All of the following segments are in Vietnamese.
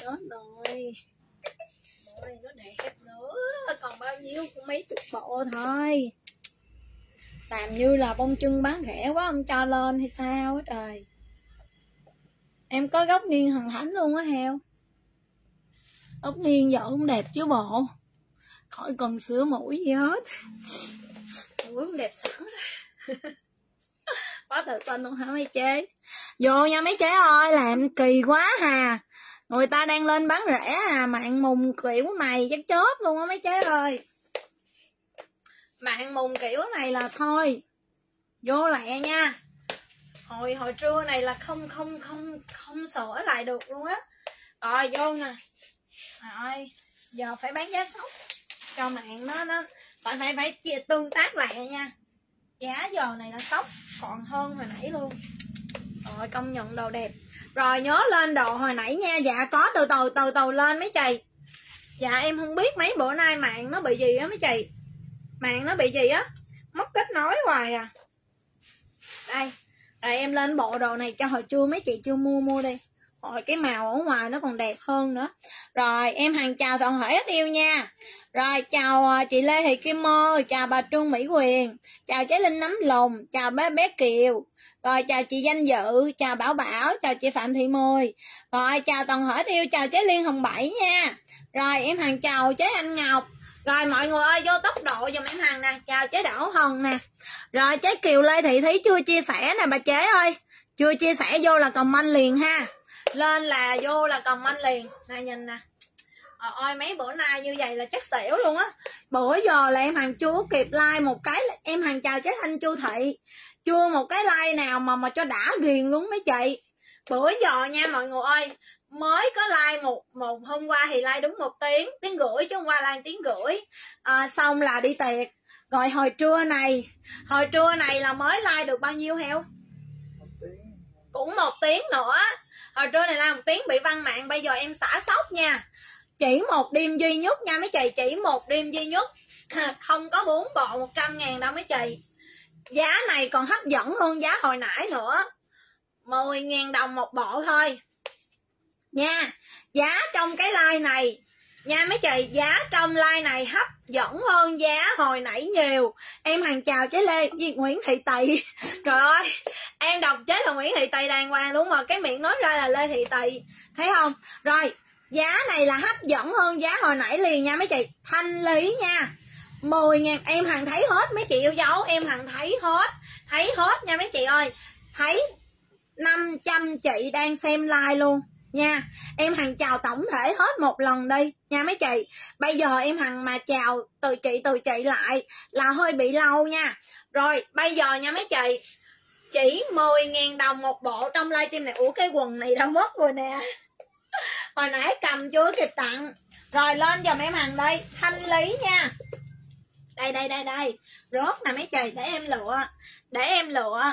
hết rồi. Rồi nó đẹp nữa, còn bao nhiêu cũng mấy chục bộ thôi. Làm như là bông chân bán rẻ quá ông cho lên hay sao á trời. Em có góc nghiêng thần thánh luôn á heo. Góc nghiêng vợ cũng đẹp chứ bộ. Khỏi cần sửa mũi gì hết. Mũi cũng đẹp sẵn. Quá tự tin luôn hả mấy chế. Vô nha mấy chế ơi, làm kỳ quá hà. Người ta đang lên bán rẻ à, mạng mùng kiểu này chắc chết luôn á mấy chế ơi. Mạng mùng kiểu này là thôi. Vô lẹ nha. Hồi trưa này là không sửa lại được luôn á. Rồi vô nè. Rồi, giờ phải bán giá sốc cho mạng nó phải chia tương tác lại nha. Giá giờ này là sốc còn hơn hồi nãy luôn. Rồi công nhận đồ đẹp. Rồi nhớ lên đồ hồi nãy nha. Dạ có từ từ lên mấy chị. Dạ em không biết mấy bữa nay mạng nó bị gì á mấy chị. Mạng nó bị gì á, mất kết nối hoài à. Đây. Rồi em lên bộ đồ này cho hồi trưa mấy chị chưa mua đi. Rồi cái màu ở ngoài nó còn đẹp hơn nữa. Rồi em hàng chào toàn thể yêu nha. Rồi chào chị Lê Thị Kim Mơ, chào bà Trương Mỹ Quyền, chào trái Linh Nấm Lùng, chào bé Kiều. Rồi chào chị Danh Dự, chào Bảo Bảo, chào chị Phạm Thị Mười. Rồi chào toàn thể yêu, chào trái Liên Hồng Bảy nha. Rồi em hàng chào trái Anh Ngọc. Rồi mọi người ơi vô tốc độ giùm em hàng nè, chào trái Đảo Hồng nè. Rồi trái Kiều Lê Thị Thí chưa chia sẻ nè bà chế ơi. Chưa chia sẻ vô là comment liền ha. Lên là vô là comment liền. Nè nhìn nè. Ôi mấy bữa nay như vậy là chắc xỉu luôn á. Bữa giờ là em hàng chưa kịp like một cái. Em hàng chào trái Thanh Chu Thị. Chưa một cái like nào mà cho đã ghiền luôn mấy chị. Bữa giờ nha mọi người ơi. Mới có like một hôm qua thì like đúng 1 tiếng. Tiếng rưỡi chứ hôm qua like 1 tiếng rưỡi. Xong là đi tiệc. Rồi hồi trưa này là mới like được bao nhiêu heo? Cũng 1 tiếng nữa. Hồi trưa này là 1 tiếng bị văn mạng. Bây giờ em xả sốc nha. Chỉ một đêm duy nhất nha mấy chị. Chỉ một đêm duy nhất. Không có 4 bộ 100.000 đâu mấy chị. Giá này còn hấp dẫn hơn giá hồi nãy nữa. 10.000 đồng một bộ thôi nha. Giá trong cái like này nha mấy chị. Giá trong like này hấp dẫn hơn giá hồi nãy nhiều. Em hàng chào chế Lê Nguyễn Thị Tỳ. Trời ơi em đọc chế là Nguyễn Thị Tỳ đàng hoàng đúng mà cái miệng nói ra là Lê Thị Tỳ. Thấy không? Rồi giá này là hấp dẫn hơn giá hồi nãy liền nha mấy chị. Thanh lý nha. 10.000 em hàng thấy hết mấy chị yêu dấu. Em hàng thấy hết nha mấy chị ơi. Thấy 500 chị đang xem live luôn nha. Em hàng chào tổng thể hết một lần đi nha mấy chị. Bây giờ em hàng mà chào từ chị lại là hơi bị lâu nha. Rồi bây giờ nha mấy chị. Chỉ 10.000 đồng một bộ trong livestream này. Ủa cái quần này đâu mất rồi nè. Hồi nãy cầm chưa kịp tặng. Rồi lên giùm em hàng đây. Thanh lý nha. Đây. Rốt nè mấy chị. Để em lựa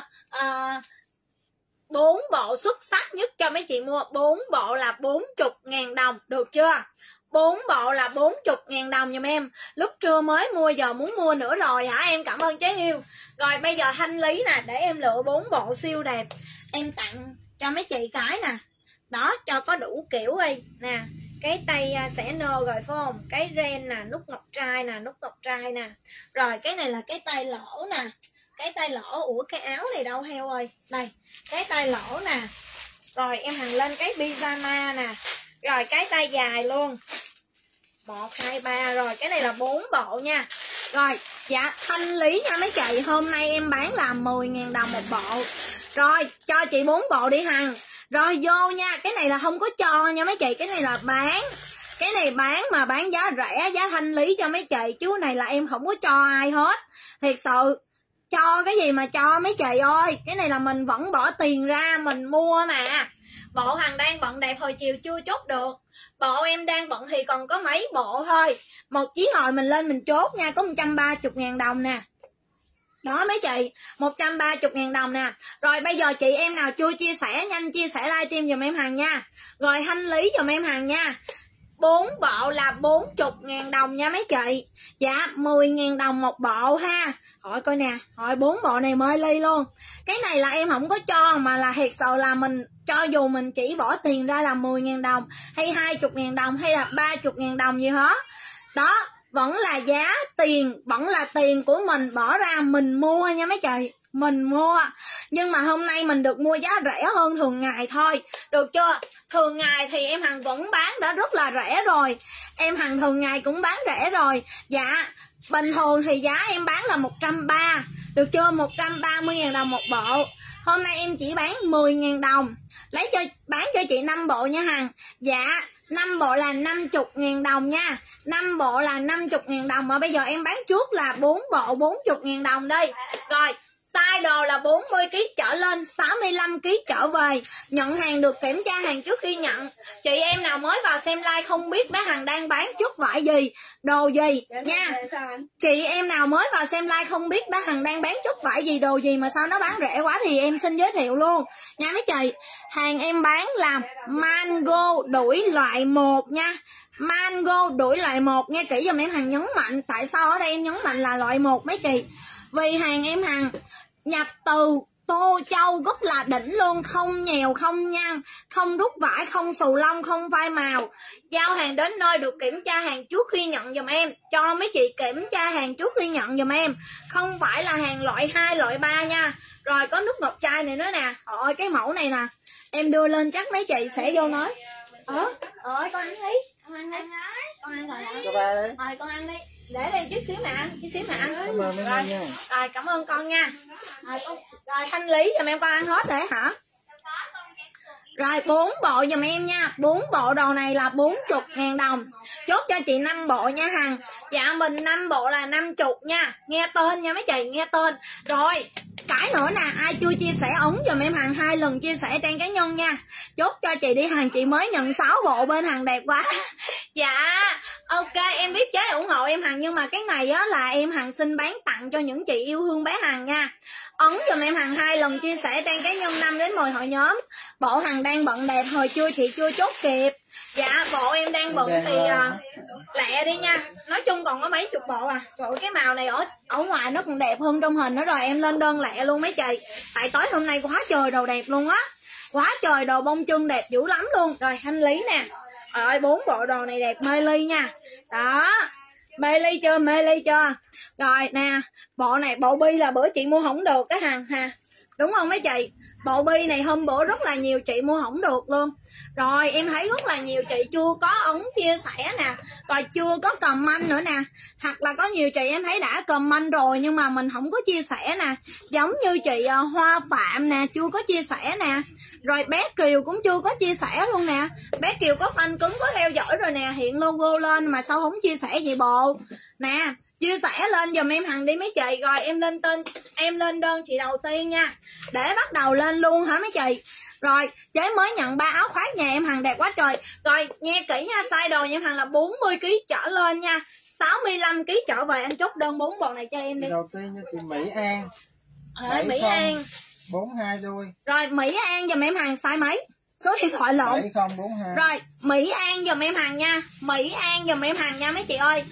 4 bộ xuất sắc nhất cho mấy chị mua. 4 bộ là 40.000 đồng. Được chưa? 4 bộ là 40.000 đồng giùm em. Lúc trưa mới mua giờ muốn mua nữa rồi hả em. Cảm ơn chế yêu. Rồi bây giờ thanh lý nè. Để em lựa 4 bộ siêu đẹp. Em tặng cho mấy chị cái nè. Đó cho có đủ kiểu đi. Nè. Cái tay xẻ nơ rồi phải không? Cái ren nè. Nút ngọc trai nè. Rồi cái này là cái tay lỗ nè. Cái tay lỗ. Ủa cái áo này đâu heo ơi. Đây. Cái tay lỗ nè. Rồi em hàng lên cái pyjama nè. Rồi cái tay dài luôn. 1, 2, 3. Rồi cái này là 4 bộ nha. Rồi dạ thanh lý nha mấy chị. Hôm nay em bán là 10.000 đồng một bộ. Rồi cho chị 4 bộ đi Hằng. Rồi vô nha. Cái này là không có cho nha mấy chị. Cái này là bán. Cái này bán mà bán giá rẻ. Giá thanh lý cho mấy chị. Chứ này là em không có cho ai hết. Thiệt sự. Cho cái gì mà cho mấy chị ơi. Cái này là mình vẫn bỏ tiền ra mình mua mà. Bộ Hằng đang bận đẹp hồi chiều chưa chốt được. Bộ em đang bận thì còn có mấy bộ thôi. Một chí hồi mình lên mình chốt nha. Có 130.000 đồng nè. Đó mấy chị 130.000 đồng nè. Rồi bây giờ chị em nào chưa chia sẻ nhanh chia sẻ livestream dùm em Hằng nha. Rồi thanh lý dùm em Hằng nha. 4 bộ là 40.000 đồng nha mấy chị. Dạ 10.000 đồng một bộ ha. Hỏi coi nè, hỏi 4 bộ này mê ly luôn. Cái này là em không có cho, mà là thiệt sự là mình cho dù mình chỉ bỏ tiền ra là 10.000 đồng hay 20.000 đồng hay là 30.000 đồng gì hết. Đó, vẫn là giá tiền, vẫn là tiền của mình bỏ ra mình mua nha mấy chị. Mình mua, nhưng mà hôm nay mình được mua giá rẻ hơn thường ngày thôi, được chưa? Thường ngày thì em Hằng vẫn bán đã rất là rẻ rồi, em Hằng thường ngày cũng bán rẻ rồi. Dạ bình thường thì giá em bán là 130, được chưa? 130.000 đồng một bộ. Hôm nay em chỉ bán 10.000 đồng, lấy cho bán cho chị 5 bộ nha Hằng. Dạ 5 bộ là 50.000 đồng nha, 5 bộ là 50.000 đồng, mà bây giờ em bán trước là 4 bộ 40.000 đồng đi. Rồi size đồ là 40kg trở lên, 65kg trở về. Nhận hàng được kiểm tra hàng trước khi nhận. Chị em nào mới vào xem like không biết bé Hằng đang bán chút vải gì, đồ gì nha. Chị em nào mới vào xem like không biết bé Hằng đang bán chút vải gì, đồ gì mà sao nó bán rẻ quá thì em xin giới thiệu luôn nha mấy chị. Hàng em bán là mango đuổi loại 1 nha. Mango đuổi loại 1, nghe kỹ giùm em Hằng nhấn mạnh. Tại sao ở đây em nhấn mạnh là loại 1 mấy chị? Vì hàng em Hằng nhập từ Tô Châu rất là đỉnh luôn, không nhèo, không nhăn, không rút vải, không xù lông, không phai màu. Giao hàng đến nơi được kiểm tra hàng trước khi nhận giùm em, cho mấy chị kiểm tra hàng trước khi nhận giùm em, không phải là hàng loại 2, loại 3 nha. Rồi có nước ngọc trai này nữa nè. Ôi cái mẫu này nè, em đưa lên chắc mấy chị sẽ vô nói ơi con ăn đi, con ăn đi, con ăn rồi nè. Rồi con ăn đi, để đây chút xíu nè, chút xíu nè. Rồi cảm ơn con nha. Rồi thanh lý giùm em, con ăn hết để hả? Rồi 4 bộ giùm em nha. 4 bộ đồ này là 40.000 đồng. Chốt cho chị 5 bộ nha Hằng. Dạ mình 5 bộ là 50 nha. Nghe tên nha mấy chị, nghe tên. Rồi cái nữa nè, ai chưa chia sẻ ấn giùm em Hằng 2 lần chia sẻ trang cá nhân nha. Chốt cho chị đi Hằng, chị mới nhận 6 bộ bên Hằng đẹp quá. Dạ ok em biết chế ủng hộ em Hằng, nhưng mà cái này á là em Hằng xin bán tặng cho những chị yêu thương bé Hằng nha. Ấn giùm em Hằng 2 lần chia sẻ trang cá nhân 5 đến 10 hội nhóm. Bộ Hằng đang bận đẹp, hồi chưa chị chưa chốt kịp. Dạ bộ em đang bận thì lẹ đi nha. Nói chung còn có mấy chục bộ à. Rồi cái màu này ở ngoài nó còn đẹp hơn trong hình nữa rồi, em lên đơn lẹ luôn mấy chị. Tại tối hôm nay quá trời đồ đẹp luôn á. Quá trời đồ bông chân đẹp dữ lắm luôn. Rồi thanh lý nè. Rồi 4 bộ đồ này đẹp mê ly nha. Đó. Mê ly chưa, mê ly chưa? Rồi nè, bộ này bộ bi là bữa chị mua không được cái Hằng ha. Đúng không mấy chị? Bộ bi này hôm bữa rất là nhiều chị mua không được luôn. Rồi em thấy rất là nhiều chị chưa có ấn chia sẻ nè, rồi chưa có comment nữa nè. Hoặc là có nhiều chị em thấy đã comment rồi nhưng mà mình không có chia sẻ nè. Giống như chị Hoa Phạm nè, chưa có chia sẻ nè. Rồi bé Kiều cũng chưa có chia sẻ luôn nè. Bé Kiều có fan cứng, có theo dõi rồi nè, hiện logo lên mà sao không chia sẻ vậy bộ. Nè, chia sẻ lên giùm em Hằng đi mấy chị. Rồi em lên tên, em lên đơn chị đầu tiên nha, để bắt đầu lên luôn hả mấy chị. Rồi chế mới nhận 3 áo khoác nhà em Hằng đẹp quá trời. Rồi nghe kỹ nha, size đồ nhà em Hằng là 40kg trở lên nha, 65kg trở về. Anh chốt đơn 4 bộ này cho em đi. Đầu tiên cho chị Mỹ An. Mỹ An 42 đuôi. Rồi Mỹ An giùm em Hằng size mấy? Số điện thoại lộn. 7042. Rồi Mỹ An giùm em Hằng nha. Mỹ An giùm em Hằng nha mấy chị ơi.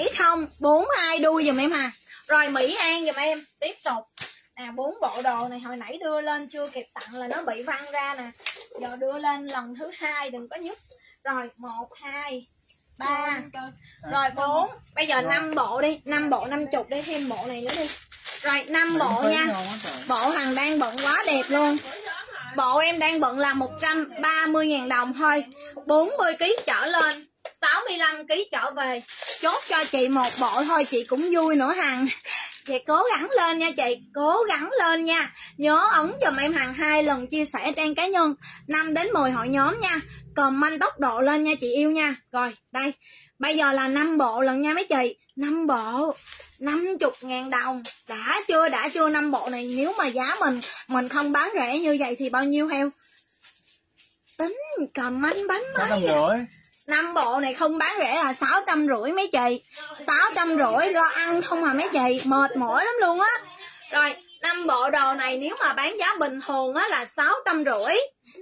7042 đuôi giùm em Hằng. Rồi Mỹ An giùm em. Tiếp tục. Nè 4 bộ đồ này hồi nãy đưa lên chưa kịp tặng là nó bị văng ra nè. Giờ đưa lên lần thứ 2 đừng có nhức. Rồi 1 2 3 rồi 4. Bây giờ 5 bộ đi, 5 bộ 50 đi, thêm bộ này nữa đi. Rồi 5 bộ nha. Bộ Hằng đang bận quá đẹp luôn. Bộ em đang bận là 130.000 đồng thôi, 40kg trở lên, 65kg trở về. Chốt cho chị 1 bộ thôi, chị cũng vui nữa Hằng. Chị cố gắng lên nha chị, cố gắng lên nha. Nhớ ấn giùm em Hằng 2 lần chia sẻ trang cá nhân 5 đến 10 hội nhóm nha. Comment tốc độ lên nha chị yêu nha. Rồi đây, bây giờ là 5 bộ lần nha mấy chị. 5 bộ 50.000 đồng. Đã chưa 5 bộ này nếu mà giá mình không bán rẻ như vậy thì bao nhiêu heo? Tính comment bánh mấy. 650. 5 bộ này không bán rẻ là 650 mấy chị. 650 lo ăn không à mấy chị, mệt mỏi lắm luôn á. Rồi 5 bộ đồ này nếu mà bán giá bình thường á là 650.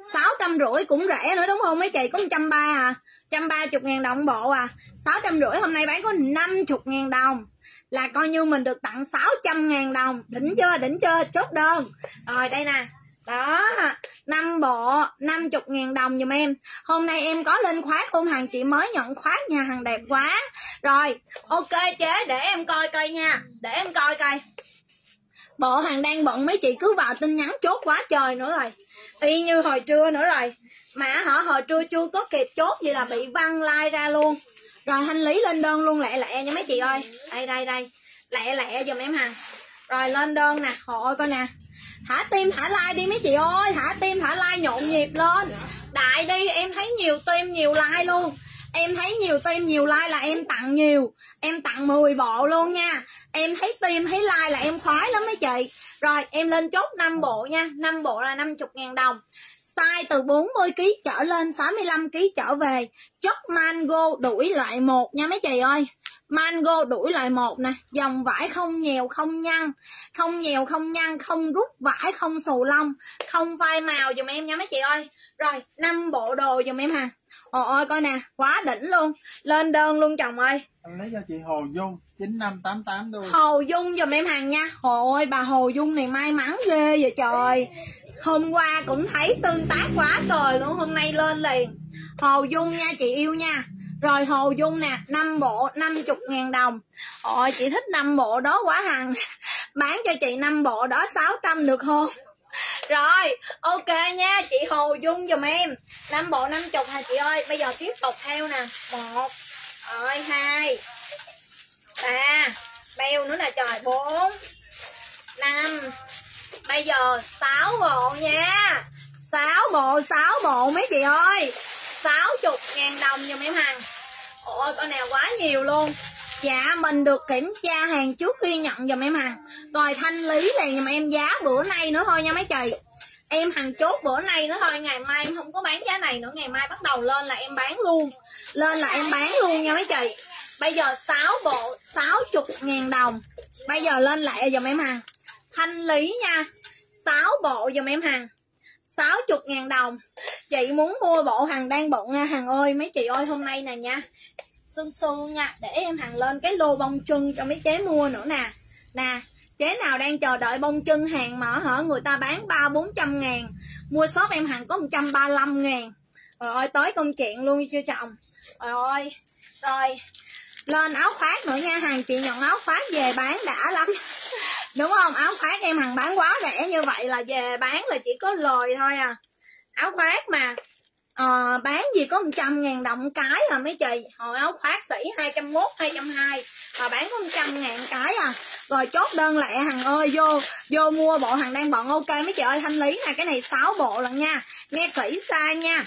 650 cũng rẻ nữa đúng không mấy chị, có 130 à, 130.000 đồng bộ à. 650 hôm nay bán có 50.000 đồng là coi như mình được tặng 600.000 đồng. Đỉnh chưa, đỉnh chưa, chốt đơn. Rồi đây nè, đó 5 bộ 50.000 đồng giùm em. Hôm nay em có lên khoác không, hàng chị mới nhận khoác nhà, hàng đẹp quá. Rồi ok chế, để em coi coi nha, để em coi coi. Bộ hàng đang bận, mấy chị cứ vào tin nhắn chốt quá trời nữa rồi, y như hồi trưa nữa rồi mà hả, hồi trưa chưa có kịp chốt gì là bị văng like ra luôn. Rồi hành lý lên đơn luôn, lẹ lẹ nha mấy chị ơi. Đây đây đây, lẹ lẹ giùm em hàng. Rồi lên đơn nè, hồi coi nè, thả tim thả like đi mấy chị ơi, thả tim thả like nhộn nhịp lên đại đi. Em thấy nhiều tim nhiều like luôn, em thấy nhiều tim nhiều like là em tặng nhiều, em tặng 10 bộ luôn nha. Em thấy tim thấy like là em khoái lắm mấy chị. Rồi em lên chốt 5 bộ nha, 5 bộ là 50.000 đồng. Size từ 40kg trở lên, 65kg trở về. Chốt mango đuổi loại 1 nha mấy chị ơi. Mango đuổi loại 1 nè, dòng vải không nhèo không nhăn, không nhèo không nhăn, không rút vải, không xù lông, không phai màu dùm em nha mấy chị ơi. Rồi 5 bộ đồ dùm em ha. Ôi coi nè, quá đỉnh luôn. Lên đơn luôn chồng ơi. Anh lấy cho chị Hồ Dung 9588 thôi. Hồ Dung dùm em hàng nha. Ôi bà Hồ Dung này may mắn ghê vậy trời. Hôm qua cũng thấy tương tác quá trời luôn, hôm nay lên liền. Hồ Dung nha chị yêu nha. Rồi Hồ Dung nè, 5 bộ 50.000 đồng. Ôi chị thích 5 bộ đó quá hàng. Bán cho chị 5 bộ đó 600 được không? Rồi ok nha, chị Hồ Dung dùm em 5 bộ 50 hả chị ơi. Bây giờ tiếp tục theo nè, 1 rồi 2 3 beo nữa nè trời, 4 5, bây giờ 6 bộ nha. 6 bộ mấy chị ơi, 60.000 đồng giùm em hàng. Ôi con nào quá nhiều luôn. Dạ mình được kiểm tra hàng trước khi nhận giùm em hàng. Rồi thanh lý này giùm em giá bữa nay nữa thôi nha mấy chị. Em hàng chốt bữa nay nữa thôi, ngày mai em không có bán giá này nữa, ngày mai bắt đầu lên là em bán luôn. Lên là em bán luôn nha mấy chị. Bây giờ 6 bộ 60.000 đồng. Bây giờ lên lại giùm em hàng. Thanh lý nha, 6 bộ giùm em hàng 60.000 đồng. Chị muốn mua bộ hàng đang bận nha hàng ơi. Mấy chị ơi hôm nay nè nha, sương sương nha, để em hàng lên cái lô bông chân cho mấy chế mua nữa nè. Nè chế nào đang chờ đợi bông chân hàng mà hả người ta bán 300-400 ngàn, mua shop em hàng có 135 ngàn. Rồi ơi tới công chuyện luôn chưa chồng. Rồi ơi, rồi lên áo khoác nữa nha, hàng chị nhận áo khoác về bán đã lắm. Đúng không, áo khoác em hàng bán quá rẻ như vậy là về bán là chỉ có lời thôi à. Áo khoác mà bán gì có 100.000 đồng cái à mấy chị. Hồi áo khoác sỉ 201, 220 mà bán có 100.000 cái à. Rồi chốt đơn lẹ hàng ơi, vô mua bộ hàng đang bận. Ok mấy chị ơi, thanh lý nè, cái này 6 bộ lần nha, nghe kỹ sai nha.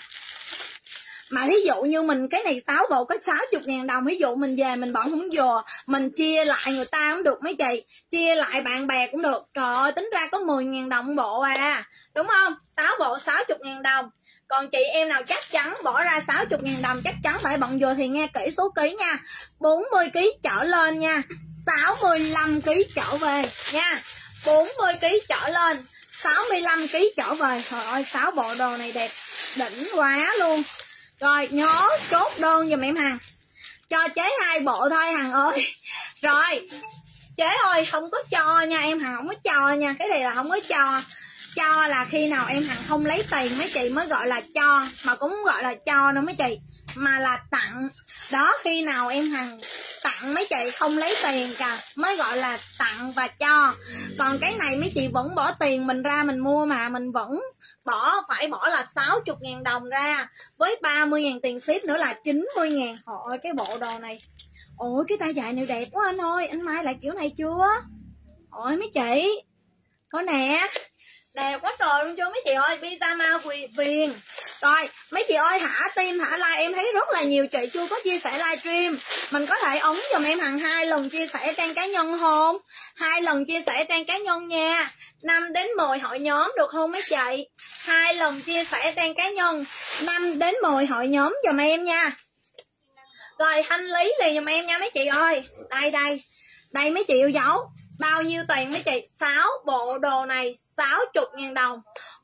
Mà ví dụ như mình cái này 6 bộ có 60.000 đồng, ví dụ mình về mình bận không vừa, mình chia lại người ta cũng được mấy chị, chia lại bạn bè cũng được. Trời ơi tính ra có 10.000 đồng bộ à, đúng không? 6 bộ 60.000 đồng. Còn chị em nào chắc chắn bỏ ra 60.000 đồng chắc chắn phải bận vừa thì nghe kỹ số ký nha. 40kg trở lên nha, 65kg trở về nha. 40kg trở lên, 65kg trở về. Trời ơi 6 bộ đồ này đẹp đỉnh quá luôn. Rồi nhớ chốt đơn giùm em hàng, cho chế 2 bộ thôi hàng ơi. Rồi chế ơi không có cho nha em hàng, không có cho nha, cái này là không có cho. Cho là khi nào em hàng không lấy tiền mấy chị mới gọi là cho, mà cũng gọi là cho đâu mấy chị, mà là tặng. Đó khi nào em hàng tặng mấy chị không lấy tiền cả mới gọi là tặng và cho. Còn cái này mấy chị vẫn bỏ tiền mình ra mình mua mà mình vẫn phải bỏ là 60.000 đồng ra, với 30.000 tiền ship nữa là 90.000. Ôi cái bộ đồ này, ôi cái tay dài này đẹp quá anh ơi, anh may lại kiểu này chưa? Ôi mấy chị coi nè, đẹp quá trời luôn chưa mấy chị ơi, pyjama viền. Rồi mấy chị ơi thả tim thả like, em thấy rất là nhiều chị chưa có chia sẻ livestream, mình có thể ấn giùm em hàng 2 lần chia sẻ trang cá nhân không? 2 lần chia sẻ trang cá nhân nha, 5 đến 10 hội nhóm được không mấy chị? 2 lần chia sẻ trang cá nhân, 5 đến 10 hội nhóm giùm em nha. Rồi thanh lý liền giùm em nha mấy chị ơi. Đây mấy chị yêu dấu. Bao nhiêu tiền mấy chị? 6 bộ đồ này 60.000 đồng.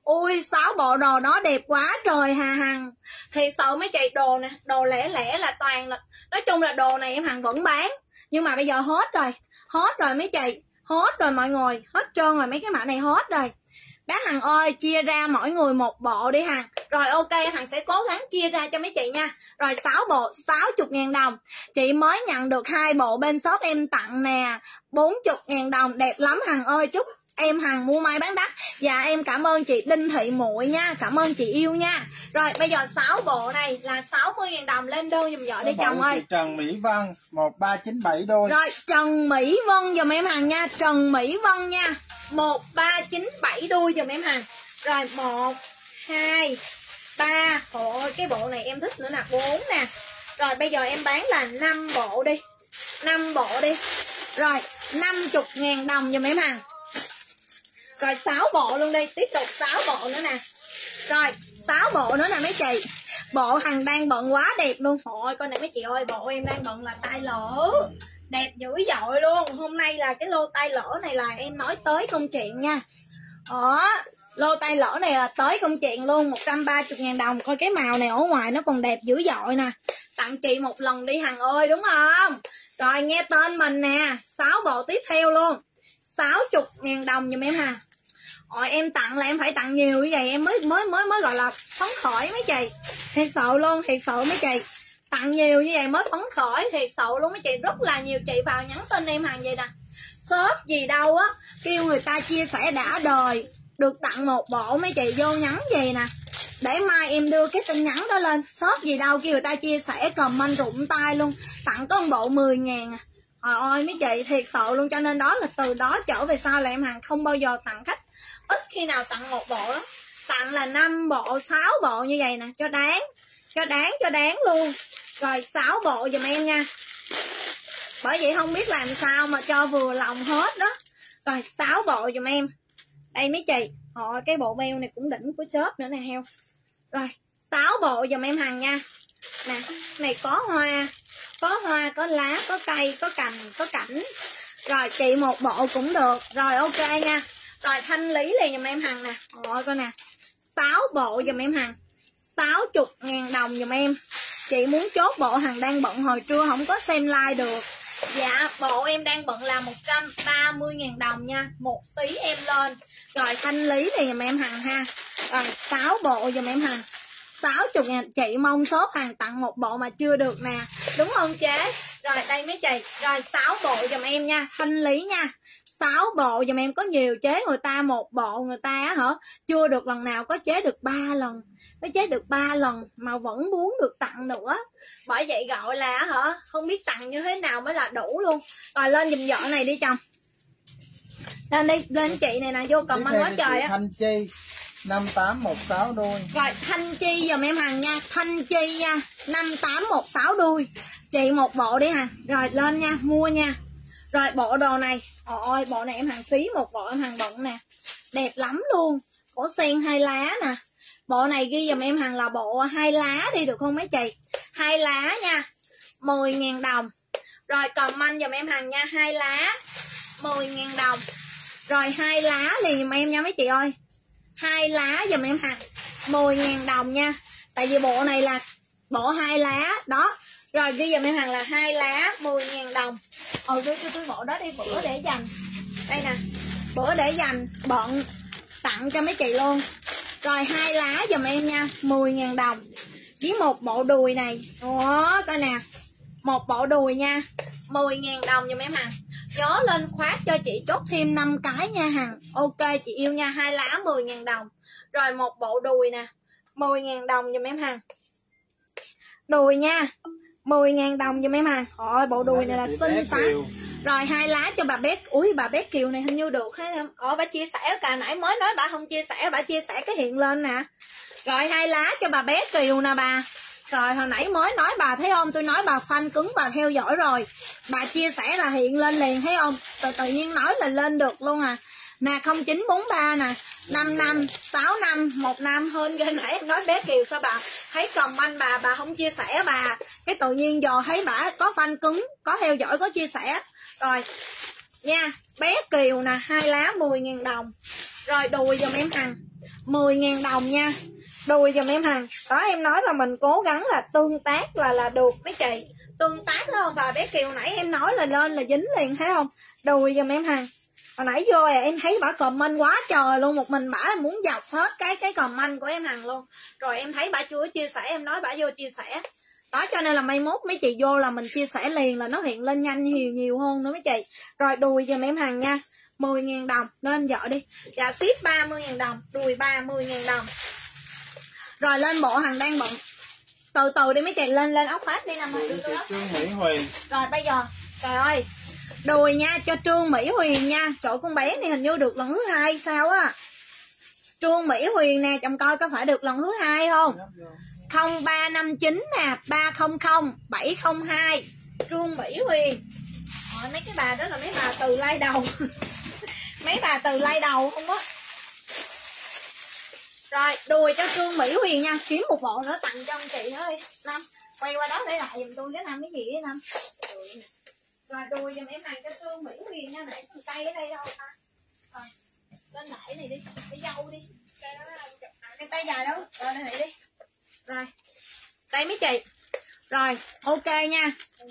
Ui 6 bộ đồ đó đẹp quá trời Hà Hằng. Thì sợ mấy chị đồ nè, đồ lẻ lẻ là toàn là, nói chung là đồ này em Hằng vẫn bán, nhưng mà bây giờ hết rồi mấy chị, hết rồi mọi người, hết trơn rồi, mấy cái mã này hết rồi. Bác Hằng ơi chia ra mỗi người một bộ đi Hằng. Rồi ok Hằng sẽ cố gắng chia ra cho mấy chị nha. Rồi 6 bộ 60.000 đồng. Chị mới nhận được 2 bộ bên shop em tặng nè, 40.000 đồng, đẹp lắm Hằng ơi. Chúc em Hằng mua may bán đắt. Dạ em cảm ơn chị Đinh Thị Muội nha, cảm ơn chị yêu nha. Rồi bây giờ 6 bộ này là 60.000 đồng, lên đơn giùm vợ đi chồng ơi. Trần Mỹ Vân 1397 đôi. Rồi Trần Mỹ Vân giùm em Hằng nha, Trần Mỹ Vân nha, 1397 đuôi giùm em Hằng. Rồi 1 2 3, ôi cái bộ này em thích nữa nè, 4 nè. Rồi bây giờ em bán là 5 bộ đi, 5 bộ đi. Rồi 50.000 đồng giùm em Hằng. Rồi 6 bộ luôn đi, tiếp tục 6 bộ nữa nè. Rồi 6 bộ nữa nè mấy chị. Bộ Hằng đang bận quá đẹp luôn. Ôi con này mấy chị ơi, bộ em đang bận là tay lỡ, đẹp dữ dội luôn. Hôm nay là cái lô tay lỡ này là em nói tới công chuyện nha. Lô tay lỡ này là tới công chuyện luôn, 130.000 đồng. Coi cái màu này ở ngoài nó còn đẹp dữ dội nè. Tặng chị một lần đi Hằng ơi, đúng không? Rồi nghe tên mình nè, 6 bộ tiếp theo luôn, 60.000 đồng giùm em Hằng. Rồi em tặng là em phải tặng nhiều như vậy em mới gọi là phấn khởi mấy chị. Thiệt sự luôn, thiệt sự mấy chị. Tặng nhiều như vậy mới phấn khởi, thiệt sự luôn mấy chị. Rất là nhiều chị vào nhắn tin em Hằng vậy nè. Shop gì đâu á, kêu người ta chia sẻ đã đời, được tặng một bộ mấy chị vô nhắn gì nè. Để mai em đưa cái tin nhắn đó lên. Shop gì đâu kêu người ta chia sẻ comment rụng tay luôn. Tặng có một bộ 10.000 à. Trời ơi mấy chị, thiệt sự luôn. Cho nên đó là từ đó trở về sau là em Hằng không bao giờ tặng khách, ít khi nào tặng một bộ đó. Tặng là 5 bộ 6 bộ như vậy nè, cho đáng luôn. Rồi 6 bộ giùm em nha, bởi vậy không biết làm sao mà cho vừa lòng hết đó. Rồi 6 bộ giùm em đây mấy chị. Cái bộ beo này cũng đỉnh của shop nữa nè heo. Rồi 6 bộ giùm em Hằng nha. Nè này có hoa, có lá, có cây, có cành, có cảnh. Rồi chị một bộ cũng được. Rồi ok nha. Rồi thanh lý liền giùm em Hằng nè. Coi nè, 6 bộ giùm em Hằng, 60.000 đồng giùm em. Chị muốn chốt bộ Hằng đang bận hồi trưa không có xem like được. Dạ bộ em đang bận là 130.000 đồng nha, một xí em lên. Rồi thanh lý thì giùm em Hằng ha. Rồi 6 bộ giùm em Hằng, 60.000. Chị mong shop Hằng tặng một bộ mà chưa được nè, đúng không chế? Rồi đây mấy chị. Rồi 6 bộ giùm em nha, thanh lý nha. 6 bộ giùm em. Có nhiều chế người ta một bộ người ta chưa được lần nào, có chế được 3 lần, có chế được 3 lần mà vẫn muốn được tặng nữa. Bởi vậy gọi là không biết tặng như thế nào mới là đủ luôn. Rồi lên giùm vợ này đi chồng. Lên đi, lên chị này nè, vô comment quá trời á. Thanh Chi 5816 đuôi. Rồi Thanh Chi giùm em Hằng nha, Thanh Chi nha, 5816 đuôi. Chị một bộ đi Hằng. Rồi lên nha, mua nha. Rồi bộ đồ này, ôi bộ này em Hằng xí một bộ em Hằng bận nè, đẹp lắm luôn. Cổ sen 2 lá nè. Bộ này ghi dùm em Hằng là bộ 2 lá đi được không mấy chị? 2 lá nha, 10.000 đồng. Rồi comment dùm em Hằng nha, 2 lá 10.000 đồng. Rồi 2 lá liền dùm em nha mấy chị ơi. 2 lá dùm em Hằng, 10.000 đồng nha. Tại vì bộ này là bộ 2 lá đó. Rồi ghi dùm em Hằng là 2 lá 10.000 đồng. Đưa cho tôi bộ đó đi, bữa để dành. Đây nè, bữa để dành bận tặng cho mấy chị luôn. Rồi 2 lá dùm em nha, 10.000 đồng. Với một bộ đùi này. Coi nè, một bộ đùi nha, 10.000 đồng dùm em Hằng. Nhớ lên khoát cho chị chốt thêm 5 cái nha Hằng. Ok chị yêu nha, 2 lá 10.000 đồng. Rồi một bộ đùi nè, 10.000 đồng dùm em Hằng. Đùi nha, 10.000 đồng dùm em Hằng. Bộ đùi này là xinh xắn. Rồi 2 lá cho bà bé. Ui bà bé Kiều này hình như được hết em. Bà chia sẻ cả nãy mới nói bà không chia sẻ, bà chia sẻ cái hiện lên nè. Rồi 2 lá cho bà bé Kiều nè bà. Rồi hồi nãy mới nói bà thấy không, tôi nói bà fan cứng bà theo dõi rồi. Bà chia sẻ là hiện lên liền thấy không? Tự nhiên nói là lên được luôn à. Nè 0943 nè, 5 năm, 6 năm, 1 năm hơn ghê. Nãy em nói bé Kiều sao bà thấy comment bà không chia sẻ bà. Cái tự nhiên giờ thấy bà có fan cứng, có theo dõi, có chia sẻ. Rồi nha, bé Kiều nè, 2 lá 10.000 đồng. Rồi đùi dùm em Hằng. 10.000 đồng nha. Đùi giùm em Hằng. Đó em nói là mình cố gắng là tương tác là được mấy chị. Tương tác đó không? Và bé Kiều nãy em nói là lên là dính liền thấy không? Đùi giùm em Hằng. Hồi nãy vô em thấy bả comment quá trời luôn, một mình bả là muốn dọc hết cái comment của em Hằng luôn. Rồi em thấy bả chưa chia sẻ, em nói bả vô chia sẻ. Đó cho nên là mai mốt mấy chị vô là mình chia sẻ liền là nó hiện lên nhanh nhiều hơn nữa mấy chị. Rồi đùi giùm em Hằng nha. 10.000 đồng lên vợ đi. Dạ ship 30.000 đồng, đùi 30.000 đồng. Rồi lên bộ Hằng đang bận. Từ từ đi mấy chị, lên ốc phát đi nằm Trương Mỹ Huyền. Rồi bây giờ trời ơi, đùi nha cho Trương Mỹ Huyền nha. Chỗ con bé này hình như được lần thứ 2 sao á. Trương Mỹ Huyền nè, chồng coi có phải được lần thứ 2 không? 0359 nè, 300 702. Trương Mỹ Huyền. Rồi mấy cái bà đó là mấy bà từ lai đầu. Mấy bà từ lai đầu không á. Rồi đùi cho Trương Mỹ Huyền nha. Kiếm một bộ nữa tặng cho ông chị thôi Năm. Quay qua đó để lại giùm tôi cái Năm cái gì á Năm. Rồi đùi giùm em Hằng cho Trương Mỹ Huyền nha. Để con cây ở đây đâu ta. Rồi lên đẩy này đi. Để dâu đi. Cái tay dài đâu. Rồi lên đẩy đi. Rồi đây mấy chị. Rồi ok nha.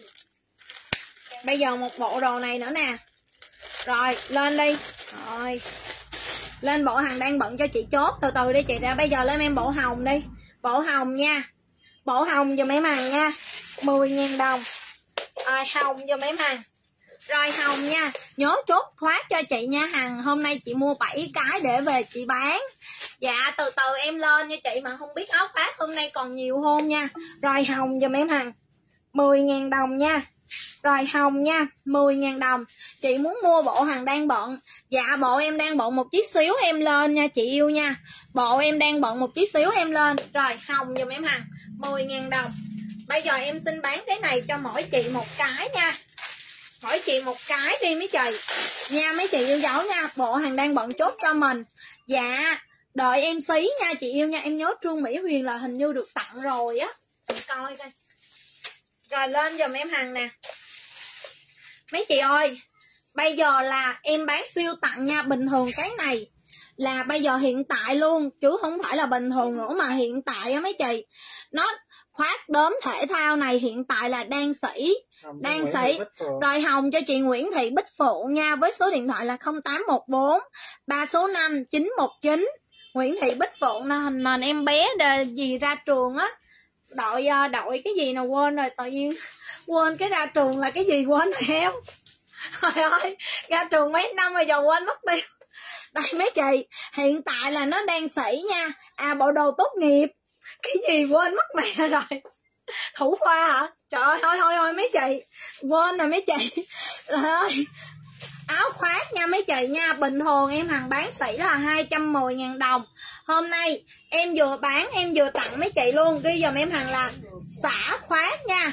Bây giờ một bộ đồ này nữa nè. Rồi lên đi. Rồi lên bộ Hằng đang bận cho chị chốt. Từ từ đi chị ra. Bây giờ lên em bộ hồng đi. Bộ hồng nha. Bộ hồng giùm em Hằng nha. 10.000 đồng. Rồi hồng giùm em Hằng. Rồi hồng nha. Nhớ chốt thoát cho chị nha Hằng. Hôm nay chị mua 7 cái để về chị bán. Dạ từ từ em lên nha chị. Mà không biết áo phát hôm nay còn nhiều không nha. Rồi hồng giùm em Hằng. 10.000 đồng nha. Rồi hồng nha, 10.000 đồng. Chị muốn mua bộ Hằng đang bận. Dạ bộ em đang bận một chút xíu em lên nha chị yêu nha. Bộ em đang bận một chút xíu em lên. Rồi hồng giùm em Hằng, 10.000 đồng. Bây giờ em xin bán cái này cho mỗi chị một cái nha. Mỗi chị một cái đi mấy chị. Nha mấy chị yêu dấu nha. Bộ Hằng đang bận chốt cho mình. Dạ đợi em xí nha chị yêu nha. Em nhớ Trương Mỹ Huyền là hình như được tặng rồi á. Mình coi coi. Rồi lên giùm em Hằng nè. Mấy chị ơi, bây giờ là em bán siêu tặng nha. Bình thường cái này là bây giờ hiện tại luôn, chứ không phải là bình thường nữa, mà hiện tại á mấy chị. Nó khoác đốm thể thao này hiện tại là đang sỉ. Đang sỉ. Rồi hồng cho chị Nguyễn Thị Bích Phượng nha. Với số điện thoại là 0814 3 số 5 919. Nguyễn Thị Bích Phượng là hình nền em bé gì ra trường á. Đội cái gì nào quên rồi, tự nhiên quên cái ra trường là cái gì quên rồi em. Trời ơi, ra trường mấy năm rồi giờ quên mất tiêu. Đây mấy chị, hiện tại là nó đang sỉ nha. À bộ đồ tốt nghiệp. Cái gì quên mất mẹ rồi. Thủ khoa hả? Trời ơi, thôi mấy chị. Quên rồi mấy chị. Trời ơi. Áo khoác nha mấy chị nha. Bình thường em Hằng bán sỉ là 210.000 đồng. Hôm nay em vừa bán em vừa tặng mấy chị luôn. Ghi dùm em Hằng là xả khoác nha.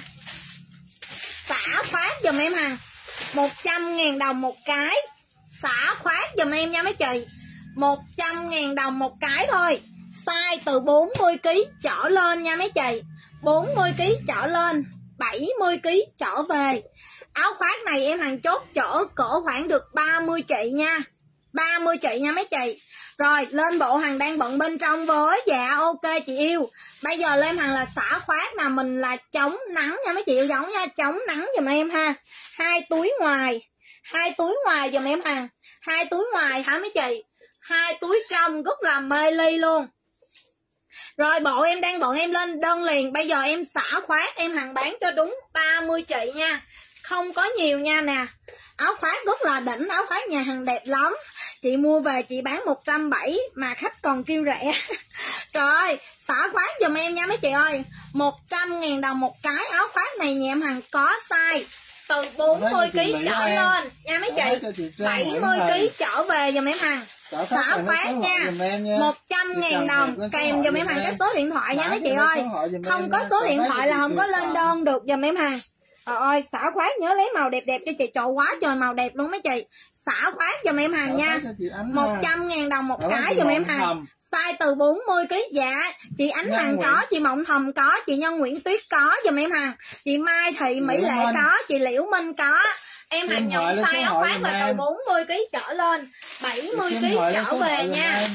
Xả khoác dùm em Hằng, 100.000 đồng một cái. Xả khoác dùm em nha mấy chị, 100.000 đồng một cái thôi. Size từ 40kg trở lên nha mấy chị. 40kg trở lên, 70kg trở về. Áo khoác này em Hằng chốt cỡ khoảng được 30 chị nha. 30 chị nha mấy chị. Rồi lên bộ Hằng đang bận bên trong với. Dạ ok chị yêu. Bây giờ lên Hằng là xả khoác nè. Mình là chống nắng nha mấy chị yêu giống nha. Chống nắng giùm em ha. 2 túi ngoài. 2 túi ngoài giùm em Hằng. 2 túi ngoài hả mấy chị. 2 túi trong rất là mê ly luôn. Rồi bộ em đang bận em lên đơn liền. Bây giờ em xả khoác em Hằng bán cho đúng 30 chị nha. Không có nhiều nha nè. Áo khoác rất là đỉnh. Áo khoác nhà Hằng đẹp lắm. Chị mua về chị bán 170 mà khách còn kêu rẻ. Rồi xả khoác giùm em nha mấy chị ơi, 100.000 đồng một cái. Áo khoác này nhà em Hằng có size từ 40kg trở lên nha mấy chị. 70kg trở về giùm em Hằng. Xả khoác nha, 100.000 đồng. Kèm giùm em Hằng cái số điện thoại nha mấy chị ơi. Không có số điện thoại là không có lên đơn được giùm em Hằng. Trời ơi, xả khoác nhớ lấy màu đẹp đẹp cho chị. Trời quá trời màu đẹp luôn mấy chị. Xả khoác giùm em Hằng nha, 100.000 đồng một cái giùm em Hằng. Size từ 40kg. Dạ chị Ánh Hằng có, chị Mộng Thầm có, chị Nhân Nguyễn Tuyết có giùm em Hằng, chị Mai Thị Mỹ Lệ có, chị Liễu Minh có. Em Hằng nhận size áo khoác là từ 40kg trở lên, 70kg trở về nha.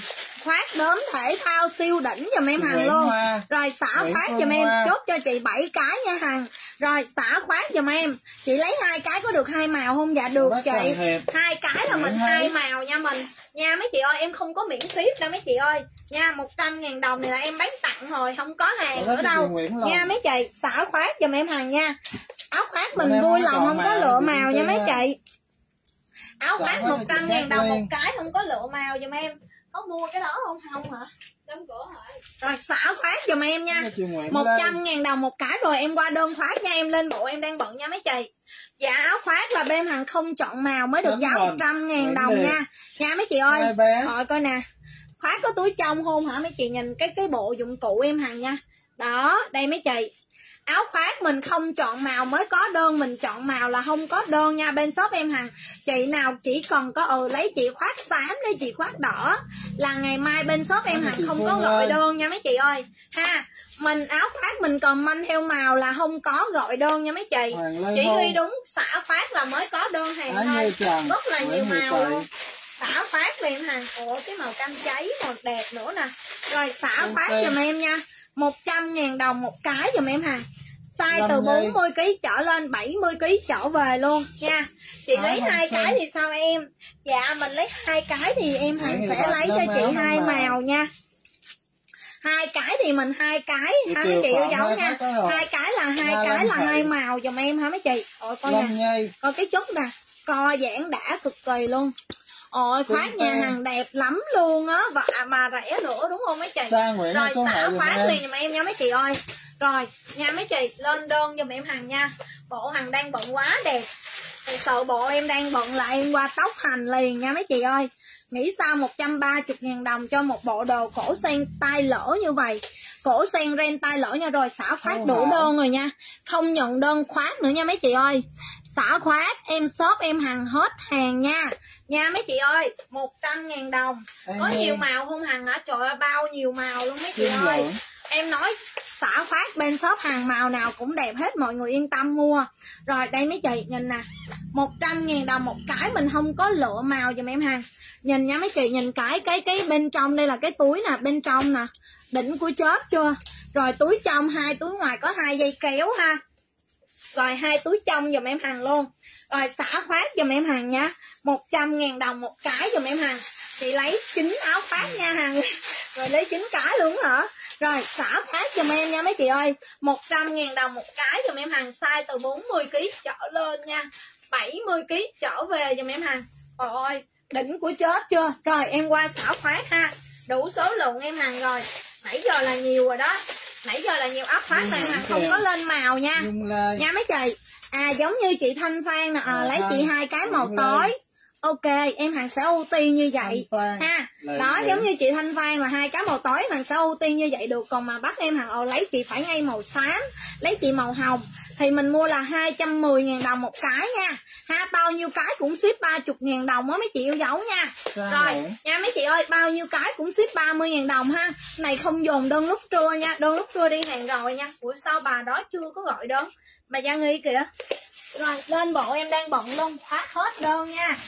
khoác đốm thể thao siêu đỉnh giùm em Hằng luôn. Rồi xả khoác giùm em, chốt cho chị 7 cái nha Hằng. Rồi xả khoác giùm em. Chị lấy 2 cái có được 2 màu không? Dạ được chị. 2 cái là mình 2 màu nha mình. Nha mấy chị ơi, em không có miễn ship đâu mấy chị ơi. Nha, 100.000 đồng này là em bán tặng rồi, không có hàng nữa đâu. Nha mấy chị, xả khoác giùm em Hằng nha. Áo khoác mình vui lòng không có lựa màu nha mấy chị. Áo khoác 100.000 đồng một cái, không có lựa màu giùm em. Có mua cái đó không? Không hả? Đóng cửa hả? Rồi xả khoác giùm em nha. 100.000 đồng một cái. Rồi em qua đơn khoác nha, em lên bộ em đang bận nha mấy chị. Dạ áo khoác là bên Hằng không chọn màu mới được giá 100.000 đồng nha. Nha mấy chị ơi. Rồi coi nè. Khoác có túi trong không hả mấy chị, nhìn cái bộ dụng cụ em Hằng nha. Đó, đây mấy chị. Áo khoác mình không chọn màu mới có đơn, mình chọn màu là không có đơn nha. Bên shop em Hằng, chị nào chỉ cần có lấy chị khoác xám, lấy chị khoác đỏ là ngày mai bên shop em Hằng không có gọi đơn nha mấy chị ơi ha. Mình áo khoác mình còn manh theo màu là không có gọi đơn nha mấy chị. Chỉ ghi đúng xả khoác là mới có đơn hàng thôi. Rất là nhiều màu luôn. Xả khoác liền Hằng. Ủa cái màu cam cháy màu đẹp nữa nè. Rồi xả khoác giùm em nha, 100.000 đồng một cái giùm em Hằng. Size từ 40kg trở lên, 70kg trở về luôn nha. Chị lấy 2 cái thì sao em? Dạ mình lấy 2 cái thì em Hằng sẽ lấy cho chị 2 màu nha. 2 cái thì mình 2 cái hả mấy chị yêu dấu nha. 2 cái là 2 màu giùm em hả mấy chị. Ôi coi nè. Coi cái chút nè. Co giãn đã cực kỳ luôn. Ôi khoác nhà Hằng đẹp lắm luôn á, và mà rẻ nữa đúng không mấy chị? Rồi xả khoác liền giùm em nha mấy chị ơi. Rồi nha mấy chị, lên đơn giùm em Hằng nha. Bộ Hằng đang bận quá đẹp. Thật sự bộ em đang bận là em qua tóc hành liền nha mấy chị ơi. Nghĩ sao 130.000 đồng cho một bộ đồ cổ sen tay lỡ như vậy. Cổ sen ren tay lỡ nha. Rồi xả khoác đủ đơn rồi nha. Không nhận đơn khoác nữa nha mấy chị ơi. Xả khoác em shop em Hằng hết hàng nha. Nha mấy chị ơi, 100.000 đồng. Có nhiều màu không Hằng hả? Trời ơi bao nhiêu màu luôn mấy chị ơi. Em nói xả khoác bên shop Hằng màu nào cũng đẹp hết, mọi người yên tâm mua. Rồi đây mấy chị nhìn nè, 100.000 đồng một cái, mình không có lựa màu giùm em Hằng. Nhìn nha mấy chị, nhìn cái bên trong đây là cái túi nè, bên trong nè, đỉnh của chớp chưa. Rồi túi trong, 2 túi ngoài có 2 dây kéo ha. Rồi 2 túi trong giùm em Hằng luôn. Rồi xả khoác giùm em Hằng nha, 100.000 đồng một cái giùm em Hằng. Chị lấy 9 áo khoác nha Hằng. Rồi lấy 9 cái luôn hả? Rồi xả khoác giùm em nha mấy chị ơi, 100.000 đồng một cái giùm em Hằng. Size từ 40kg trở lên nha, 70kg trở về giùm em Hằng. Trời ơi đỉnh của chết chưa. Rồi em qua xả khoác ha, đủ số lượng em Hằng rồi. Nãy giờ là nhiều rồi đó, nãy giờ là nhiều áo khoác này Hằng không có lên màu nha. Nha mấy chị. À giống như chị Thanh Phan nè, lấy chị 2 cái màu tối. Ok em Hằng sẽ ưu tiên như vậy ha. Đó giống như chị Thanh Phan là 2 cái màu tối, Hằng sẽ ưu tiên như vậy được. Còn mà bắt em Hằng lấy chị phải ngay màu xám, lấy chị màu hồng thì mình mua là 210.000 đồng một cái nha ha. Bao nhiêu cái cũng ship 30.000 đồng á mấy chị yêu dấu nha. Rồi nha mấy chị ơi, bao nhiêu cái cũng ship 30.000 đồng ha. Này không dồn đơn lúc trưa nha, đơn lúc trưa đi hàng rồi nha. Ủa sao bà đó chưa có gọi đơn, bà Gia Nghi kìa. Rồi lên bộ em đang bận luôn, khoác hết đơn nha.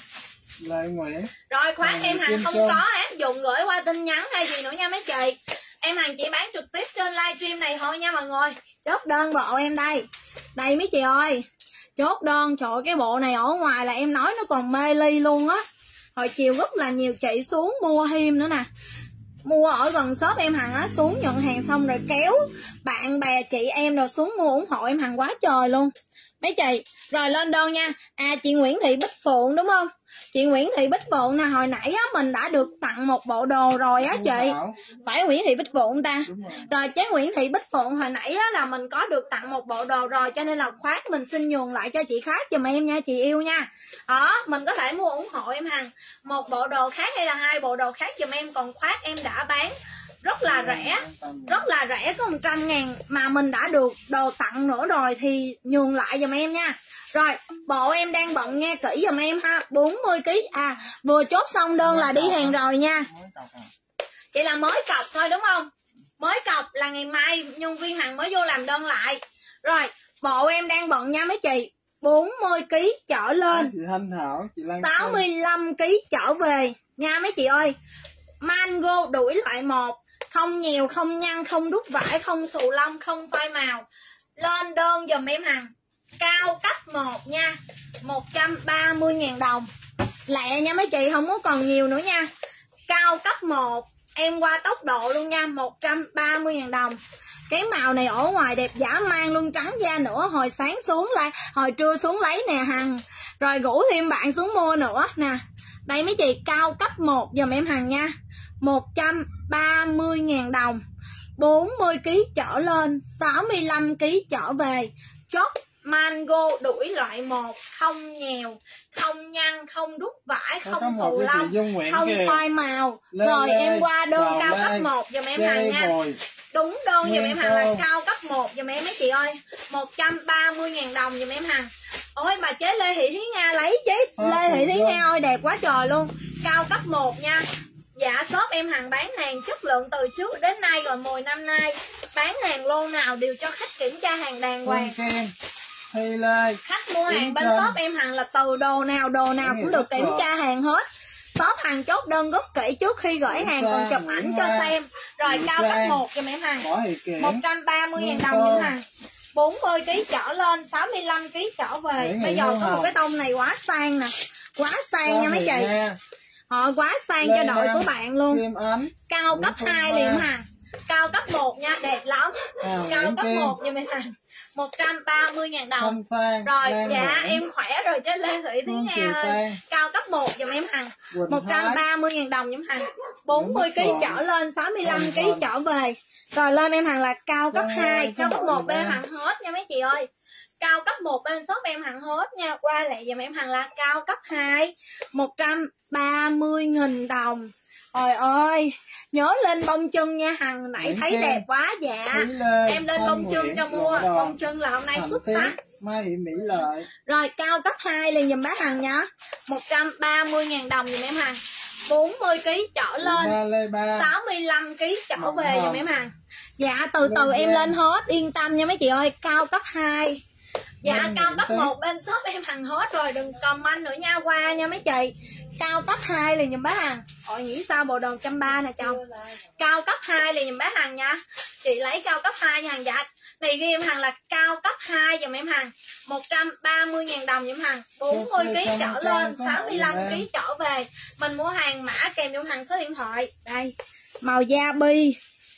Rồi khoác em Hằng không có áp dụng gửi qua tin nhắn hay gì nữa nha mấy chị. Em Hằng chỉ bán trực tiếp trên livestream này thôi nha mọi người. Chốt đơn bộ em đây. Đây mấy chị ơi, chốt đơn. Trời ơi, cái bộ này ở ngoài là em nói nó còn mê ly luôn á. Hồi chiều rất là nhiều chị xuống mua thêm nữa nè. Mua ở gần shop em Hằng á, xuống nhận hàng xong rồi kéo bạn bè chị em rồi xuống mua ủng hộ em Hằng quá trời luôn mấy chị. Rồi lên đơn nha. À chị Nguyễn Thị Bích Phượng đúng không? Chị Nguyễn Thị Bích Phượng nè, hồi nãy á mình đã được tặng một bộ đồ rồi á chị. Phải Nguyễn Thị Bích Phượng ta. Rồi chế Nguyễn Thị Bích Phượng hồi nãy á là mình có được tặng một bộ đồ rồi, cho nên là khoác mình xin nhường lại cho chị khác giùm em nha chị yêu nha. Đó, mình có thể mua ủng hộ em Hằng một bộ đồ khác hay là 2 bộ đồ khác giùm em. Còn khoác em đã bán rất là rẻ, có 100.000 mà mình đã được đồ tặng nữa rồi thì nhường lại giùm em nha. Rồi bộ em đang bận nghe kỹ giùm em ha, 40kg. À vừa chốt xong đơn là đi hàng rồi nha. Chỉ là mới cọc thôi đúng không? Mới cọc là ngày mai nhân viên Hằng mới vô làm đơn lại. Rồi bộ em đang bận nha mấy chị, 40kg trở lên, 65kg trở về nha mấy chị ơi. mango đuổi loại 1, không nhiều, không nhăn, không đút vải, không xù lông, không phai màu. Lên đơn dùm em Hằng. Cao cấp 1 nha, 130.000 đồng. Lẹ nha mấy chị, không có còn nhiều nữa nha. Cao cấp 1, em qua tốc độ luôn nha, 130.000 đồng. Cái màu này ở ngoài đẹp dã man luôn, trắng da nữa. Hồi sáng xuống lại, hồi trưa xuống lấy nè Hằng. Rồi rủ thêm bạn xuống mua nữa nè. Đây mấy chị, cao cấp 1 dùm em Hằng nha, 130.000 đồng. 40kg trở lên, 65kg trở về. Chốt mango đuổi loại 1, không nhèo, không nhăn, không đút vải, không xù lông, không phai màu. Rồi em qua đơn cao cấp 1 dùm em Hằng nha. Đúng đơn dùm em Hằng là cao cấp 1 dùm em mấy chị ơi, 130.000 đồng dùm em Hằng. Ôi bà chế Lê Thị Thúy Nga lấy chế Lê Thị Thúy Nga ơi, đẹp quá trời luôn. Cao cấp 1 nha. Dạ shop em Hằng bán hàng chất lượng từ trước đến nay rồi, 10 năm nay bán hàng lô nào đều cho khách kiểm tra hàng đàng hoàng. Khách mua hàng bên shop em Hằng là từ đồ nào cũng được kiểm tra hàng hết. Shop Hằng chốt đơn rất kỹ trước khi gửi hàng, còn chụp ảnh cho xem. Rồi cao cấp 1 cho em Hằng, 130.000 đồng như Hằng. 40kg trở lên, 65kg trở về. Bây giờ có một cái tông này quá sang nè, quá sang nha mấy chị. Họ quá sang cho đội của bạn luôn. Cao cấp 2 liền Hằng. Cao cấp 1 nha, đẹp lắm. Cao cấp 1 nha mấy Hằng, 130.000 đồng. Rồi dạ em khỏe rồi chứ Lê Thị Thúy Nga ơi. Cao cấp 1 dùm em Hằng, 130.000 đồng giùm Hằng. 40kg trở lên, 65kg trở về. Rồi lên em Hằng là cao cấp 2. Cao cấp 1 bên Hằng hết nha mấy chị ơi. Cao cấp 1 bên shop em Hằng hết nha. Qua lại dùm em Hằng là cao cấp 2, 130.000 đồng. Trời ơi, nhớ lên bông chân nha Hằng, nãy thấy đẹp quá. Dạ em lên bông chân cho mua. Bông chân là hôm nay xuất sắc. Rồi cao cấp 2 liền dùm bác Hằng nha, 130.000 đồng dùm em Hằng. 40kg trở lên, 65kg trở về dùm em Hằng. Dạ từ từ em lên hết, yên tâm nha mấy chị ơi. Cao cấp 2. Dạ cao cấp 1 bên shop em Hằng hết rồi, đừng comment nữa nha, qua nha mấy chị. Cao cấp 2 liền dùm bác Hằng. Ôi nghĩ sao bộ đồ 130 nè chồng. Cao cấp 2 liền dùm bác Hằng nha. Chị lấy cao cấp 2 nha Hằng. Dạ này ghi em Hằng là cao cấp 2 dùm em Hằng, 130.000 đồng dùm Hằng. 40kg trở lên, 65kg trở về. Mình mua hàng mã kèm dùm Hằng số điện thoại. Đây, màu da bi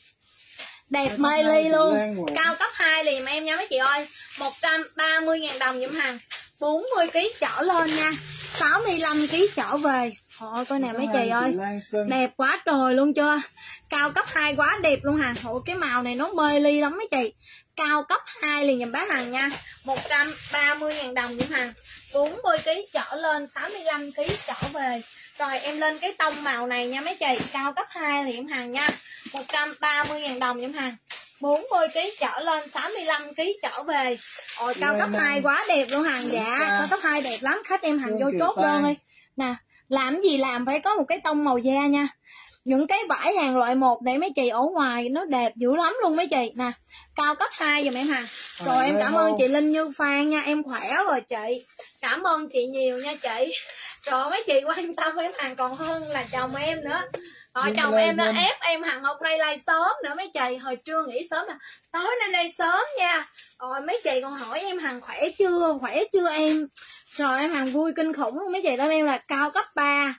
đẹp mê ly luôn. Cao cấp 2 liền em nha mấy chị ơi, 130.000 đồng dùm Hằng. 40kg trở lên nha, 65kg trở về. Ôi coi nè mấy chị ơi, đẹp quá trời luôn chưa. Cao cấp 2 quá đẹp luôn Hằng. Ôi cái màu này nó mê ly lắm mấy chị. Cao cấp 2 liền dùm bác Hằng nha, 130.000 đồng dùm Hằng. 40kg trở lên, 65kg trở về. Rồi em lên cái tông màu này nha mấy chị. Cao cấp 2 liền Hằng nha, 130.000 đồng dùm Hằng. 40kg trở lên, 65kg trở về. Ôi cao cấp 2 quá đẹp luôn Hằng. Dạ cao cấp 2 đẹp lắm. Khách em Hằng vô chốt đơn đi nè. Làm gì làm phải có một cái tông màu da nha. Những cái vải hàng loại 1 để mấy chị ở ngoài nó đẹp dữ lắm luôn mấy chị nè. Cao cấp 2 giùm em Hằng. Rồi em cảm ơn chị Linh Như Phan nha, em khỏe rồi chị. Cảm ơn chị nhiều nha chị. Rồi mấy chị quan tâm em Hằng còn hơn là chồng em nữa. Rồi chồng em đã ép em Hằng hôm nay like sớm nữa mấy chị. Hồi trưa nghỉ sớm nè, tối nay đây sớm nha. Rồi mấy chị còn hỏi em Hằng khỏe chưa em. Rồi em Hằng vui kinh khủng luôn mấy chị. Đó em là cao cấp 3.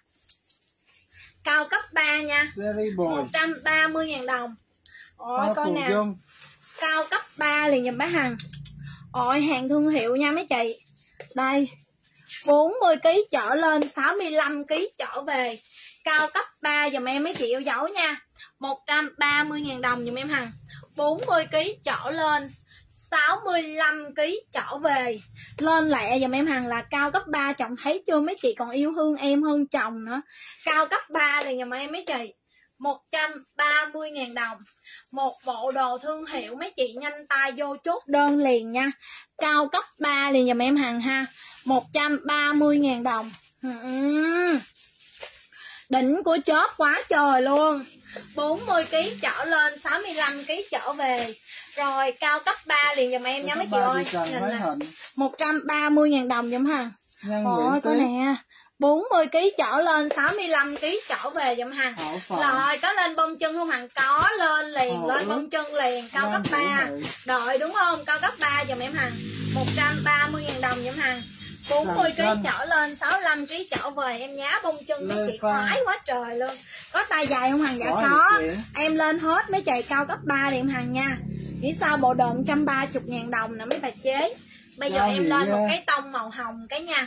Cao cấp 3 nha, 130.000 đồng. Ôi coi nào. Cao cấp 3 liền dùm bác Hằng. Ôi hàng thương hiệu nha mấy chị. Đây 40kg trở lên, 65kg trở về. Cao cấp 3 dùm em mấy chị yêu dấu nha, 130.000 đồng dùm em Hằng. 40kg trở lên, 65kg trở về. Lên lẹ dùm em Hằng là cao cấp 3. Chồng thấy chưa mấy chị, còn yêu thương em hơn chồng nữa. Cao cấp 3 thì dùm em mấy chị, 130.000 đồng. Một bộ đồ thương hiệu mấy chị nhanh tay vô chốt đơn liền nha. Cao cấp 3 liền dùm em Hằng ha, 130.000 đồng. Đỉnh của chóp quá trời luôn. 40kg trở lên, 65kg trở về. Rồi cao cấp 3 liền dùm em nha mấy chị ơi. 130.000 đồng dùm Hằng. Ôi coi nè, 40 kg trở lên, 65 kg trở về giùm hàng. Rồi có lên bông chân không hàng? Có lên liền, lên bông chân liền, cao cấp 3. Đợi đúng không? Cao cấp 3 giùm em hàng. 130.000 đồng giùm hàng. 40 kg trở lên, 65 kg trở về em nhá. Bông chân mấy chị khoái quá trời luôn. Có tay dài không hàng? Dạ có. Em lên hết mấy chị cao cấp 3 đi em hàng nha. Nghĩ sao bộ đồ 130.000 đồng nè mấy bà chế. Bây giờ em lên một cái tông màu hồng cái nha.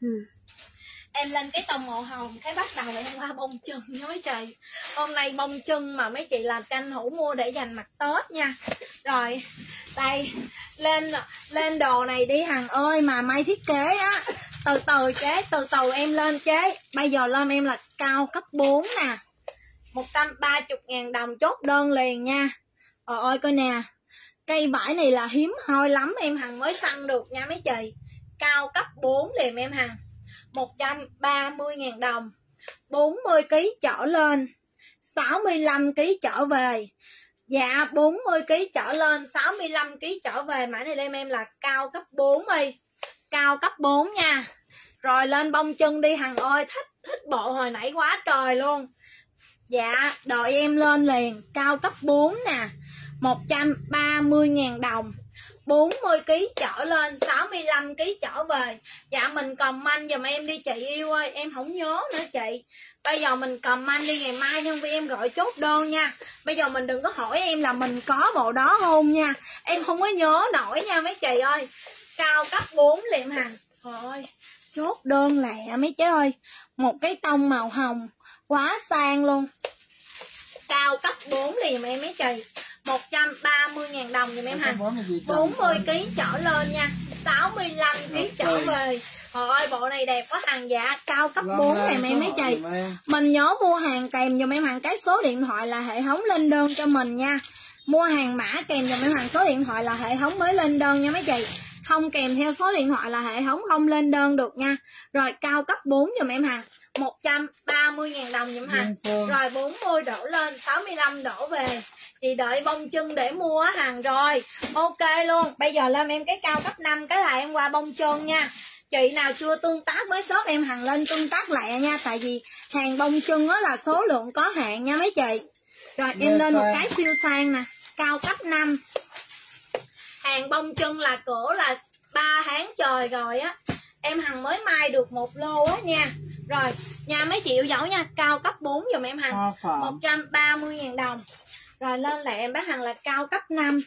Em lên cái tông màu hồng cái bắt đầu em qua bông chân nha mấy chị. Hôm nay bông chân mà mấy chị làm tranh thủ mua để dành mặt Tết nha. Rồi đây lên đồ này đi Hằng ơi, mà may thiết kế á. Từ từ chế, từ từ em lên chế. Bây giờ lên em là cao cấp 4 nè, 130.000 đồng chốt đơn liền nha. Ơi coi nè, cây vải này là hiếm hoi lắm em Hằng mới săn được nha mấy chị. Cao cấp 4 liền em Hằng, 130.000 đồng, 40 kg trở lên, 65 kg trở về. Dạ 40 kg trở lên, 65 kg trở về. Mã này em là cao cấp 4 đi. Cao cấp 4 nha. Rồi lên bông chân đi Hằng ơi, thích bộ hồi nãy quá trời luôn. Dạ đợi em lên liền, cao cấp 4 nè, 130.000 đồng, 40 kg trở lên, 65 kg trở về. Dạ mình comment giùm em đi chị yêu ơi, em không nhớ nữa chị. Bây giờ mình comment đi, ngày mai nhân viên em gọi chốt đơn nha. Bây giờ mình đừng có hỏi em là mình có bộ đó không nha, em không có nhớ nổi nha mấy chị ơi. Cao cấp 4 liệm hàng. Thôi chốt đơn lẹ mấy chị ơi. Một cái tông màu hồng quá sang luôn. Cao cấp 4 liền em mấy chị, 130.000 đồng giùm em hàng. 40 kg trở lên nha, 65 kg trở về. Trời ơi bộ này đẹp quá hàng. Dạ cao cấp 4 này em mấy chị. Mình nhớ mua hàng kèm giùm em hàng cái số điện thoại là hệ thống lên đơn cho mình nha. Mua hàng mã kèm giùm em hàng số điện thoại là hệ thống mới lên đơn nha mấy chị. Không kèm theo số điện thoại là hệ thống không lên đơn được nha. Rồi cao cấp 4 giùm em hàng, 130.000 đồng giùm hàng. Rồi 40 đổ lên, 65 đổ về. Chị đợi bông chân để mua hàng rồi. Ok luôn. Bây giờ lên em cái cao cấp 5 cái là em qua bông chân nha. Chị nào chưa tương tác với shop em Hằng lên tương tác lại nha. Tại vì hàng bông chân đó là số lượng có hạn nha mấy chị. Rồi em lên một cái siêu sang nè, cao cấp 5. Hàng bông chân là cổ là 3 tháng trời rồi á. Em Hằng mới mai được một lô á nha. Rồi nha mấy chị yêu dấu nha. Cao cấp 4 dùm em Hằng, 130.000 đồng. Rồi lên lại em bác Hằng là cao cấp 5.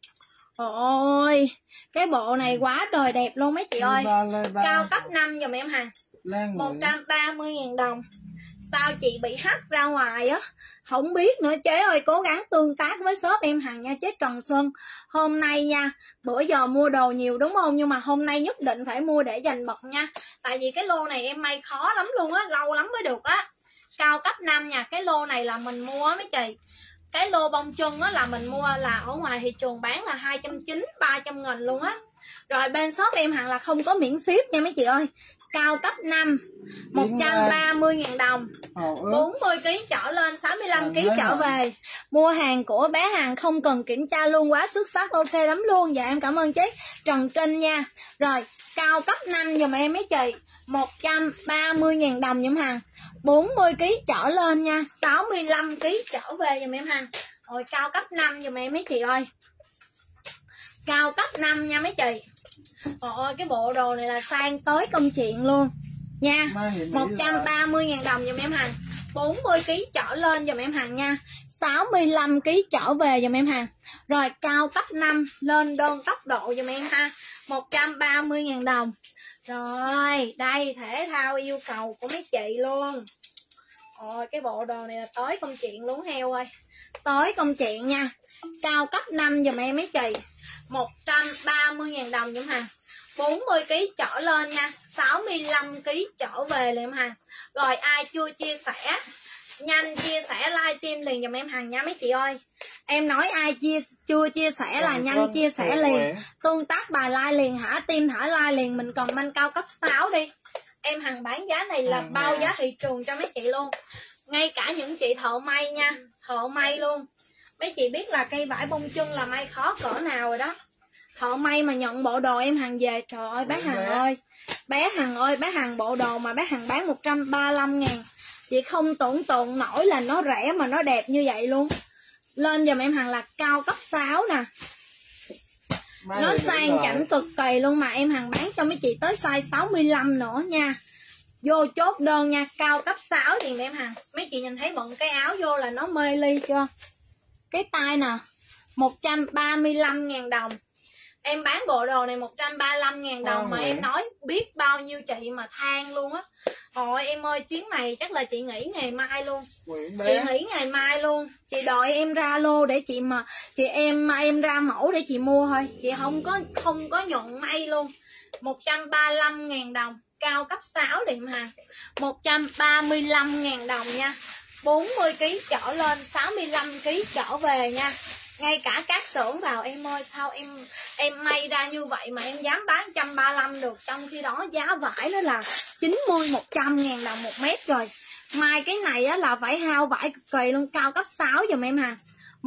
Ôi cái bộ này quá trời đẹp luôn mấy chị ơi. Cao cấp 5 dùm em Hằng, 130.000 đồng. Sao chị bị hack ra ngoài á không biết nữa chế ơi. Cố gắng tương tác với shop em Hằng nha chế Trần Xuân. Hôm nay nha, bữa giờ mua đồ nhiều đúng không, nhưng mà hôm nay nhất định phải mua để dành mật nha. Tại vì cái lô này em may khó lắm luôn á, lâu lắm mới được á. Cao cấp 5 nha. Cái lô này là mình mua mấy chị. Cái lô bông chân á là mình mua là ở ngoài thị trường bán là 290-300 nghìn luôn á. Rồi bên shop em Hằng là không có miễn ship nha mấy chị ơi. Cao cấp 5, 130.000 đồng, 40 kg trở lên, 65 kg trở về. Mua hàng của bé Hằng không cần kiểm tra luôn, quá xuất sắc, ok lắm luôn. Dạ em cảm ơn chế Trần Trinh nha. Rồi cao cấp 5 dùm em mấy chị, 130.000 đồng giùm Hằng, 40 kg trở lên nha, 65 kg trở về dùm em Hằng. Rồi cao cấp 5 dùm em mấy chị ơi. Cao cấp 5 nha mấy chị. Ôi cái bộ đồ này là sang tới công chuyện luôn nha. 130.000 đồng dùm em Hằng, 40 kg trở lên dùm em Hằng nha, 65 kg trở về dùm em Hằng. Rồi cao cấp 5 lên đơn tốc độ dùm em ha, 130.000 đồng. Rồi đây thể thao yêu cầu của mấy chị luôn. Ôi cái bộ đồ này là tới công chuyện luôn heo ơi. Tới công chuyện nha. Cao cấp 5 dùm em mấy chị, 130.000 đồng dùm Hằng, 40 kg trở lên nha, 65 kg trở về liền em Hằng. Rồi ai chưa chia sẻ nhanh chia sẻ livestream liền dùm em Hằng nha mấy chị ơi. Em nói ai chưa chia sẻ là nhanh chia sẻ liền, tương tác bài like liền hả, tim thả like liền. Mình comment cao cấp 6 đi. Em Hằng bán giá này là bao giá thị trường cho mấy chị luôn. Ngay cả những chị thợ may nha, thợ may luôn. Mấy chị biết là cây vải bông chân là may khó cỡ nào rồi đó. Thợ may mà nhận bộ đồ em Hằng về, trời ơi bác Hằng ơi, Bé Hằng ơi, bé Hằng bộ đồ mà bé Hằng bán 135.000. Chị không tưởng tượng nổi là nó rẻ mà nó đẹp như vậy luôn. Lên giùm em Hằng là cao cấp 6 nè. Nó sang chảnh cực kỳ luôn mà em Hằng bán cho mấy chị tới size 65 nữa nha. Vô chốt đơn nha, cao cấp 6 liền em Hằng. Mấy chị nhìn thấy bận cái áo vô là nó mê ly chưa? Cái tay nè, 135.000 đồng. Em bán bộ đồ này 135.000 đồng mà em nói biết bao nhiêu chị mà than luôn á. Ôi em ơi, chuyến này chắc là chị nghỉ ngày mai luôn. Chị nghỉ ngày mai luôn. Chị đợi em ra lô để chị mà em ra mẫu để chị mua thôi. Chị không có nhận may luôn. 135.000 đồng, cao cấp 6 điểm hàng. 135.000 đồng nha. 40kg trở lên, 65kg trở về nha. Ngay cả các xưởng vào em ơi, sao em may ra như vậy mà em dám bán 135 được, trong khi đó giá vải đó là 90-100.000 đồng 1 mét rồi. Mai cái này á là vải hao vải cực kỳ luôn, cao cấp 6 giùm em hà.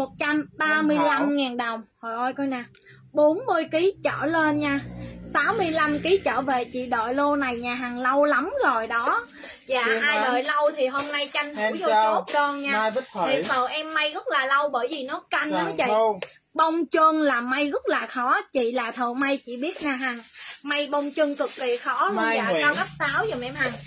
135.000 đồng. Trời ơi coi nè, 40kg trở lên nha, 65kg trở về. Chị đợi lô này nhà hàng lâu lắm rồi đó. Dạ ai đợi lâu thì hôm nay tranh thủ vô chốt đơn nha. Thì sợ em may rất là lâu bởi vì nó canh lắm chị. Bông chân là may rất là khó. Chị là thợ may chị biết nha Hằng. May bông chân cực kỳ khó luôn. Dạ cao cấp 6 giùm em Hằng.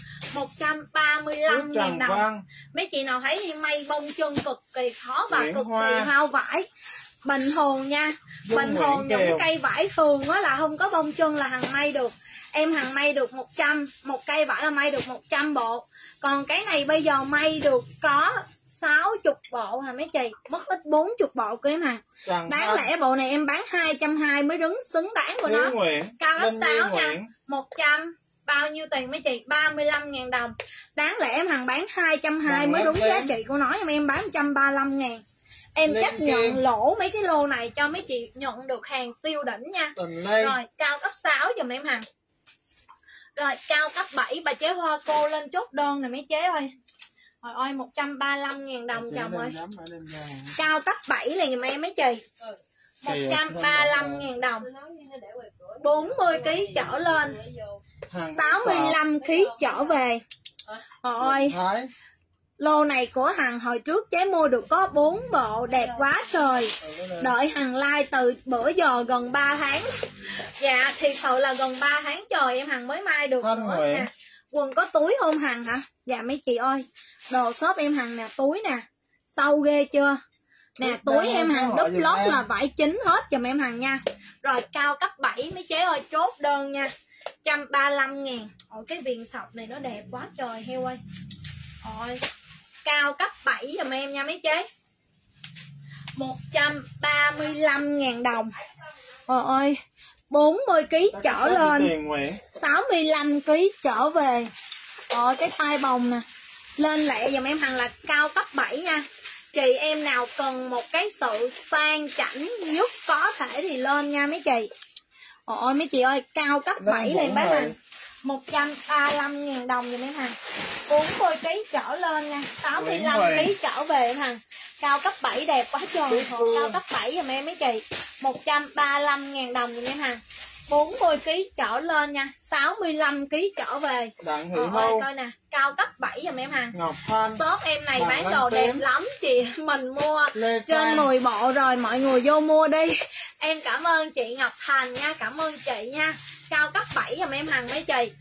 135.000 đồng. Mấy chị nào thấy thì may bông chân cực kỳ khó và cực kỳ hao vải. Bình thường nha, bình thường những cây vải thường á là không có bông chân là Hằng may được. Em Hằng may được 100, một cây vải là may được 100 bộ. Còn cái này bây giờ may được có 60 bộ hả mấy chị, mất ít 40 bộ của em Hằng. Đáng lẽ bộ này em bán 220 mới đứng xứng đáng của nó. Cao cấp 6 nha, 100 bao nhiêu tiền mấy chị? 35.000 đồng. Đáng lẽ em Hằng bán 220 mới đúng giá trị của nó, em bán 135.000. Em chấp nhận lỗ mấy cái lô này cho mấy chị nhận được hàng siêu đỉnh nha. Rồi cao cấp 6 giùm em Hằng. Rồi cao cấp 7 bà chế hoa cô lên chốt đơn này mấy chế ơi. Trời ơi 135.000 đồng chồng ơi. Cao cấp 7 này giùm em mấy chị. 135.000 đồng. 40kg trở lên, 65kg trở về. Trời ơi, lô này của Hằng hồi trước chế mua được có 4 bộ đẹp quá trời. Đợi Hằng like từ bữa giờ gần 3 tháng. Dạ thì sự là gần 3 tháng trời em Hằng mới may được nữa nè. Quần có túi không Hằng hả? Dạ mấy chị ơi, đồ shop em Hằng nè, túi nè, sâu ghê chưa? Nè túi em Hằng đúp lót là vải chính hết giùm em Hằng nha. Rồi cao cấp 7 mấy chế ơi, chốt đơn nha. 135.000. Ôi cái viền sọc này nó đẹp quá trời heo ơi. Ôi cao cấp 7 giùm em nha mấy chế. 135.000 đồng. Trời ơi 40kg trở lên, 65kg trở về. Rồi cái tay bồng nè, lên lẹ giùm em Hằng là cao cấp 7 nha. Chị em nào cần một cái sự sang chảnh nhất có thể thì lên nha mấy chị. Ôi mấy chị ơi, cao cấp 7 lên bán Hằng 135.000 đồng giùm em Hằng. 40kg trở lên nha, 65kg trở về em Hằng. Cao cấp 7 đẹp quá trời. Cao cấp 7 giùm em mấy chị. 135.000 đồng giùm em Hằng. 40kg trở lên nha, 65kg trở về. Coi nè, cao cấp 7 giùm em Hằng. Shop em này bán đồ đẹp lắm chị. Mình mua trên 10 bộ rồi, mọi người vô mua đi. Em cảm ơn chị Ngọc Thành nha, cảm ơn chị nha. Cao cấp 7 giùm em Hằng mấy chị.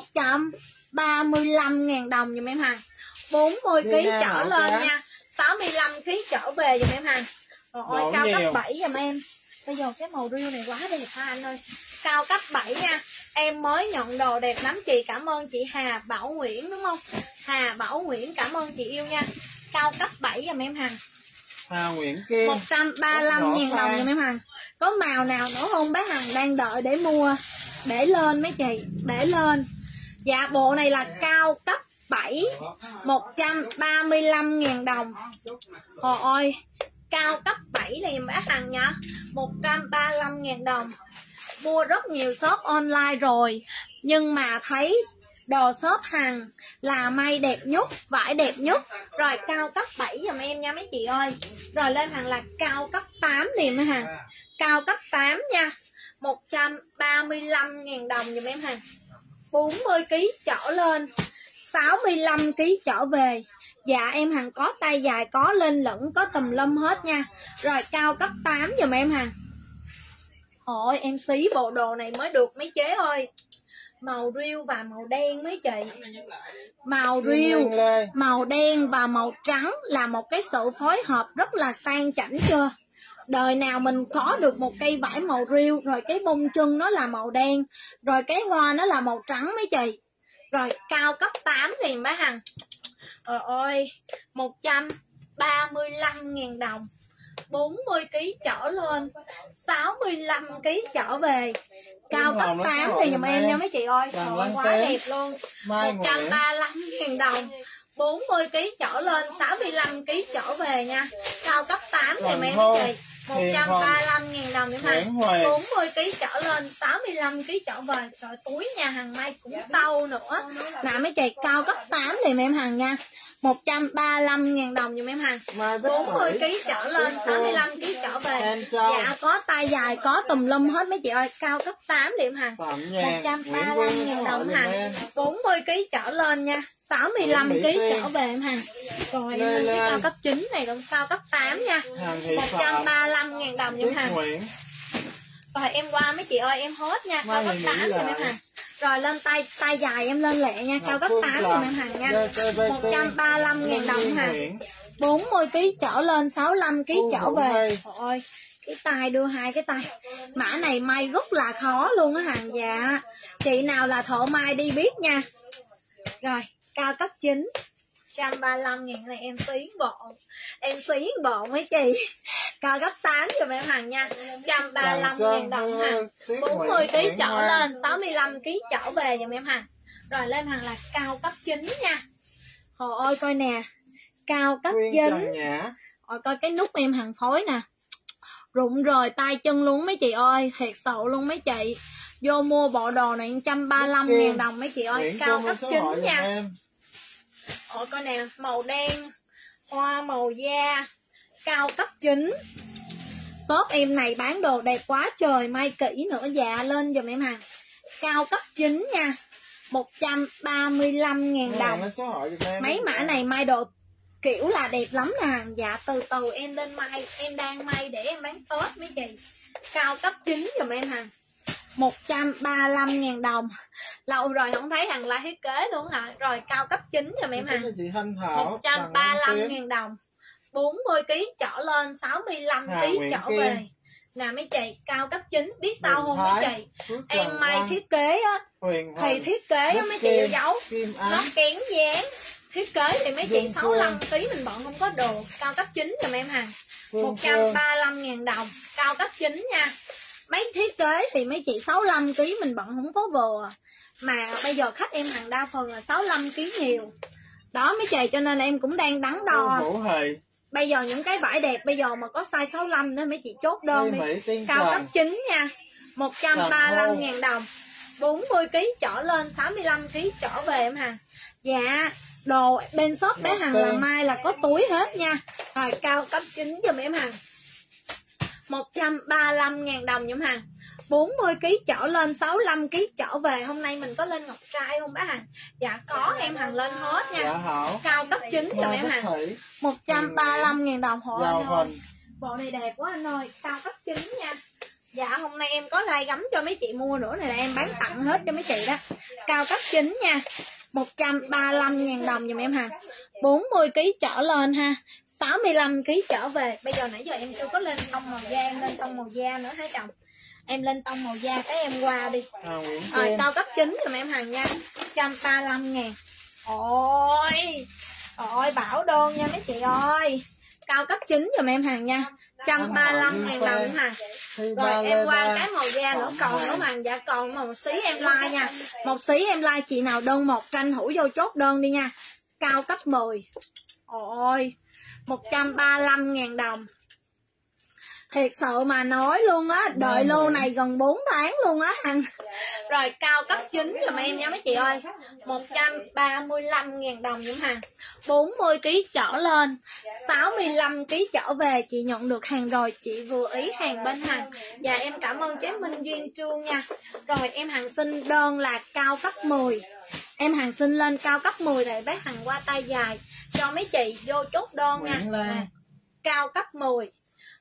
135.000 đồng giùm em Hằng. 40kg trở lên nha, 65kg trở về giùm em Hằng. Rồi cao cấp 7 giùm em. Bây giờ cái màu riêu này quá đẹp ha anh ơi. Cao cấp 7 nha. Em mới nhận đồ đẹp lắm chị. Cảm ơn chị Hà Bảo Nguyễn đúng không? Hà Bảo Nguyễn, cảm ơn chị yêu nha. Cao cấp 7 giùm em Hằng. Hà Nguyễn Kim 135.000 đồng giùm em Hằng. Có màu nào nữa không bác Hằng đang đợi để mua? Để lên mấy chị, để lên. Dạ bộ này là cao cấp 7, 135.000 đồng. Trời ơi, cao cấp 7 này bác Hằng nha, 135.000 đồng. Mua rất nhiều shop online rồi, nhưng mà thấy đồ shop Hằng là may đẹp nhất, vải đẹp nhất. Rồi cao cấp 7 giùm em nha mấy chị ơi. Rồi lên Hằng là cao cấp 8 liền mấy Hằng. Cao cấp 8 nha, 135.000 đồng giùm em Hằng. 40kg trở lên, 65kg trở về. Dạ em Hằng có tay dài, có lên lửng, có tùm lum hết nha. Rồi cao cấp 8 giùm em Hằng. Thôi em xí bộ đồ này mới được mấy chế ơi. Màu riêu và màu đen mấy chị. Màu riêu, màu đen và màu trắng là một cái sự phối hợp rất là sang chảnh chưa? Đời nào mình có được một cây vải màu riêu, rồi cái bông chân nó là màu đen, rồi cái hoa nó là màu trắng mấy chị. Rồi cao cấp 8 thì bá Hằng. Trời ơi, 135.000 đồng, 40kg trở lên, 65kg trở về. Cao cấp 8 thì giùm em nha mấy chị ơi. Trời quá đẹp luôn. 135.000 đồng, 40kg trở lên, 65kg trở về nha. Cao cấp 8 thì em mấy chị. 135.000 đồng em Hằng. 40kg trở lên, 65kg trở về. Rồi túi nhà Hằng may cũng sâu nữa. Nè mấy chị, cao cấp 8 thì em Hằng nha. 135.000 đồng giùm em Hằng. 40kg trở lên, 65kg trở về. Dạ có tay dài, có tùm lum hết mấy chị ơi. Cao cấp 8 thì em Hằng. 135.000 đồng Hằng. 40kg trở lên nha, 65kg trở về em Hằng. Rồi em lên cái cao cấp 9 này cũng cao cấp 8 nha. 135.000 đồng giùm Hằng. Rồi em qua mấy chị ơi, em hết nha. Cao cấp 8 giùm em Hằng. Rồi lên tay dài em lên lẹ nha. Cao cấp 8 giùm em Hằng nha. 135.000 đồng Hằng. 40kg trở lên, 65kg trở về. Trời ơi, cái tay đưa hai cái tay. Mã này may rất là khó luôn á Hằng. Dạ chị nào là thợ may đi biết nha. Rồi cao cấp 9, 135.000 này em xí bộ. Em xí bộ mấy chị. Cao cấp 8 giùm em Hằng nha. 135.000 đồng Hằng. 40kg trở lên, 65kg trở về giùm em Hằng. Rồi lên Hằng là cao cấp 9 nha. Trời ơi coi nè. Cao cấp 9. Rồi coi cái nút em Hằng phối nè. Rụng rời tay chân luôn mấy chị ơi. Thiệt sự luôn mấy chị. Vô mua bộ đồ này 135.000 đồng mấy chị ơi. Cao cấp 9 nha. Ôi coi nè, màu đen, hoa màu da, cao cấp 9. Shop em này bán đồ đẹp quá trời, may kỹ nữa. Dạ lên giùm em Hằng. Cao cấp 9 nha. 135.000 đồng. Mấy mã này may đồ kiểu là đẹp lắm nè Hằng. Dạ từ từ em lên may, em đang may để em bán Tết mấy chị. Cao cấp 9 giùm em Hằng. 135.000 đồng. Lâu rồi không thấy Hằng like thiết kế luôn hả. Rồi cao cấp 9 giùm em Hằng. 135.000 đồng, 40kg trở lên, 65kg trở về. Nè mấy chị, cao cấp 9. Biết sao không mấy chị, em may thiết kế á thì thiết kế á mấy chị yêu dấu nó kén dáng. Thiết kế thì mấy chị 65kg mình bận không có đồ. Cao cấp 9 giùm em Hằng. 135.000 đồng, cao cấp 9 nha. Mấy thiết kế thì mấy chị 65kg mình bận không có vừa. Mà bây giờ khách em Hằng đa phần là 65kg nhiều. Đó mấy chị, cho nên em cũng đang đắn đo. Bây giờ những cái vải đẹp bây giờ mà có size 65 nữa mấy chị chốt đơn đi. Cao cấp 9 nha. 135.000 đồng, 40kg trở lên, 65kg trở về em Hằng. Dạ đồ bên shop bé Hằng là mai là có túi hết nha. Rồi cao cấp 9 giùm em Hằng. 135.000 đồng giùm Hằng. 40kg trở lên, 65kg trở về. Hôm nay mình có lên ngọc trai không bác Hằng? Dạ có em Hằng lên hết nha. Cao cấp 9 giùm em Hằng. 135.000 đồng hộ anh ơi. Bộ này đẹp quá anh ơi. Cao cấp 9 nha. Dạ hôm nay em có like gắm cho mấy chị mua nữa này, là em bán tặng hết cho mấy chị đó. Cao cấp 9 nha. 135.000 đồng giùm em Hằng. 40kg trở lên ha, 65kg trở về. Bây giờ nãy giờ em chưa có lên tông màu da, em lên tông màu da nữa hả chồng? Em lên tông màu da cái em qua đi. Rồi cao cấp 9 giùm em Hằng nha. 135.000. Ôi ôi bảo đơn nha mấy chị ơi. Cao cấp 9 giùm em Hằng nha. 135.000 đồng Hằng. Rồi em qua cái màu da nữa còn nữa Hằng. Dạ còn một xí em like nha. Một xí em like chị nào đơn một tranh thủ vô chốt đơn đi nha. Cao cấp 10. Ôi 135.000 đồng. Thiệt sự mà nói luôn á, đợi lô này gần 4 tháng luôn á Hằng. Rồi cao cấp 9 giùm em nha mấy chị ơi, 135.000 đồng giùm Hằng. 40kg trở lên, 65kg trở về chị nhận được hàng rồi, chị vừa ý hàng bên Hằng. Dạ em cảm ơn chế Minh Duyên Trương nha. Rồi em Hằng xin đơn là cao cấp 10. Em Hằng xin lên cao cấp 10 để bác Hằng qua tay dài cho mấy chị vô chốt đơn nha. À, cao cấp 10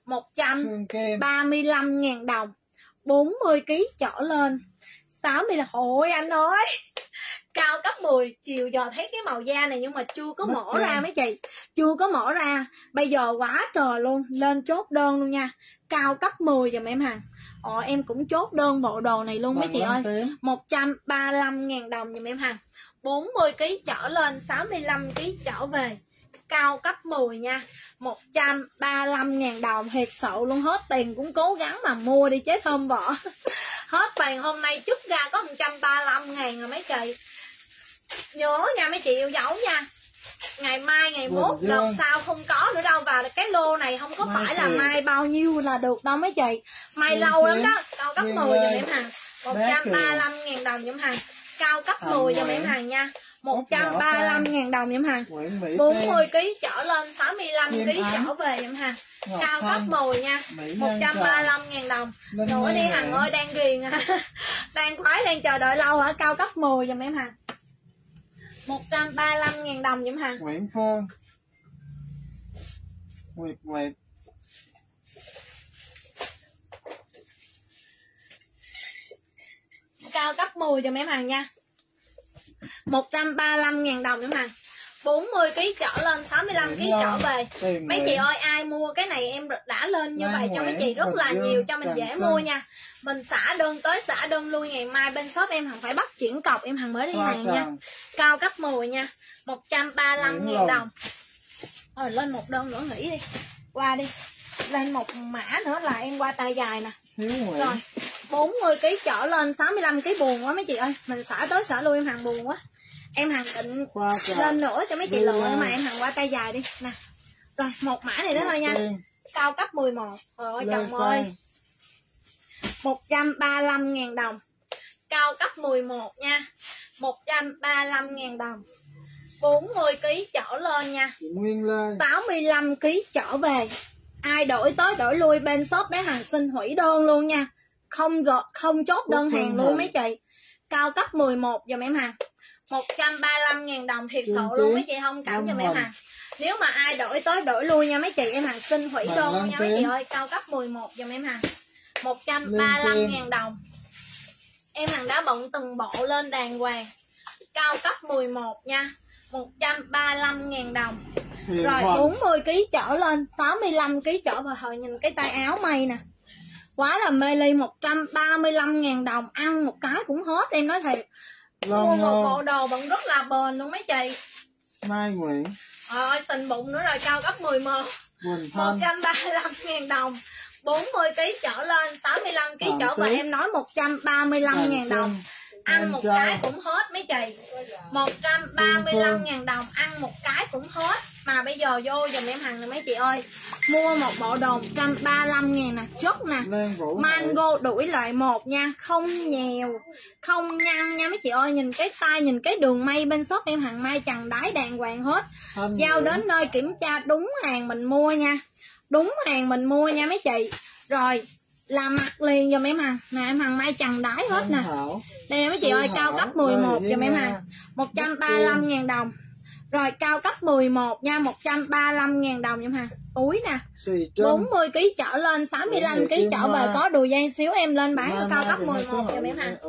135.000 đồng, 40kg trở lên, 60 là hội anh ơi. Cao cấp 10, chiều giờ thấy cái màu da này nhưng mà chưa có mỏ ra mấy chị, chưa có mỏ ra. Bây giờ quá trời luôn, lên chốt đơn luôn nha. Cao cấp 10 giùm em Hằng. Em cũng chốt đơn bộ đồ này luôn mấy chị ơi. 135.000 đồng giùm em Hằng. 40kg trở lên, 65kg trở về. Cao cấp 10 nha, 135.000 đồng. Thiệt sự luôn, hết tiền cũng cố gắng mà mua đi chế thơm vợ. Hết tiền hôm nay chút ra có 135.000 rồi mấy chị. Nhớ nha mấy chị yêu dấu nha. Ngày mai, ngày mốt, đợt sau không có nữa đâu. Và cái lô này không có phải là mai bao nhiêu là được đâu mấy chị. Mai lâu lắm đó. Cao cấp 10 giùm em Hằng. 135.000 đồng giùm Hằng. Cao cấp 10 giùm em Hằng nha. 135.000 đồng giùm Hằng. 40kg trở lên, 65kg trở về giùm Hằng. Cao cấp 10 nha. 135.000 đồng. Nữa đi Hằng ơi, đang ghiền đang khoái, đang chờ đợi lâu hả. Cao cấp 10 giùm em Hằng. 135.000 đồng giùm Hằng. Nguyễn Phương, Nguyệt cao cấp 10 giùm em Hằng nha. 135.000 đồng giùm Hằng. 40kg trở lên, 65kg trở về. Mấy chị ơi, ai mua cái này em đã lên như vậy cho mấy chị rất là nhiều, cho mình dễ mua nha. Mình xả đơn tới xả đơn lui, ngày mai bên shop em Hằng phải bắt chuyển cọc em Hằng mới đi hàng nha. Cao cấp 10 nha. 135.000 đồng. Rồi lên một đơn nữa nghỉ đi. Qua đi. Lên một mã nữa là em qua tay dài nè. Rồi 40kg trở lên, 65kg buồn quá mấy chị ơi. Mình xả tới xả lui em Hằng buồn quá. Em Hằng định lên nữa cho mấy chị lựa mà em Hằng qua tay dài đi nè. Rồi một mã này đó thôi nha. Cao cấp 11. Rồi chồng ơi, 135.000 đồng. Cao cấp 11 nha, 135.000 đồng. 40kg trở lên nha, 65kg trở về. Ai đổi tới đổi lui bên shop bé Hằng xin hủy đơn luôn nha. Không chốt đơn hàng luôn mấy chị. Cao cấp 11 giùm em Hằng. 135.000 đồng. Thiệt sự luôn mấy chị thông cảm giùm em Hằng. Nếu mà ai đổi tới đổi lui nha mấy chị, em Hằng xin hủy đơn luôn nha mấy chị ơi. Cao cấp 11 giùm em Hằng. 135.000 đồng. Em Hằng đã bận từng bộ lên đàng hoàng. Cao cấp 11 nha, 135.000 đồng. Rồi 40kg trở lên, 65kg trở về. Hồi nhìn cái tay áo may nè, quá là mê ly. 135.000 đồng. Ăn một cái cũng hết, em nói thiệt. Mua một bộ đồ vẫn rất là bền luôn mấy chị. Mai Nguyễn. Rồi xình bụng nữa rồi. Cao cấp 11, 135.000 đồng. 40kg trở lên, 65kg trở về. Em nói 135.000 đồng. Ăn một cái cũng hết mấy chị. 135.000 đồng. Ăn một cái cũng hết. Mà bây giờ vô dùm em Hằng này mấy chị ơi. Mua một bộ đồ 135.000 nè. Chất nè, mango đuổi loại 1 nha. Không nhèo, không nhăn nha mấy chị ơi. Nhìn cái tay, nhìn cái đường may bên shop em Hằng may chằng đáy đàng hoàng hết. Giao đến nơi kiểm tra đúng hàng mình mua nha. Đúng hàng mình mua nha mấy chị. Rồi làm mặt liền dùm em Hằng. Nè em Hằng may chằng đáy hết nè. Đây mấy chị ơi, cao cấp 11 dùm em Hằng. 135.000 đồng. Rồi cao cấp 11 nha, 135.000 đồng dùm Hằng. Túi nè, 40kg trở lên, 65kg trở về. Có đùi dây xíu em lên bán. Cao cấp 11 dùm em Hằng.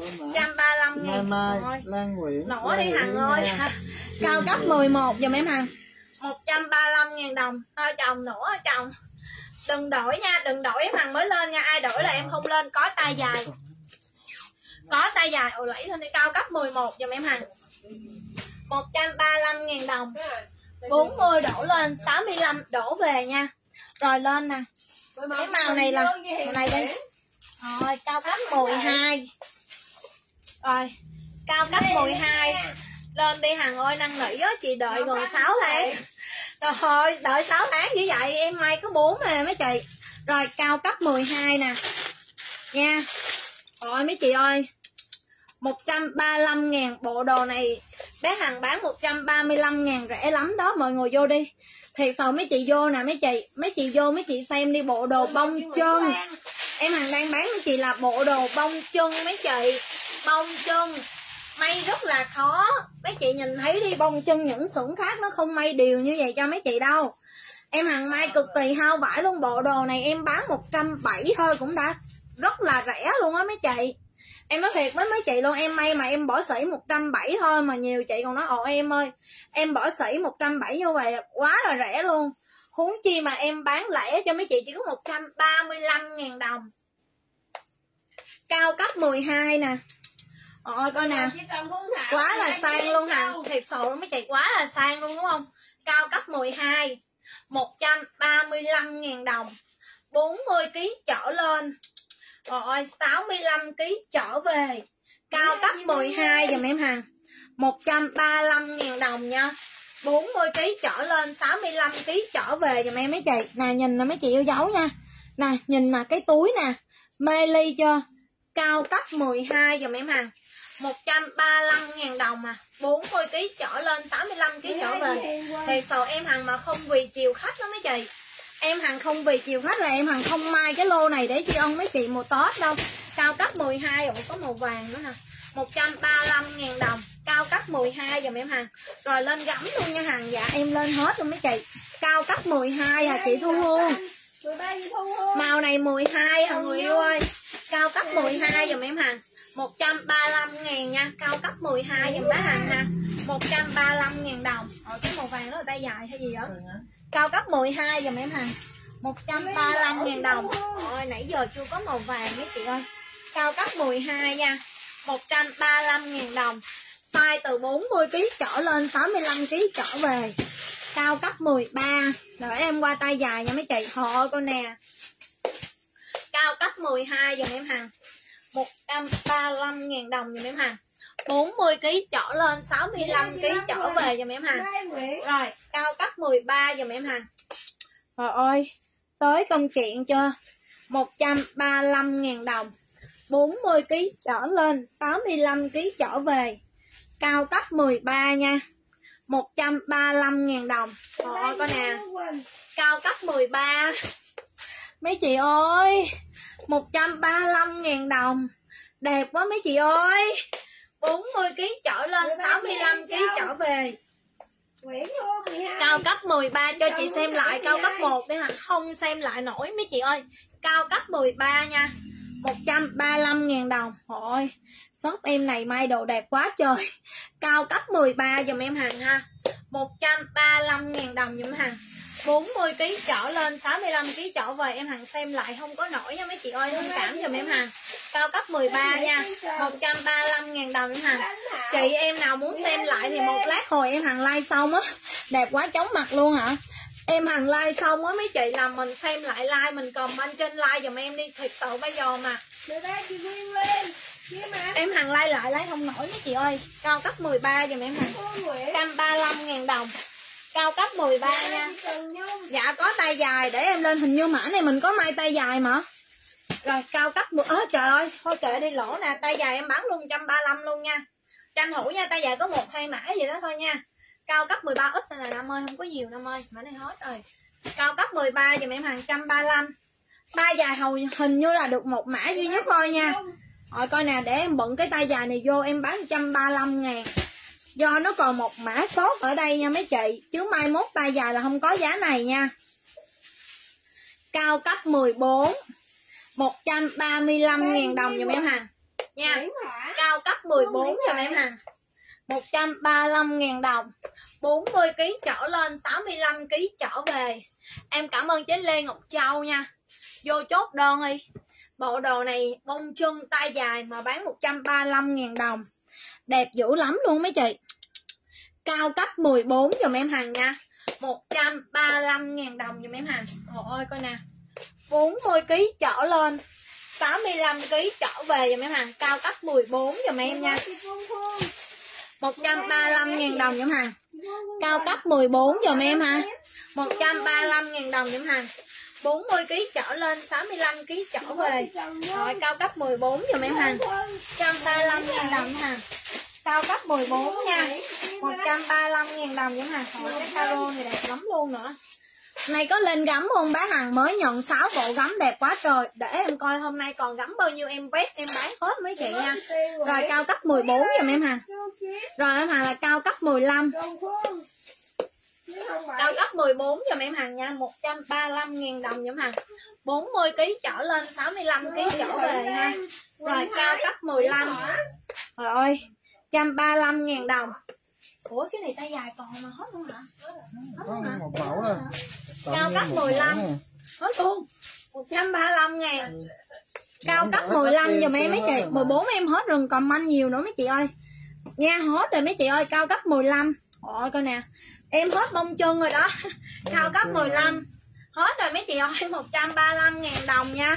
135.000. Nổi đi Hằng ơi. Cao cấp 11 dùm em Hằng. 135.000 đồng. Thôi chồng nữa chồng. Đừng đổi nha, đừng đổi em Hằng mới lên nha. Ai đổi là em không lên. Có tay dài, có tay dài. Ồ lấy lên đi. Cao cấp 11 dùm em Hằng. 135.000 đồng. 40 đổ lên, 65 đổ về nha. Rồi lên nè. Cái màu này là màu này đi. Rồi cao cấp 12. Rồi cao cấp 12. Lên đi Hằng ơi, năn nỉ á, chị đợi gần 6 tháng. Rồi đợi 6 tháng như vậy em may có 4 nè mấy chị. Rồi cao cấp 12 nè nha. Rồi mấy chị ơi, 135.000 bộ đồ này bé Hằng bán 135.000 rẻ lắm đó, mọi người vô đi. Thiệt sự mấy chị vô nè mấy chị vô mấy chị xem đi, bộ đồ bông chân. Em Hằng đang bán mấy chị là bộ đồ bông chân mấy chị. Bông chân may rất là khó. Mấy chị nhìn thấy đi, bông chân những xưởng khác nó không may đều như vậy cho mấy chị đâu. Em Hằng may cực kỳ hao vải luôn. Bộ đồ này em bán 170 thôi cũng đã rất là rẻ luôn á mấy chị. Em nói thiệt với mấy chị luôn, em may mà em bỏ sỉ 170 thôi mà nhiều chị còn nói ồ em ơi em bỏ sỉ 170 như vậy quá là rẻ luôn. Huống chi mà em bán lẻ cho mấy chị chỉ có 135.000 đồng. Cao cấp 12 nè. Ôi coi nè, quá là sang luôn hả. Thiệt sự luôn mấy chị, quá là sang luôn đúng không. Cao cấp 12 135.000 đồng, 40kg trở lên. Rồi 65kg trở về. Cao cấp 12 dùm em Hằng 135.000 đồng nha. 40kg trở lên, 65kg trở về dùm em mấy chị. Nè nhìn nè mấy chị yêu dấu nha. Nè nhìn nè cái túi nè, mê ly chưa. Cao cấp 12 dùm em Hằng 135.000 đồng à, 40kg trở lên, 65kg trở về. Thì sợ em Hằng mà không vì chiều khách đó mấy chị. Em Hằng không vì chiều khách là em Hằng không mai cái lô này để cho ông mấy chị mùa Tết đâu. Cao cấp 12 rồi có màu vàng nữa nè, 135.000 đồng. Cao cấp 12 dùm em Hằng. Rồi lên gấm luôn nha Hằng. Dạ em lên hết luôn mấy chị. Cao cấp 12 à chị Thu Hương. Màu này 12 hả người yêu ơi. Cao cấp 12 dùm em Hằng 135.000 nha. Cao cấp 12 dùm bá Hằng ha, 135.000 đồng. Rồi cái màu vàng đó là tay dài hay gì đó. Cao cấp 12 dùm em Hằng 135.000 đồng. Rồi nãy giờ chưa có màu vàng mấy chị ơi. Cao cấp 12 nha, 135.000 đồng. Size từ 40kg trở lên, 65kg trở về. Cao cấp 13. Rồi em qua tay dài nha mấy chị. Trời ơi con nè. Cao cấp 12 dùm em Hằng 135.000 đồng dùm em Hằng. 40kg trở lên, 65kg trở về dùm em Hằng. Rồi cao cấp 13 dùm em Hằng. Trời ơi tới công chuyện chưa. 135.000 đồng, 40kg trở lên, 65kg trở về. Cao cấp 13 nha, 135.000 đồng. Trời ơi con nè. Cao cấp 13 mấy chị ơi, 135.000 đồng. Đẹp quá mấy chị ơi. 40kg trở lên, 65kg trở về. Cao cấp 13 cho chị xem lại cao cấp 1 đi hả. Không xem lại nổi mấy chị ơi. Cao cấp 13 nha, 135.000 đồng. Ôi shop em này may đồ đẹp quá trời. Cao cấp 13 dùm em Hằng ha, 135.000 đồng dùm Hằng. 40kg trở lên, 65kg trở về. Em Hằng xem lại không có nổi nha mấy chị ơi, thông cảm dùm em Hằng. Cao cấp 13 nha, 135.000 đồng em Hằng. Chị em nào muốn xem lại thì một lát hồi em Hằng like xong á. Đẹp quá chóng mặt luôn hả. Em Hằng like xong á mấy chị làm mình xem lại like, mình comment trên like dùm em đi. Thiệt sự bây giờ mà em Hằng like lại lấy không nổi mấy chị ơi. Cao cấp 13 dùm em Hằng, 135.000 đồng. Cao cấp 13 nha. Dạ có tay dài để em lên, hình như mã này mình có may tay dài mà. Rồi cao cấp trời ơi thôi kệ đi, lỗ nè. Tay dài em bán luôn 135 luôn nha. Tranh thủ nha, tay dài có 1-2 mã gì đó thôi nha. Cao cấp 13 ít này là Nam ơi, không có nhiều Nam ơi, mã này hết rồi. Cao cấp 13 dùm em hàng 135. Tay dài hình như là được một mã duy nhất thôi nha. Rồi coi nè, để em bận cái tay dài này vô em bán 135.000. Do nó còn một mã sốt ở đây nha mấy chị, chứ mai mốt tay dài là không có giá này nha. Cao cấp 14 135.000 đồng dùm em Hằng nha. Cao cấp 14 dùm em Hằng 135.000 đồng, 40kg trở lên, 65kg trở về. Em cảm ơn chế Lê Ngọc Châu nha. Vô chốt đơn đi. Bộ đồ này bông chân tay dài mà bán 135.000 đồng. Đẹp dữ lắm luôn mấy chị. Cao cấp 14 dùm em Hằng nha, 135.000 đồng dùm em Hằng. Trời ơi coi nè, 40kg trở lên, 65kg trở về dùm em Hằng. Cao cấp 14 dùm em nha, 135.000 đồng dùm Hằng. Cao cấp 14 dùm em ha, 135.000 đồng dùm Hằng. 40 kg trở lên, 65 kg trở về. Rồi cao cấp 14 giùm em Hằng. 135.000 đồng Hằng. Cao cấp 14 nha. 135.000 đồng giùm Hằng. Rồi cái caro này đẹp lắm luôn nữa. Này có lên gấm không bé Hằng? Mới nhận 6 bộ gấm đẹp quá trời. Để em coi hôm nay còn gấm bao nhiêu em vét em bán hết mấy chị nha. Rồi cao cấp 14 giùm em Hằng. Rồi em Hằng là cao cấp 15. Cao cấp 14 giùm em Hằng nha. 135.000 đồng giùm Hằng. 40 kg trở lên, 65 kg trở về ha. Rồi cao cấp 15. Rồi ơi, 135.000 đồng. Ủa cái này tay dài còn mà hết luôn hả? Hết luôn hả? Một mẫu rồi. Cao cấp 15. Hết luôn. 135.000. Cao cấp 15 giùm em mấy chị. 14 em hết rồi, comment nhiều nữa mấy chị ơi. Nha, hết rồi mấy chị ơi. Cao cấp 15. Ôi coi nè. Em hết bông chân rồi đó. Cao cấp 15. Hết rồi mấy chị ơi. 135.000 đồng nha.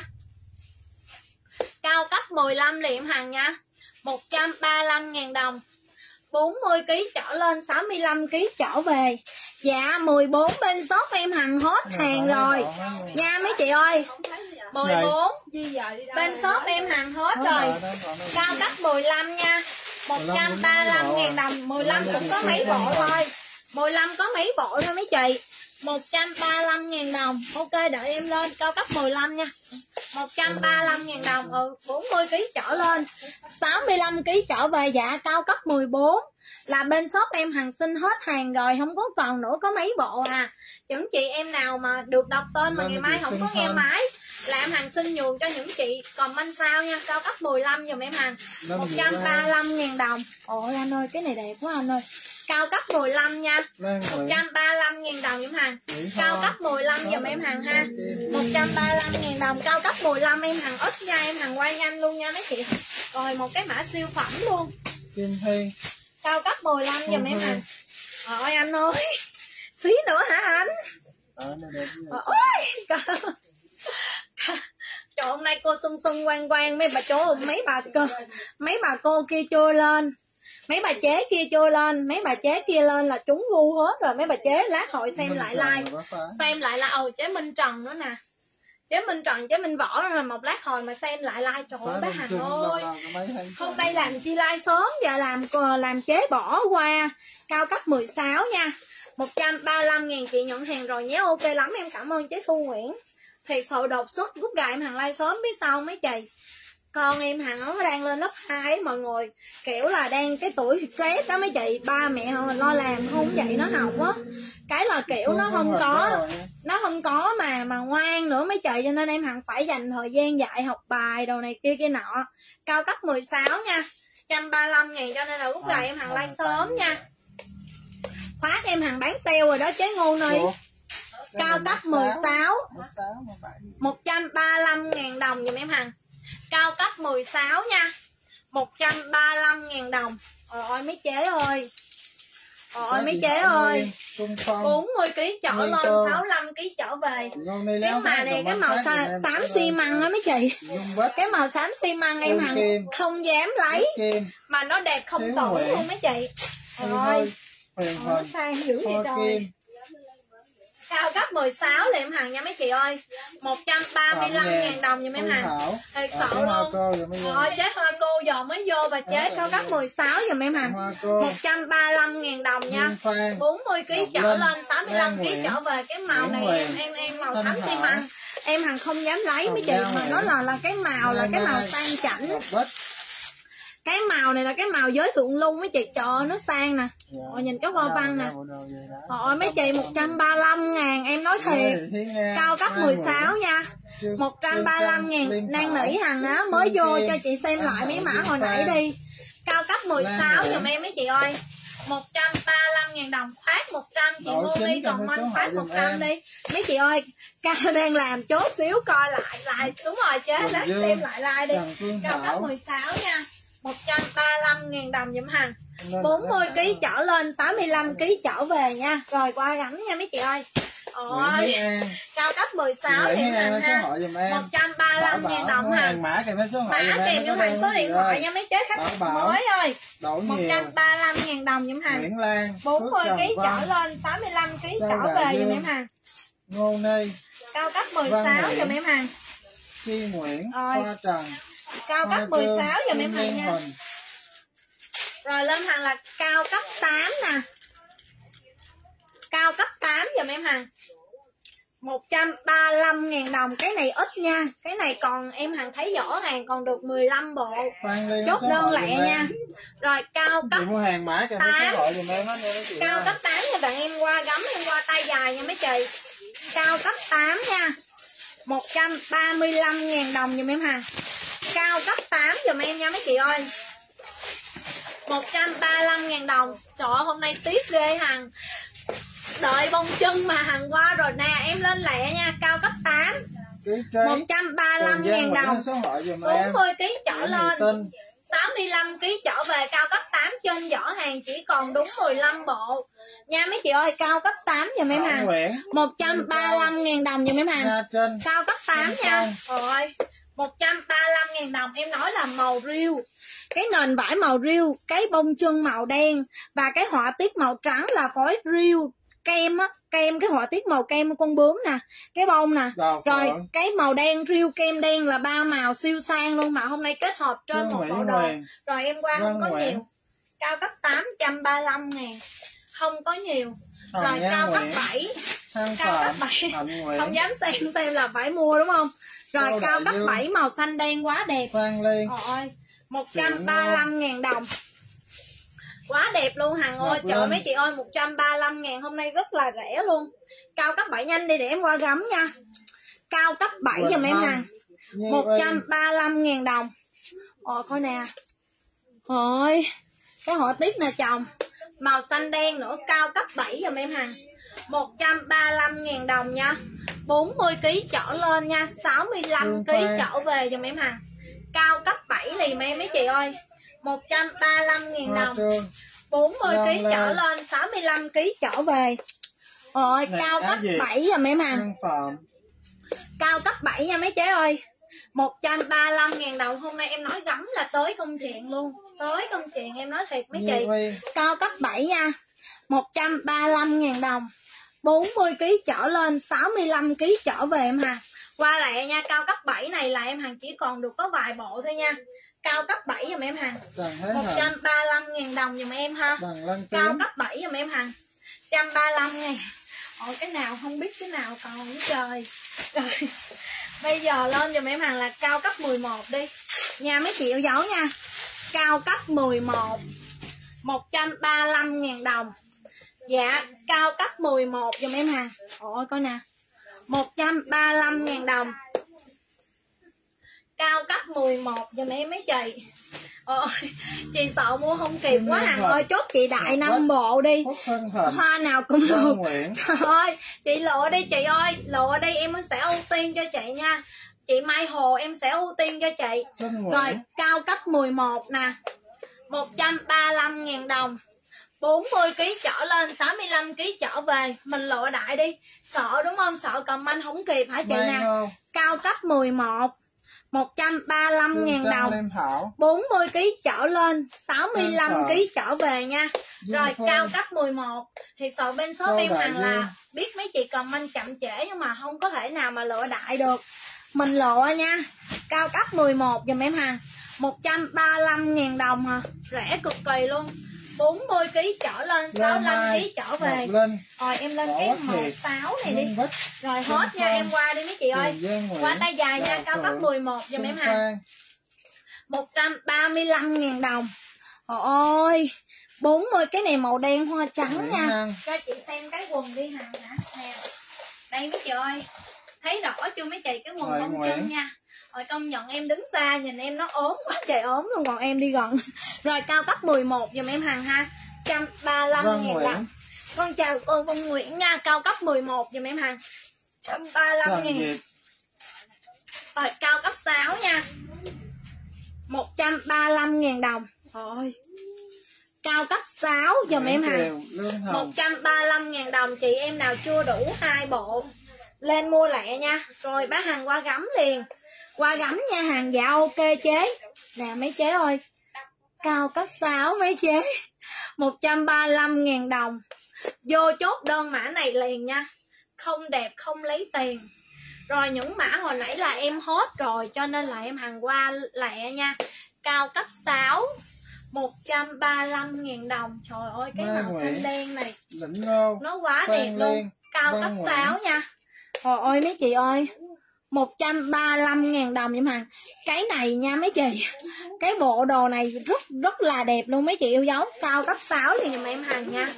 Cao cấp 15 liệm Hằng nha. 135.000 đồng. 40 kg trở lên, 65 kg trở về. Dạ 14 bên shop em Hằng hết hàng rồi nha mấy chị ơi. 14 bên shop em Hằng hết rồi. Cao cấp 15 nha. 135.000 đồng. 15 cũng có mấy bộ thôi. 15 có mấy bộ thôi mấy chị. 135.000 đồng. Ok đợi em lên. Cao cấp 15 nha. 135.000 đồng. 40 kg trở lên, 65 kg trở về. Dạ cao cấp 14 là bên shop em Hằng xin hết hàng rồi, không có còn nữa, có mấy bộ à. Những chị em nào mà được đọc tên mà ngày mai không có nghe máy là em Hằng xin nhường cho những chị comment sau nha. Cao cấp 15 giùm em Hằng. 135.000 đồng. Ôi anh ơi cái này đẹp quá anh ơi. Cao cấp 15 nha. 135.000 đồng giùm Hằng. Cao cấp 15 giùm em Hằng ha. 135.000 đồng. Cao cấp 15 em Hằng ít nha, em Hằng quay nhanh luôn nha mấy chị. Rồi một cái mã siêu phẩm luôn. Kim Thi. Cao cấp 15 giùm em Hằng. Rồi anh ơi. Xí nữa hả anh? Ôi. Trời hôm nay cô xuân xuân quang quang, mấy bà chú mấy bà cô kia chưa lên. Mấy bà chế kia chưa lên, mấy bà chế kia lên là trúng gu hết rồi. Mấy bà chế lát hội xem lại like. Xem lại là chế Minh Trần nữa nè. Chế Minh Trần, chế Minh Võ rồi một lát hồi mà xem lại like. Trời ơi bác Hằng ơi. Hôm nay làm chi like sớm, giờ làm chế bỏ qua. Cao cấp 16 nha. 135.000 chị nhận hàng rồi nhé. Ok lắm, em cảm ơn chế Thu Nguyễn. Thì sự đột xuất rút gà em Hằng like sớm biết sao mấy chị. Con em Hằng nó đang lên lớp 2 mọi người, kiểu là đang cái tuổi stress đó mấy chị. Ba mẹ lo làm không vậy nó học á, cái là kiểu nó không có mà ngoan nữa mấy chị, cho nên em Hằng phải dành thời gian dạy học bài đồ này kia nọ. Cao cấp 16 nha. 135.000 cho nên là lúc này em Hằng like sớm nha. Khóa em Hằng bán sale rồi đó chế Ngu Ni. Cao cấp 16 135.000 đồng giùm em Hằng. Cao cấp 16 nha. 135.000 đồng. Trời ơi mấy chế ơi. Trời ơi mấy chế ơi. 40 kg trở lên, 65 kg trở về. Cái mà này cái màu xám xi măng á mấy chị. Cái màu xám xi măng em Hằng không dám lấy mà nó đẹp không tổn luôn mấy chị. Trời ơi. Nó sang dữ vậy trời. Cao cấp 16 là em Hằng nha mấy chị ơi. 135.000 đồng giùm em Hằng. Thật sợ luôn. Rồi chế hoa cô giờ mới vô và chế cao cấp 16 giùm em Hằng. 135.000 đồng nha. 40 kg trở lên, 65 kg trở về. Cái màu này em màu xám xi măng. Em Hằng không dám lấy mấy chị mà nó là cái màu sang chảnh. Cái màu này là cái màu giới thượng lưu mấy chị, trời ơi nó sang nè. Rồi nhìn cái hoa văn nè. Rồi mấy chị 135.000 em nói thiệt. Cao cấp 16 nha. 135.000 đang nỉ Hằng á, mới vô cho chị xem lại mấy mã hồi nãy đi. Cao cấp 16 giùm em mấy chị ơi. 135.000 đồng, phát 100 chị Ngu Ni còn manh phát 100 đi. Mấy chị ơi, Cao đang làm chốt xíu coi lại đúng rồi chế, lát xem lại like đi. Cao cấp 16 nha. 135.000 đồng giùm Hằng. 40 kg trở lên, 65 kg trở về nha. Rồi qua gắm nha mấy chị ơi. Ôi, cao cấp 16 em Hằng ha. 135.000 đồng Hằng. Mã kèm cho Hằng số điện thoại nha mấy chế khách mới ơi. 135.000 đồng giùm Hằng. 40 kg trở lên, 65 kg trở về giùm em Hằng. Ngu Ni. Cao cấp 16 giùm em Hằng. Chi Nguyễn, Rồi. Hoa Trần, Cao cấp 16 giùm em Hằng nha. Rồi lên Hằng là cao cấp 8 nè. Cao cấp 8 giùm em Hằng. 135.000 đồng. Cái này ít nha. Cái này còn em Hằng thấy rõ hàng còn được 15 bộ. Chốt đơn lẹ nha. Rồi cao cấp mua hàng mã 8. Cao cấp 8 cho bạn em qua gấm, em qua tay dài nha mấy chị. Cao cấp 8 nha. 135.000 đồng giùm em Hằng. Cao cấp 8 giùm em nha mấy chị ơi. 135.000 đồng. Trời ơi, hôm nay tiếc ghê Hằng. Đợi bông chân mà Hằng qua rồi nè, em lên lẹ nha. Cao cấp 8 135.000 đồng. 40kg trở lên, 65kg trở về. Cao cấp 8 trên giỏ hàng chỉ còn đúng 15 bộ nha mấy chị ơi. Cao cấp 8 giùm em Hằng. 135.000 đồng giùm em Hằng. Cao cấp 8 nha. Rồi 135.000 đồng. Em nói là màu riêu, cái nền vải màu riêu, cái bông chân màu đen và cái họa tiết màu trắng là phối riêu kem á, kem cái họa tiết màu kem con bướm nè, cái bông nè. Rồi cái màu đen riêu kem đen là ba màu siêu sang luôn, mà hôm nay kết hợp trên một bộ đồ. Rồi em qua không có nhiều. Cao cấp 8 135.000, không có nhiều. Rồi cao cấp 7, cao cấp 7 không dám xem là phải mua đúng không. Rồi cao cấp 7 màu xanh đen quá đẹp. Rồi 135.000 đồng. Quá đẹp luôn Hằng ơi. Trời mấy chị ơi, 135.000 hôm nay rất là rẻ luôn. Cao cấp 7 nhanh đi để em qua gấm nha. Cao cấp 7 giùm em Hằng. 135.000 đồng. Coi nè. Rồi cái họa tiết nè chồng, màu xanh đen nữa. Cao cấp 7 giùm em Hằng. 135.000 đồng nha. 40kg trở lên nha, 65kg trở về giùm em Hằng. Cao cấp 7 liền em mấy chị ơi. 135.000 đồng. 40kg trở lên, 65kg trở về. Rồi cao cấp 7 giùm em Hằng. Cao cấp 7 nha mấy chế ơi. 135.000 đồng. Hôm nay em nói gấm là tới công chuyện luôn. Tới công chuyện em nói thiệt mấy chị. Cao cấp 7 nha. 135.000 đồng. 40kg trở lên, 65kg trở về em Hằng. Qua lại nha. Cao cấp 7 này là em Hằng chỉ còn được có vài bộ thôi nha. Cao cấp 7 giùm em Hằng. 135.000 đồng giùm em ha. Cao cấp 7 giùm em Hằng. 135.000. Cái nào không biết cái nào còn nữa trời. Rồi bây giờ lên giùm em Hằng là cao cấp 11 đi nha mấy chị yêu dấu nha. Cao cấp 11 135.000 đồng. Dạ cao cấp 11 giùm em Hằng. Coi nè, 135.000 đồng. Cao cấp 11 giùm em mấy chị. Chị sợ mua không kịp quá Hằng ơi. Chốt chị đại 5 bộ đi. Hoa nào cũng được. Thôi chị lựa đi chị ơi. Lựa đi em sẽ ưu tiên cho chị nha. Chị Mai Hồ em sẽ ưu tiên cho chị. Rồi cao cấp 11 nè, 135.000 đồng. 40kg trở lên, 65kg trở về. Mình lựa đại đi. Sợ đúng không? Sợ comment không kịp hả chị nè. Cao cấp 11 135.000 đồng. 40kg trở lên, 65kg trở về nha. Rồi cao cấp 11 thì sợ bên shop em Hằng là biết mấy chị comment chậm trễ nhưng mà không có thể nào mà lựa đại được. Mình lựa nha. Cao cấp 11 giùm em Hằng. 135.000 đồng hả? Rẻ cực kỳ luôn. 40kg trở lên, 65kg trở về. Rồi em lên cái màu 6 này đi. Rồi hết nha, em qua đi mấy chị ơi. Qua tay dài nha, cao cấp 11 giùm em Hằng. 135.000 đồng. Ôi 40 cái này màu đen hoa trắng nha. Cho chị xem cái quần đi Hằng hả. Nè. Đây mấy chị ơi. Thấy rõ chưa mấy chị, cái quần bông chân nha. Rồi công nhận em đứng xa nhìn em nó ốm quá trời ốm luôn, còn em đi gần. Rồi cao cấp 11 giùm em Hằng ha. 135.000 đồng. Con chào cô Vân Nguyễn nha. Cao cấp 11 giùm em Hằng. 135.000. Rồi cao cấp 6 nha. 135.000 đồng. Rồi cao cấp 6 giùm em Hằng. 135.000 đồng. Chị em nào chưa đủ 2 bộ lên mua lẹ nha. Rồi bác Hằng qua gấm liền. Qua gấm nha Hằng. Dạ ok chế. Nè mấy chế ơi. Cao cấp 6 mấy chế. 135.000 đồng. Vô chốt đơn mã này liền nha. Không đẹp không lấy tiền. Rồi những mã hồi nãy là em hốt rồi, cho nên là em hàng qua lẹ nha. Cao cấp 6 135.000 đồng. Trời ơi cái màu xanh đen này nó quá đẹp luôn. Cao cấp 6 nha. Trời ơi mấy chị ơi, 135.000 đồng giùm hàng. Cái này nha mấy chị, cái bộ đồ này rất là đẹp luôn mấy chị yêu dấu. Cao cấp 6 thì giùm em hàng nha.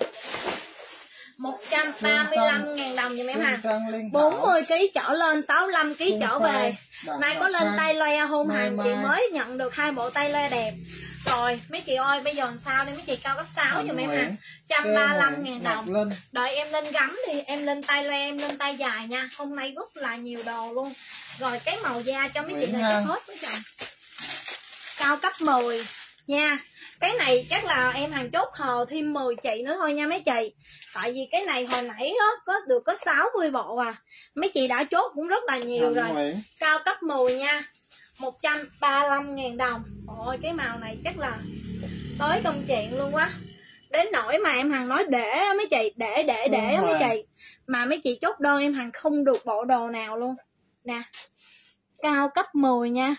135.000 đồng giùm em hàng. 40kg trở lên, 65kg trở về. Nay có lên tay loe hôn hàng, chị mới nhận được 2 bộ tay loe đẹp. Rồi mấy chị ơi, bây giờ làm sao đây mấy chị? Cao cấp 6 giùm em hàng, 135.000 đồng. Đợi em lên gắm đi, em lên tay loe, em lên tay dài nha. Hôm nay rất là nhiều đồ luôn. Rồi cái màu da cho mấy chị là chắc hết với chồng. Cao cấp 10 nha. Cái này chắc là em hàng chốt hờ thêm 10 chị nữa thôi nha mấy chị. Tại vì cái này hồi nãy đó, có 60 bộ à. Mấy chị đã chốt cũng rất là nhiều rồi. Cao cấp 10 nha, 135.000 đồng. Ôi cái màu này chắc là tới công chuyện luôn quá. Đến nỗi mà em hàng nói để đó mấy chị, để đó mấy chị. Mà mấy chị chốt đơn em hàng không được bộ đồ nào luôn. Nè, cao cấp 10 nha,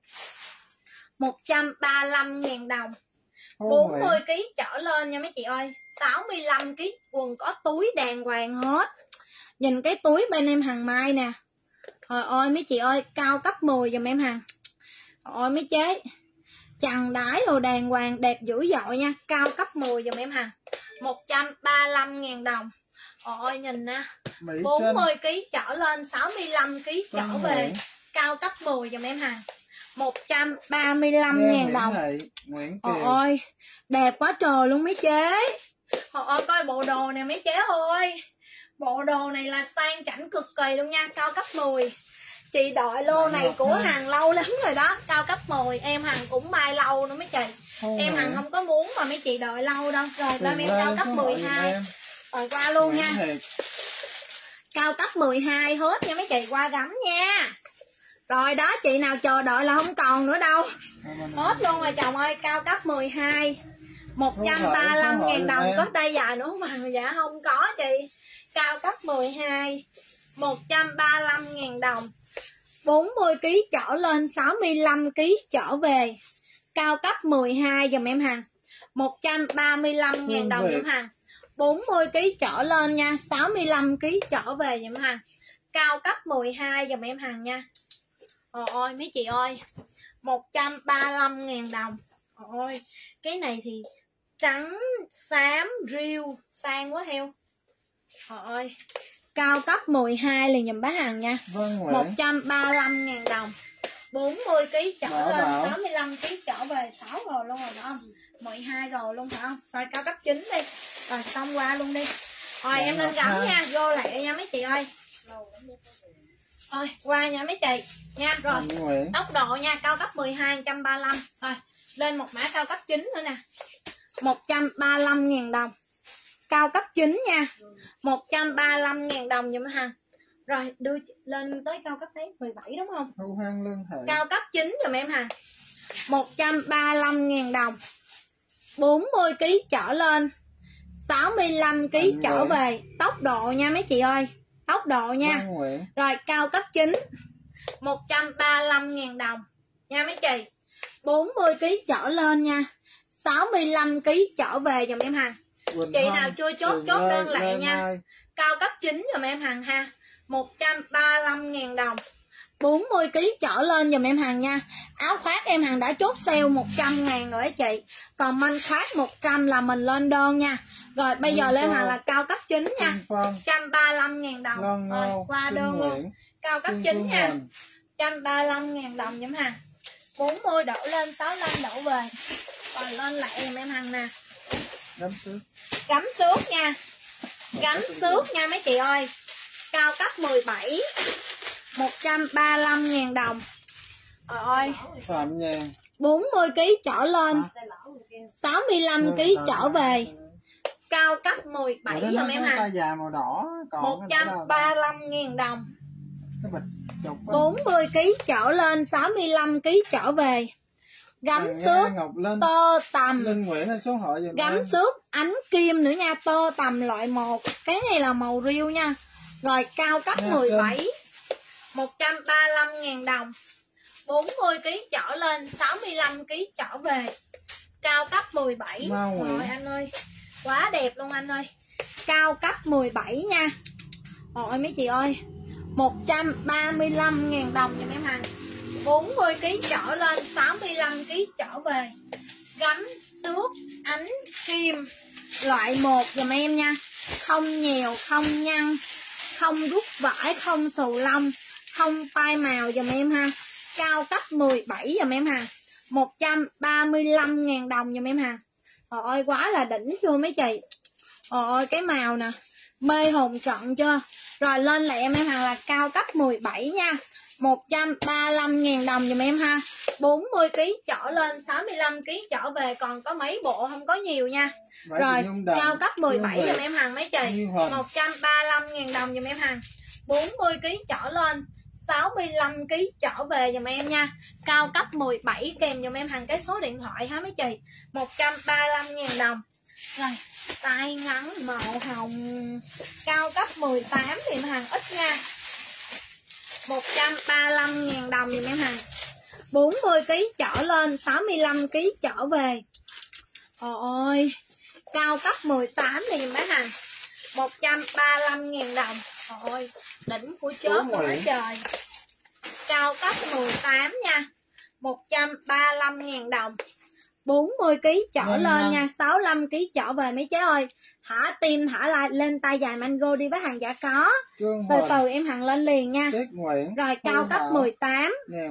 135.000 đồng. 40kg trở lên nha mấy chị ơi. 65kg, quần có túi đàng hoàng hết. Nhìn cái túi bên em hàng mai nè. Trời ơi mấy chị ơi, cao cấp 10 giùm em hàng. Trời ơi mấy chế, chằng đái đồ đàng hoàng đẹp dữ dội nha. Cao cấp 10 giùm em hàng, 135.000 đồng. Trời ơi nhìn nè, 40kg trở lên, 65kg trở về. Cao cấp 10 giùm em hàng, 135.000 đồng. Trời ơi đẹp quá trời luôn mấy chế. Trời ơi coi bộ đồ nè mấy chế ơi. Bộ đồ này là sang chảnh cực kỳ luôn nha. Cao cấp 10. Chị đợi lô này của hàng lâu lắm rồi đó. Cao cấp 10 em hàng cũng bay lâu nữa mấy chị. Em hàng không có muốn mà mấy chị đợi lâu đâu. Rồi lên em cao cấp 12. Rồi qua luôn nha. Cao cấp 12 hết nha mấy chị, qua gắm nha. Rồi đó, chị nào chờ đợi là không còn nữa đâu. Hết luôn rồi chồng ơi. Cao cấp 12 135.000 đồng. Có tay dài nữa không mà? Dạ không có chị. Cao cấp 12 135.000 đồng. 40kg trở lên, 65kg trở về. Cao cấp 12 dùm em hàng, 135.000 đồng dùm hàng. 40kg trở lên nha, 65kg trở về dùm hàng. Cao cấp 12 dùm em hàng nha. Ôi mấy chị ơi, 135.000 đồng. Ôi cái này thì trắng xám riêu sang quá heo. Ôi cao cấp 12 liền dùm bá hàng nha. 135.000 đồng. 40kg trở lên, 65kg trở về. 6 rồi luôn rồi đó, 12 rồi luôn phải không? Rồi cao cấp 9 đi. Rồi xong qua luôn đi. Rồi em lên gắm nha, vô lại nha mấy chị ơi. Rồi qua nha mấy chị nha. Rồi tốc độ nha, cao cấp 12 135. Rồi lên một mã cao cấp 9 nữa nè, 135.000 đồng. Cao cấp 9 nha, 135.000 đồng giùm hàng. Rồi đưa lên tới cao cấp đấy 17 đúng không? Cao cấp 9 giùm em hàng, 135.000 đồng. 40kg trở lên, 65kg trở về. Tốc độ nha mấy chị ơi, tốc độ nha. Rồi cao cấp 9 135.000 đồng nha mấy chị. 40kg trở lên nha, 65kg trở về dùm em hàng. Chị nào chưa chốt đơn lại nha. Cao cấp 9 dùm em hàng ha, 135.000 đồng. 40kg trở lên dùm em hàng nha. Áo khoác em hàng đã chốt sale 100.000 rồi đó chị. Còn manh khoác 100 là mình lên đơn nha. Rồi bây giờ lên hàng là cao cấp 9 nha, 135.000 đồng. Rồi qua đơn luôn. Cao cấp 9 nha, 135.000 đồng giùm hàng. 40 đổ lên, 65 đổ về. Còn lên lại em hàng nè. Gắm xước nha. Gắm xước nha mấy chị ơi. Cao cấp 17 135.000 đồng. Trời ơi 40kg trở lên, 65kg trở về. Cao cấp 17 giùm em hàng, 135.000 đồng. 40kg trở lên, 65kg trở về. Gắm xước tơ tằm, gắm xước ánh kim nữa nha, tơ tằm loại 1. Cái này là màu riêu nha. Rồi cao cấp 17 135.000 đồng. 40kg trở lên, 65kg trở về. Cao cấp 17. Rồi anh ơi, quá đẹp luôn anh ơi. Cao cấp 17 nha. Rồi mấy chị ơi, 135.000 đồng nha mấy em hàng. 40kg trở lên, 65kg trở về. Gấm xước ánh kim loại 1 dùm em nha. Không nhèo, không nhăn, không rút vải, không xù lông, không phai màu dùm em ha. Cao cấp 17 dùm em ha. 135.000 đồng dùm em ha. Trời ơi quá là đỉnh chưa mấy chị. Trời ơi cái màu nè, mê hồn trận chưa. Rồi lên lại em hàng là cao cấp 17 nha. 135.000 đồng dùm em ha. 40kg trở lên, 65kg trở về. Còn có mấy bộ không có nhiều nha. Rồi cao cấp 17 dùm em hàng mấy chị. 135.000 đồng dùm em hàng. 40kg trở lên, 65kg trở về dùm em nha. Cao cấp 17 kèm dùm em hàng cái số điện thoại ha mấy chị. 135.000 đồng. Rồi tay ngắn màu hồng cao cấp 18 thì em hàng ít nha. 135.000 đồng dùm em hàng. 40kg trở lên, 65kg trở về. Ôi cao cấp 18 thì dùm mấy hàng. 135.000 đồng. Ôi đỉnh của chớp quá trời. Cao cấp 18 nha. 135.000 đồng. 40kg trở lên nha, 65kg trở về mấy chế ơi. Thả tim thả lại lên tay dài mango đi với hàng giả có. Từ từ em hàng lên liền nha. Rồi cao cấp 18.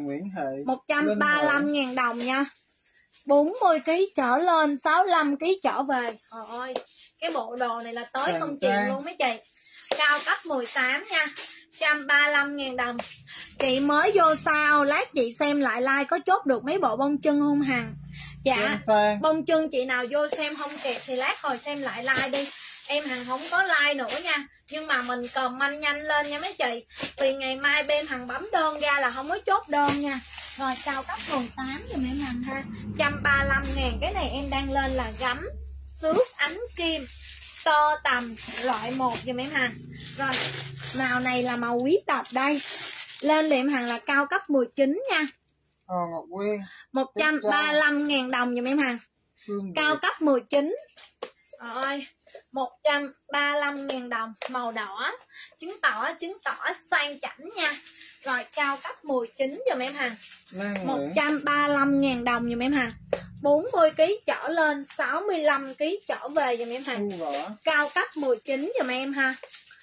135.000 đồng nha. 40kg trở lên, 65kg trở về. Ôi cái bộ đồ này là tới công chuyện luôn mấy chị. Cao cấp 18 nha. 135.000 đồng. Chị mới vô sao, lát chị xem lại like có chốt được mấy bộ bông chân không Hằng? Dạ, bông chân chị nào vô xem không kịp thì lát hồi xem lại like đi. Em Hằng không có like nữa nha. Nhưng mà mình comment nhanh lên nha mấy chị. Vì ngày mai bên Hằng bấm đơn ra là không có chốt đơn nha. Rồi cao cấp 18 giùm em Hằng ha. 135.000. Cái này em đang lên là gấm xước ánh kim tơ tằm loại 1 giùm em Hằng. Rồi màu này là màu quý tộc đây. Lên liệm hàng là cao cấp 19 nha. Ngọc Quyên 135.000 đồng giùm em hàng. Cao cấp 19. Rồi 135.000 đồng. Màu đỏ, chứng tỏ sang chảnh nha. Rồi cao cấp 19 giùm em hàng. 135.000 đồng giùm em hàng. 40kg trở lên, 65kg trở về giùm em hàng. Cao cấp 19 giùm em ha.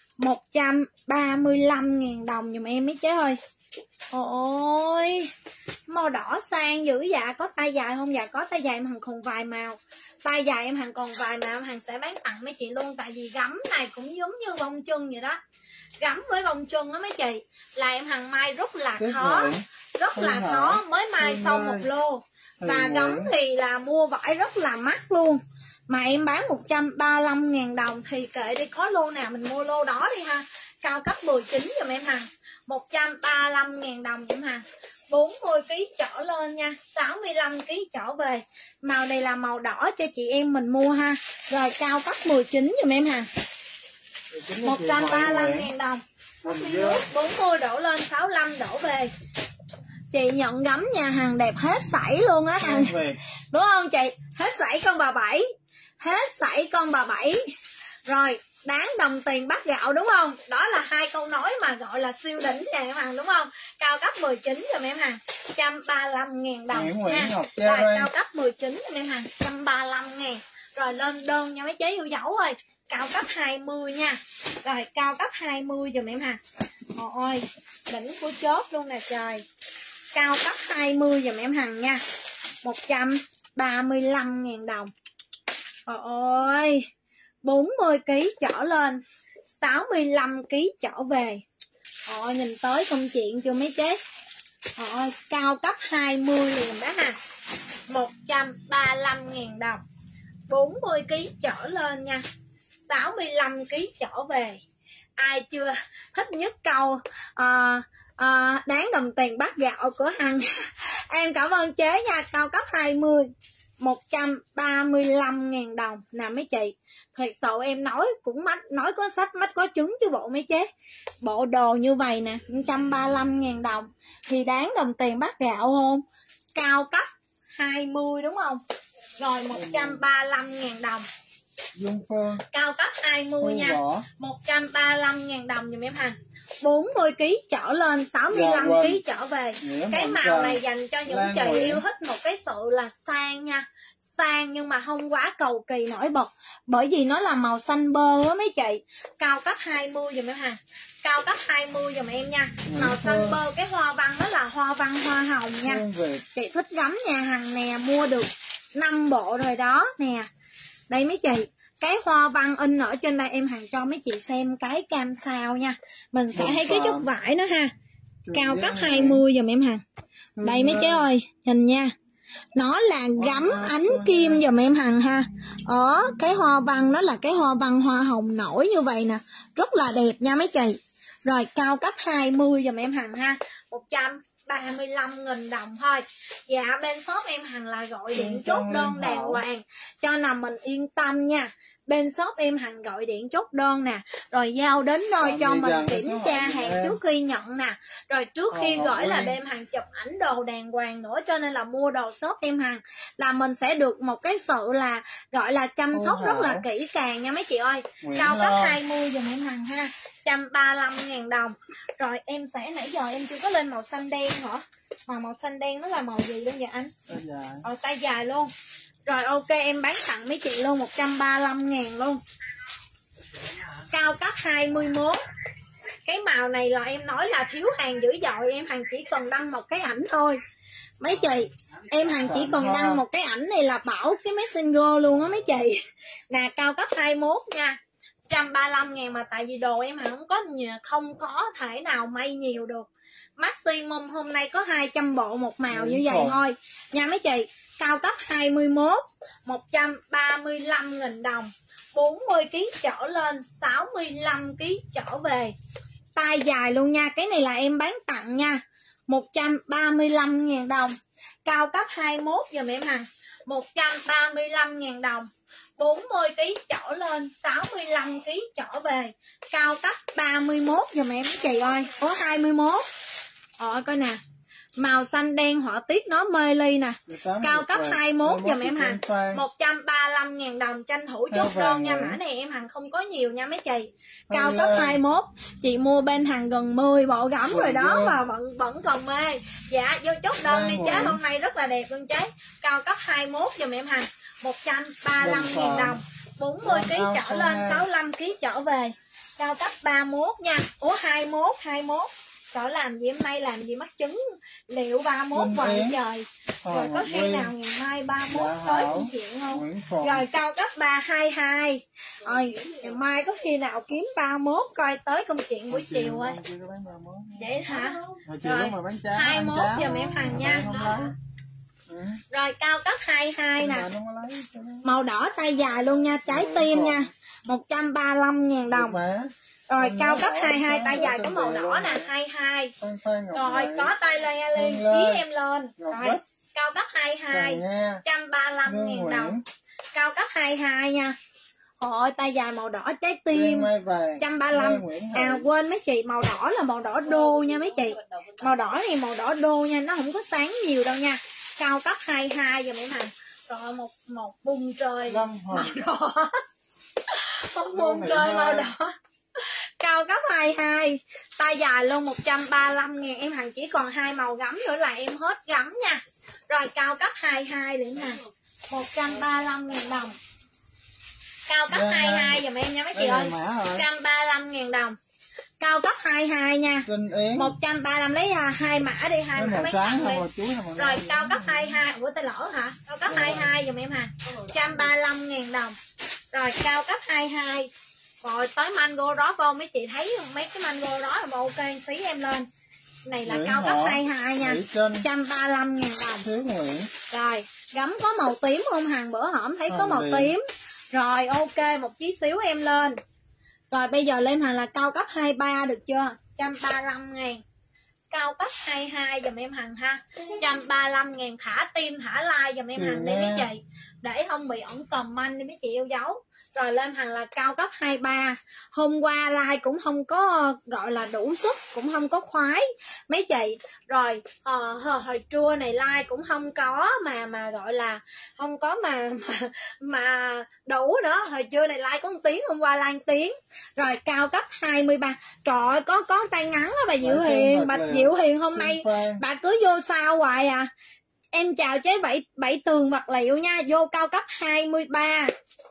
135.000 đồng giùm em mấy chế ơi. Ôi màu đỏ sang dữ dạ. Có tay dài không? Dạ có tay dài em Hằng còn vài màu. Tay dài em Hằng còn vài màu em Hằng sẽ bán tặng mấy chị luôn. Tại vì gấm này cũng giống như bông chân vậy đó. Gấm với bông chân đó mấy chị là em Hằng may rất là khó. Rất là khó mới may xong một lô. Và gấm thì là mua vải rất là mắc luôn. Mà em bán 135.000 đồng thì kệ đi, có lô nào mình mua lô đó đi ha. Cao cấp 19 giùm em Hằng. 135.000 đồng giùm Hằng. 40kg trở lên nha, 65kg trở về. Màu này là màu đỏ cho chị em mình mua ha. Rồi cao cấp 19 giùm em Hằng. 135.000 đồng. 40 đổ lên, 65 đổ về. Chị nhận gấm nhà Hằng đẹp hết sảy luôn á Hằng. Đúng không chị? Hết sảy con bà Bảy. Hết sảy con bà Bảy. Rồi đáng đồng tiền bát gạo đúng không? Đó là hai câu nói mà gọi là siêu đỉnh nha em Hằng đúng không? Cao cấp 19 rồi em Hằng. 135.000 đồng nha. Rồi cao cấp 19 rồi em Hằng. 135.000. Rồi lên đơn nha mấy chế yêu dấu ơi. Cao cấp 20 nha. Rồi cao cấp 20 giùm em Hằng. Ôi đỉnh của chốt luôn nè trời. Cao cấp 20 giùm em Hằng nha. 135.000 đồng. Ôi 40kg trở lên, 65kg trở về. Ôi nhìn tới công chuyện chưa mấy chế. Ôi cao cấp 20 liền đó ha. 135.000 đồng. 40kg trở lên nha, 65kg trở về. Ai chưa thích nhất câu đáng đồng tiền bát gạo của Hằng. Em cảm ơn chế nha. Cao cấp 20 135.000 đồng nè mấy chị. Thật sự em nói cũng nói có sách mách có trứng chứ bộ mấy chế. Bộ đồ như vậy nè 135.000 đồng thì đáng đồng tiền bát gạo không? Cao cấp 20 đúng không? Rồi 135.000 đồng. Dung Phương. Cao cấp 20 nha. 135.000 đồng dùm em Hằng. 40kg trở lên, 65kg trở về. Cái màu này dành cho những chị yêu thích một cái sự là sang nha. Sang nhưng mà không quá cầu kỳ nổi bật. Bởi vì nó là màu xanh bơ á mấy chị. Cao cấp 20 dùm em Hằng. Cao cấp 20 dùm em nha. Màu xanh bơ, cái hoa văn đó là hoa văn hoa hồng nha. Chị thích gắm nhà Hằng nè, mua được 5 bộ rồi đó nè. Đây mấy chị, cái hoa văn in ở trên đây em Hằng cho mấy chị xem cái cam sao nha. Mình sẽ thấy cái chút vải nữa ha. Cao cấp 20 dùm em Hằng. Đây mấy chị ơi, nhìn nha. Nó là gấm ánh kim dùm em Hằng ha. Ở cái hoa văn đó là cái hoa văn hoa hồng nổi như vậy nè. Rất là đẹp nha mấy chị. Rồi cao cấp 20 dùm em Hằng ha. 135.000 đồng thôi. Dạ bên shop em Hằng là gọi điện chốt đơn đàng hoàng cho nằm mình yên tâm nha. Bên shop em Hằng gọi điện chốt đơn nè, rồi giao đến nơi cho mình kiểm tra hàng trước khi nhận nè, rồi trước khi gửi là bên Hằng chụp ảnh đồ đàng hoàng nữa. Cho nên là mua đồ shop em Hằng là mình sẽ được một cái sự là gọi là chăm sóc rất là kỹ càng nha mấy chị ơi. Cao cấp 20 dùm em Hằng ha. 135.000 đồng. Rồi em sẽ, nãy giờ em chưa có lên màu xanh đen hả? Mà màu xanh đen nó là màu gì luôn vậy anh? Tay dài luôn. Rồi ok em bán tặng mấy chị luôn 135.000 luôn. Cao cấp 21. Cái màu này là em nói là thiếu hàng dữ dội. Em Hằng chỉ cần đăng một cái ảnh thôi. Mấy chị, em Hằng chỉ cần đăng một cái ảnh này là bảo cái Messenger luôn á mấy chị. Nè cao cấp 21 nha. 135.000 mà tại vì đồ em Hằng không có thể nào may nhiều được. Maximum hôm nay có 200 bộ một màu như vậy thôi nha mấy chị. Cao cấp 21 135.000 đồng. 40kg trở lên, 65kg trở về. Tay dài luôn nha. Cái này là em bán tặng nha. 135.000 đồng. Cao cấp 21 dùm em Hằng. 135.000 đồng. 40kg trở lên, 65kg trở về. Cao cấp 31 dùm em chị ơi. Có 21. Coi nè. Màu xanh đen họa tiết nó mê ly nè. Cao cấp 21 dùm em Hằng. 135.000 đồng. Tranh thủ chốt đơn nha. Mã này em Hằng không có nhiều nha mấy chị. Cao cấp 21. Chị mua bên Hằng gần 10 bộ gấm rồi đó. Và vẫn còn mê. Dạ vô chốt đơn đi chế. Hôm nay rất là đẹp luôn chế. Cao cấp 21 dùm em Hằng. 135.000 đồng. 40kg trở lên, 65kg trở về. Cao cấp 31 nha. 21 Trời làm gì em nay làm gì mắc trứng liệu 31 vậy trời. Rồi có khi nào ngày mai 31 tới công chuyện không? Rồi cao cấp 322. Rồi ngày mai có khi nào kiếm 31 coi tới công chuyện buổi chiều ơi. Vậy hả? Rồi 21 giờ em Hằng nha. Rồi cao cấp 22 nè. Màu đỏ tay dài luôn nha, trái tim nha. 135.000 đồng. Rồi cao cấp 22 tay dài có màu đỏ nè, 22. Rồi có tay len xí em lên. Rồi cao cấp 22 135.000 đồng. Cao cấp 22 nha. Ôi tay dài màu đỏ trái tim 135. À quên mấy chị, màu đỏ là màu đỏ đô nha mấy chị. Màu đỏ này màu đỏ đô nha, nó không có sáng nhiều đâu nha. Cao cấp 22 giờ mấy Hằng. Rồi một vùng trời màu đỏ. Một vùng trời màu đỏ. Cao cấp 22. Tay dài luôn 135.000. Em Hằng chỉ còn 2 màu gấm nữa là em hết gấm nha. Rồi cao cấp 22 điểm nè. 135.000 đồng. Cao cấp 22 dùm em nha mấy chị ơi. 135.000 đồng. Cao cấp 22 nha. 135 lấy 2 mã đi, 2 mã mấy thằng đi. Rồi cao cấp 22. Ủa tay lỡ hả? Cao cấp 22 dùm em Hằng. 135.000 đồng. Rồi cao cấp 22. Rồi tới mango đó vô mấy chị thấy mấy cái mango đó là ok xí em lên. Này là cao cấp 22 nha. 135.000 đồng. Rồi gấm có màu tím không Hằng? Bữa hổm thấy có màu tím. Rồi ok một chí xíu em lên. Rồi bây giờ lên Hằng là cao cấp 23 được chưa? 135.000. cao cấp 22 dùm em Hằng ha. 135.000 thả tim thả like dùm em Hằng đi mấy chị, để không bị ổng comment đi mấy chị yêu dấu. Rồi lên Hằng là cao cấp 23. Hôm qua like cũng không có gọi là đủ sức, cũng không có khoái mấy chị. Rồi hồi trưa này like cũng không có mà gọi là không có mà đủ nữa. Hồi trưa này like có 1 tiếng, hôm qua like 1 tiếng. Rồi cao cấp 23. Trời ơi, có tay ngắn á bà Diệu Hiền. Bà Diệu Hiền hôm nay bà cứ vô sao hoài à. Em chào chế bảy tường vật liệu nha. Vô cao cấp 23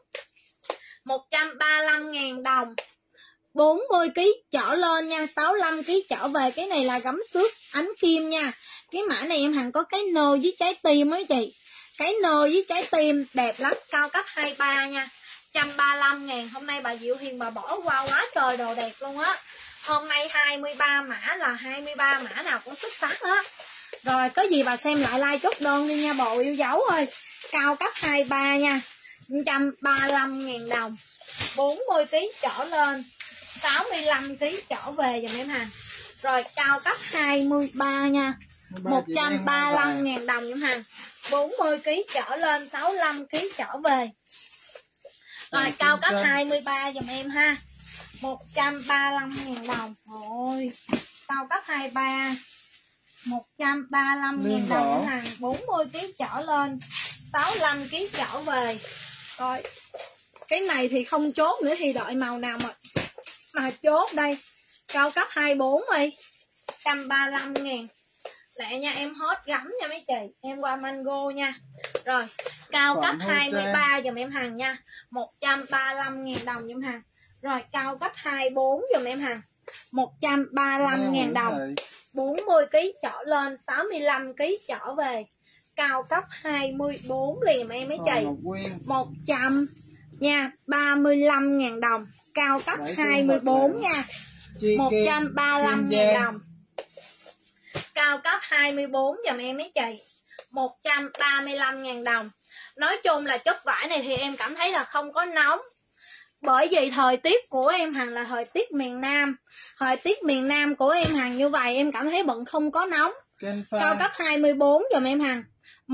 135.000 đồng, 40kg trở lên nha, 65kg trở về. Cái này là gấm xước ánh kim nha. Cái mã này em Hằng có cái nơ với trái tim á chị. Cái nơ với trái tim đẹp lắm. Cao cấp 23 nha, 135.000. Hôm nay bà Diệu Hiền bà bỏ qua quá trời đồ đẹp luôn á. Hôm nay 23 mã là 23 mã nào cũng xuất sắc á. Rồi có gì bà xem lại like chốt đơn đi nha bộ yêu dấu ơi. Cao cấp 23 nha, 135.000 đồng, 40kg trở lên, 65kg trở về dùm em Hằng. Rồi cao cấp 23 nha, 135.000 đồng dùm Hằng, 40kg trở lên, 65kg trở về. Rồi cao cấp 23 dùm em ha, 135.000 đồng. Rồi cao cấp 23 135.000 đồng Hằng, 40kg trở lên, 65kg trở về. Rồi cái này thì không chốt nữa thì đợi màu nào mà chốt đây. Cao cấp 24 đi, 135.000 lẹ nha em, hết gấm nha mấy chị. Em qua mango nha. Rồi cao cấp 23 dùm em Hằng nha, 135.000 đồng dùm Hằng. Rồi cao cấp 24 dùm em Hằng, 135.000 đồng, 40kg trở lên, 65kg trở về. Cao cấp 24 liền em mấy chị, 100 nha, 35.000 đồng. Cao cấp 24 nha, 135.000 đồng. Cao cấp 24 dùm em mấy chị, 135.000 đồng. Nói chung là chất vải này thì em cảm thấy là không có nóng, bởi vì thời tiết của em Hằng là thời tiết miền Nam. Thời tiết miền Nam của em Hằng như vậy em cảm thấy bận không có nóng. Cao cấp 24 dùm em Hằng,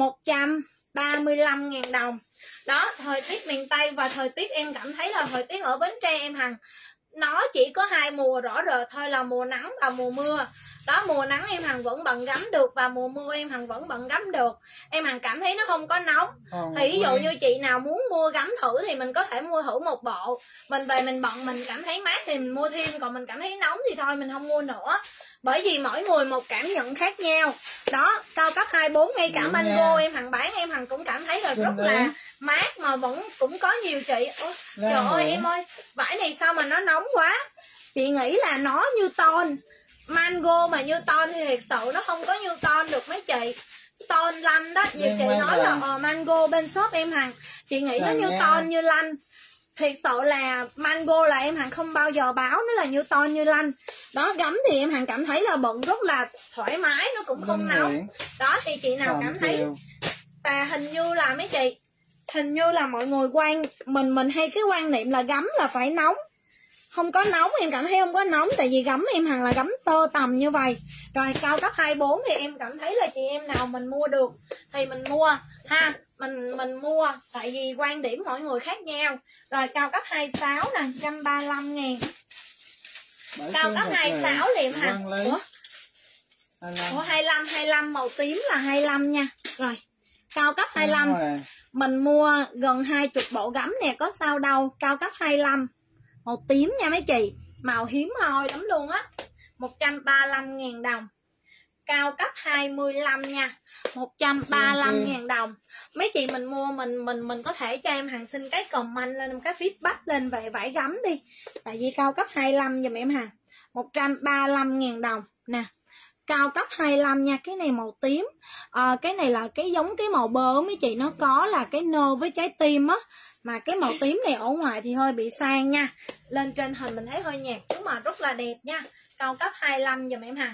135.000 đồng. Đó, thời tiết miền Tây và thời tiết em cảm thấy là thời tiết ở Bến Tre em Hằng, nó chỉ có 2 mùa rõ rệt thôi là mùa nắng và mùa mưa. Đó, mùa nắng em Hằng vẫn bận gấm được và mùa mưa em Hằng vẫn bận gấm được. Em Hằng cảm thấy nó không có nóng. Thì ví dụ như chị nào muốn mua gấm thử thì mình có thể mua thử một bộ. Mình về mình bận mình cảm thấy mát thì mình mua thêm, còn mình cảm thấy nóng thì thôi mình không mua nữa. Bởi vì mỗi người một cảm nhận khác nhau. Đó, cao cấp 24 ngay cả mango em Hằng bán em Hằng cũng cảm thấy là rất là mát mà vẫn cũng có nhiều chị. Ôi, trời ơi em ơi, vải này sao mà nó nóng quá. Chị nghĩ là nó như ton. Mango mà như ton thì thiệt sự nó không có như ton được mấy chị. Ton lanh đó, nhiều chị nói là mango bên shop em Hằng, chị nghĩ nó như ton như lanh. Thiệt sự là mango là em Hằng không bao giờ báo nó là như ton như lanh. Đó, gấm thì em Hằng cảm thấy là bận rất là thoải mái, nó cũng không nóng. Đó thì chị nào cảm thấy hình như là mấy chị, hình như là mọi người mình hay cái quan niệm là gấm là phải nóng. Không có nóng, em cảm thấy không có nóng. Tại vì gấm em Hằng là gấm tơ tằm như vậy. Rồi cao cấp 24 thì em cảm thấy là chị em nào mình mua được thì mình mua ha. Mình mua, tại vì quan điểm mỗi người khác nhau. Rồi cao cấp 26 nè, 135.000. Cao cấp 26 thì em Hằng. Ủa 25 màu tím là 25 nha. Rồi cao cấp 25 mình mua gần 20 bộ gấm nè, có sao đâu. Cao cấp 25 màu tím nha mấy chị, màu hiếm hoi lắm luôn á, 135.000 đồng. Cao cấp 25 nha, 135.000 đồng. Mấy chị mình mua mình có thể cho em Hằng xin cái comment lên, cái feedback lên về vải gấm đi. Tại vì cao cấp 25 giùm em Hằng, 135.000 đồng nè. Cao cấp 25 nha, cái này màu tím. Cái này là cái giống cái màu bơ mấy chị, nó có là cái nơ với trái tim á. Mà cái màu tím này ở ngoài thì hơi bị sang nha. Lên trên hình mình thấy hơi nhạt nhưng mà rất là đẹp nha. Cao cấp 25 giùm em Hằng,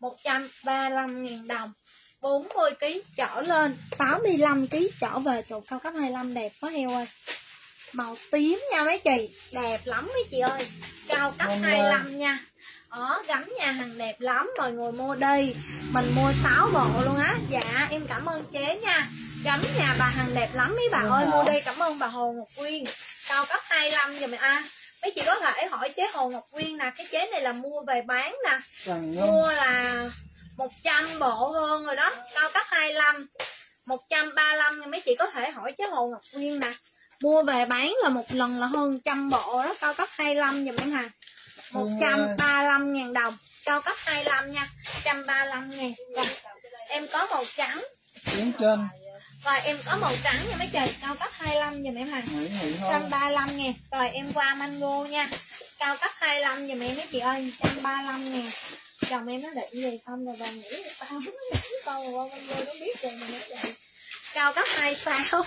135.000 đồng, 40kg trở lên, 65kg trở về. Trời, cao cấp 25 đẹp quá heo ơi. màu tím nha mấy chị, đẹp lắm mấy chị ơi, cao cấp 25 nha. Gấm nhà hàng đẹp lắm, mọi người mua đi, mình mua 6 bộ luôn á. Dạ em cảm ơn chế nha, gấm nhà bà hàng đẹp lắm mấy bà ơi, mua đi. Cảm ơn bà Hồ Ngọc Quyên, cao cấp 25 giùm mấy chị có thể hỏi chế Hồ Ngọc Quyên nè, cái chế này là mua về bán nè, mua là 100 bộ hơn rồi đó, cao cấp 25 135 nha. Mấy chị có thể hỏi chế Hồ Ngọc Quyên nè, mua về bán là một lần là hơn 100 bộ đó, cao cấp 25 giùm em hàng, 135.000 đồng, cao cấp 25 nha, 135.000. Rồi em có màu trắng trên. Rồi em có màu trắng nha mấy chị, cao cấp 25 giùm em hàng, 135.000. Rồi em qua mango nha, cao cấp 25 giùm em mấy chị ơi, 135.000. Chồng em nó định gì xong rồi bà nghĩ tao nó nghĩ con rồi qua mango nó biết rồi mà nó vậy. Cao cấp 26.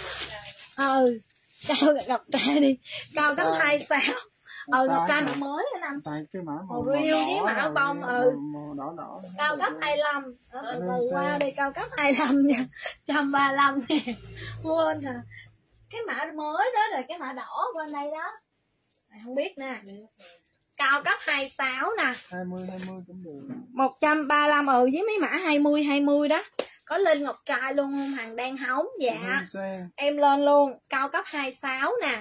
Cao gặp trai đi, cao cấp 26. Ngọc trai mã mới đó anh. Tại cái mã màu riêu với mã bông. Màu đỏ. Cao cấp 25. Từ qua đi, cao cấp 25 nha, 135 ngàn. Quên à. Cái mã mới đó rồi, cái mã đỏ bên đây đó. Không biết nè. Cao cấp 26 nè. 20 cũng được. 135 với mấy mã 20 đó. Có Linh Ngọc trai luôn không? Hàng đang hóng. Dạ. Em lên luôn. Cao cấp 26 nè.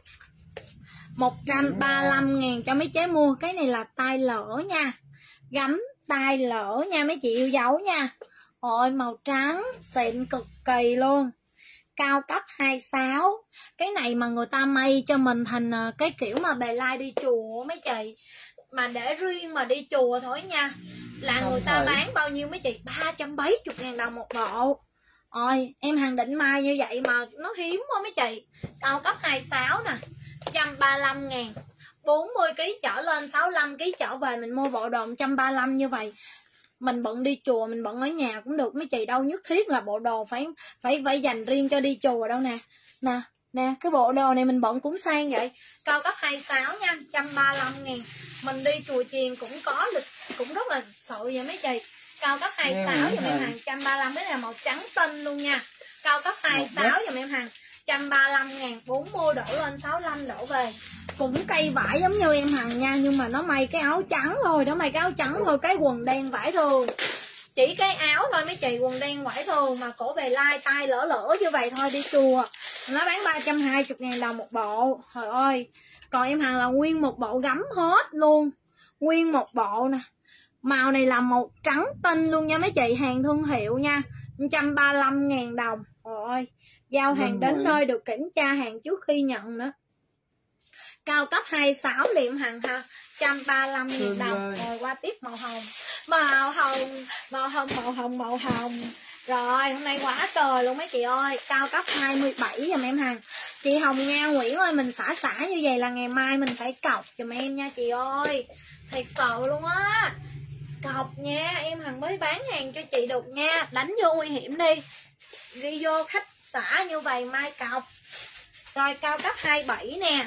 135.000 cho mấy chế mua. Cái này là tay lỡ nha. Gấm tay lỡ nha mấy chị yêu dấu nha. Ôi màu trắng xịn cực kỳ luôn. Cao cấp 26. Cái này mà người ta may cho mình thành cái kiểu mà bề lai đi chùa mấy chị. Mà để riêng mà đi chùa thôi nha, là người ta bán bao nhiêu mấy chị? 370.000 đồng một bộ. Ôi em hàng định mai như vậy mà nó hiếm quá mấy chị. Cao cấp 26 nè, 135.000. 40kg trở lên, 65kg trở về mình mua bộ đồ 135 như vậy. Mình bận đi chùa, mình bận ở nhà cũng được mấy chị, đâu nhất thiết là bộ đồ phải dành riêng cho đi chùa đâu nè. Nè, cái bộ đồ này mình bận cũng sang vậy. Cao cấp 26 nha, 135.000. Mình đi chùa chiền cũng có lịch, cũng rất là sự vậy mấy chị. Cao cấp 26 giùm em hàng 135. Cái này là màu trắng tinh luôn nha. Cao cấp 26 giùm em hàng 135.000. 40 đổ lên 65 đổ về. Cũng cây vải giống như em Hằng nha, nhưng mà nó may cái áo trắng thôi, nó may cái áo trắng thôi, cái quần đen vải thường. Chỉ cái áo thôi mấy chị, quần đen vải thường mà cổ bề lai tay lỡ như vậy thôi, đi chùa. Nó bán 320.000 đồng một bộ. Trời ơi. Còn em Hằng là nguyên một bộ gấm hết luôn. Nguyên một bộ nè. Màu này là màu trắng tinh luôn nha mấy chị, hàng thương hiệu nha. 135.000 đồng. Trời ơi. Giao hàng đến nơi được kiểm tra hàng trước khi nhận nữa. Cao cấp 26 liệm Hằng ha, 135.000 đồng. Rồi qua tiếp màu hồng. Màu hồng. Rồi hôm nay quá trời luôn mấy chị ơi. Cao cấp 27 giùm em Hằng. Chị Hồng Nga Nguyễn ơi, mình xả như vậy là ngày mai mình phải cọc giùm em nha chị ơi. Thiệt sự luôn á. Cọc nha, em Hằng mới bán hàng cho chị được nha. Đánh vô nguy hiểm đi, ghi vô khách xả như vậy mai cọc. Rồi cao cấp 27 nè,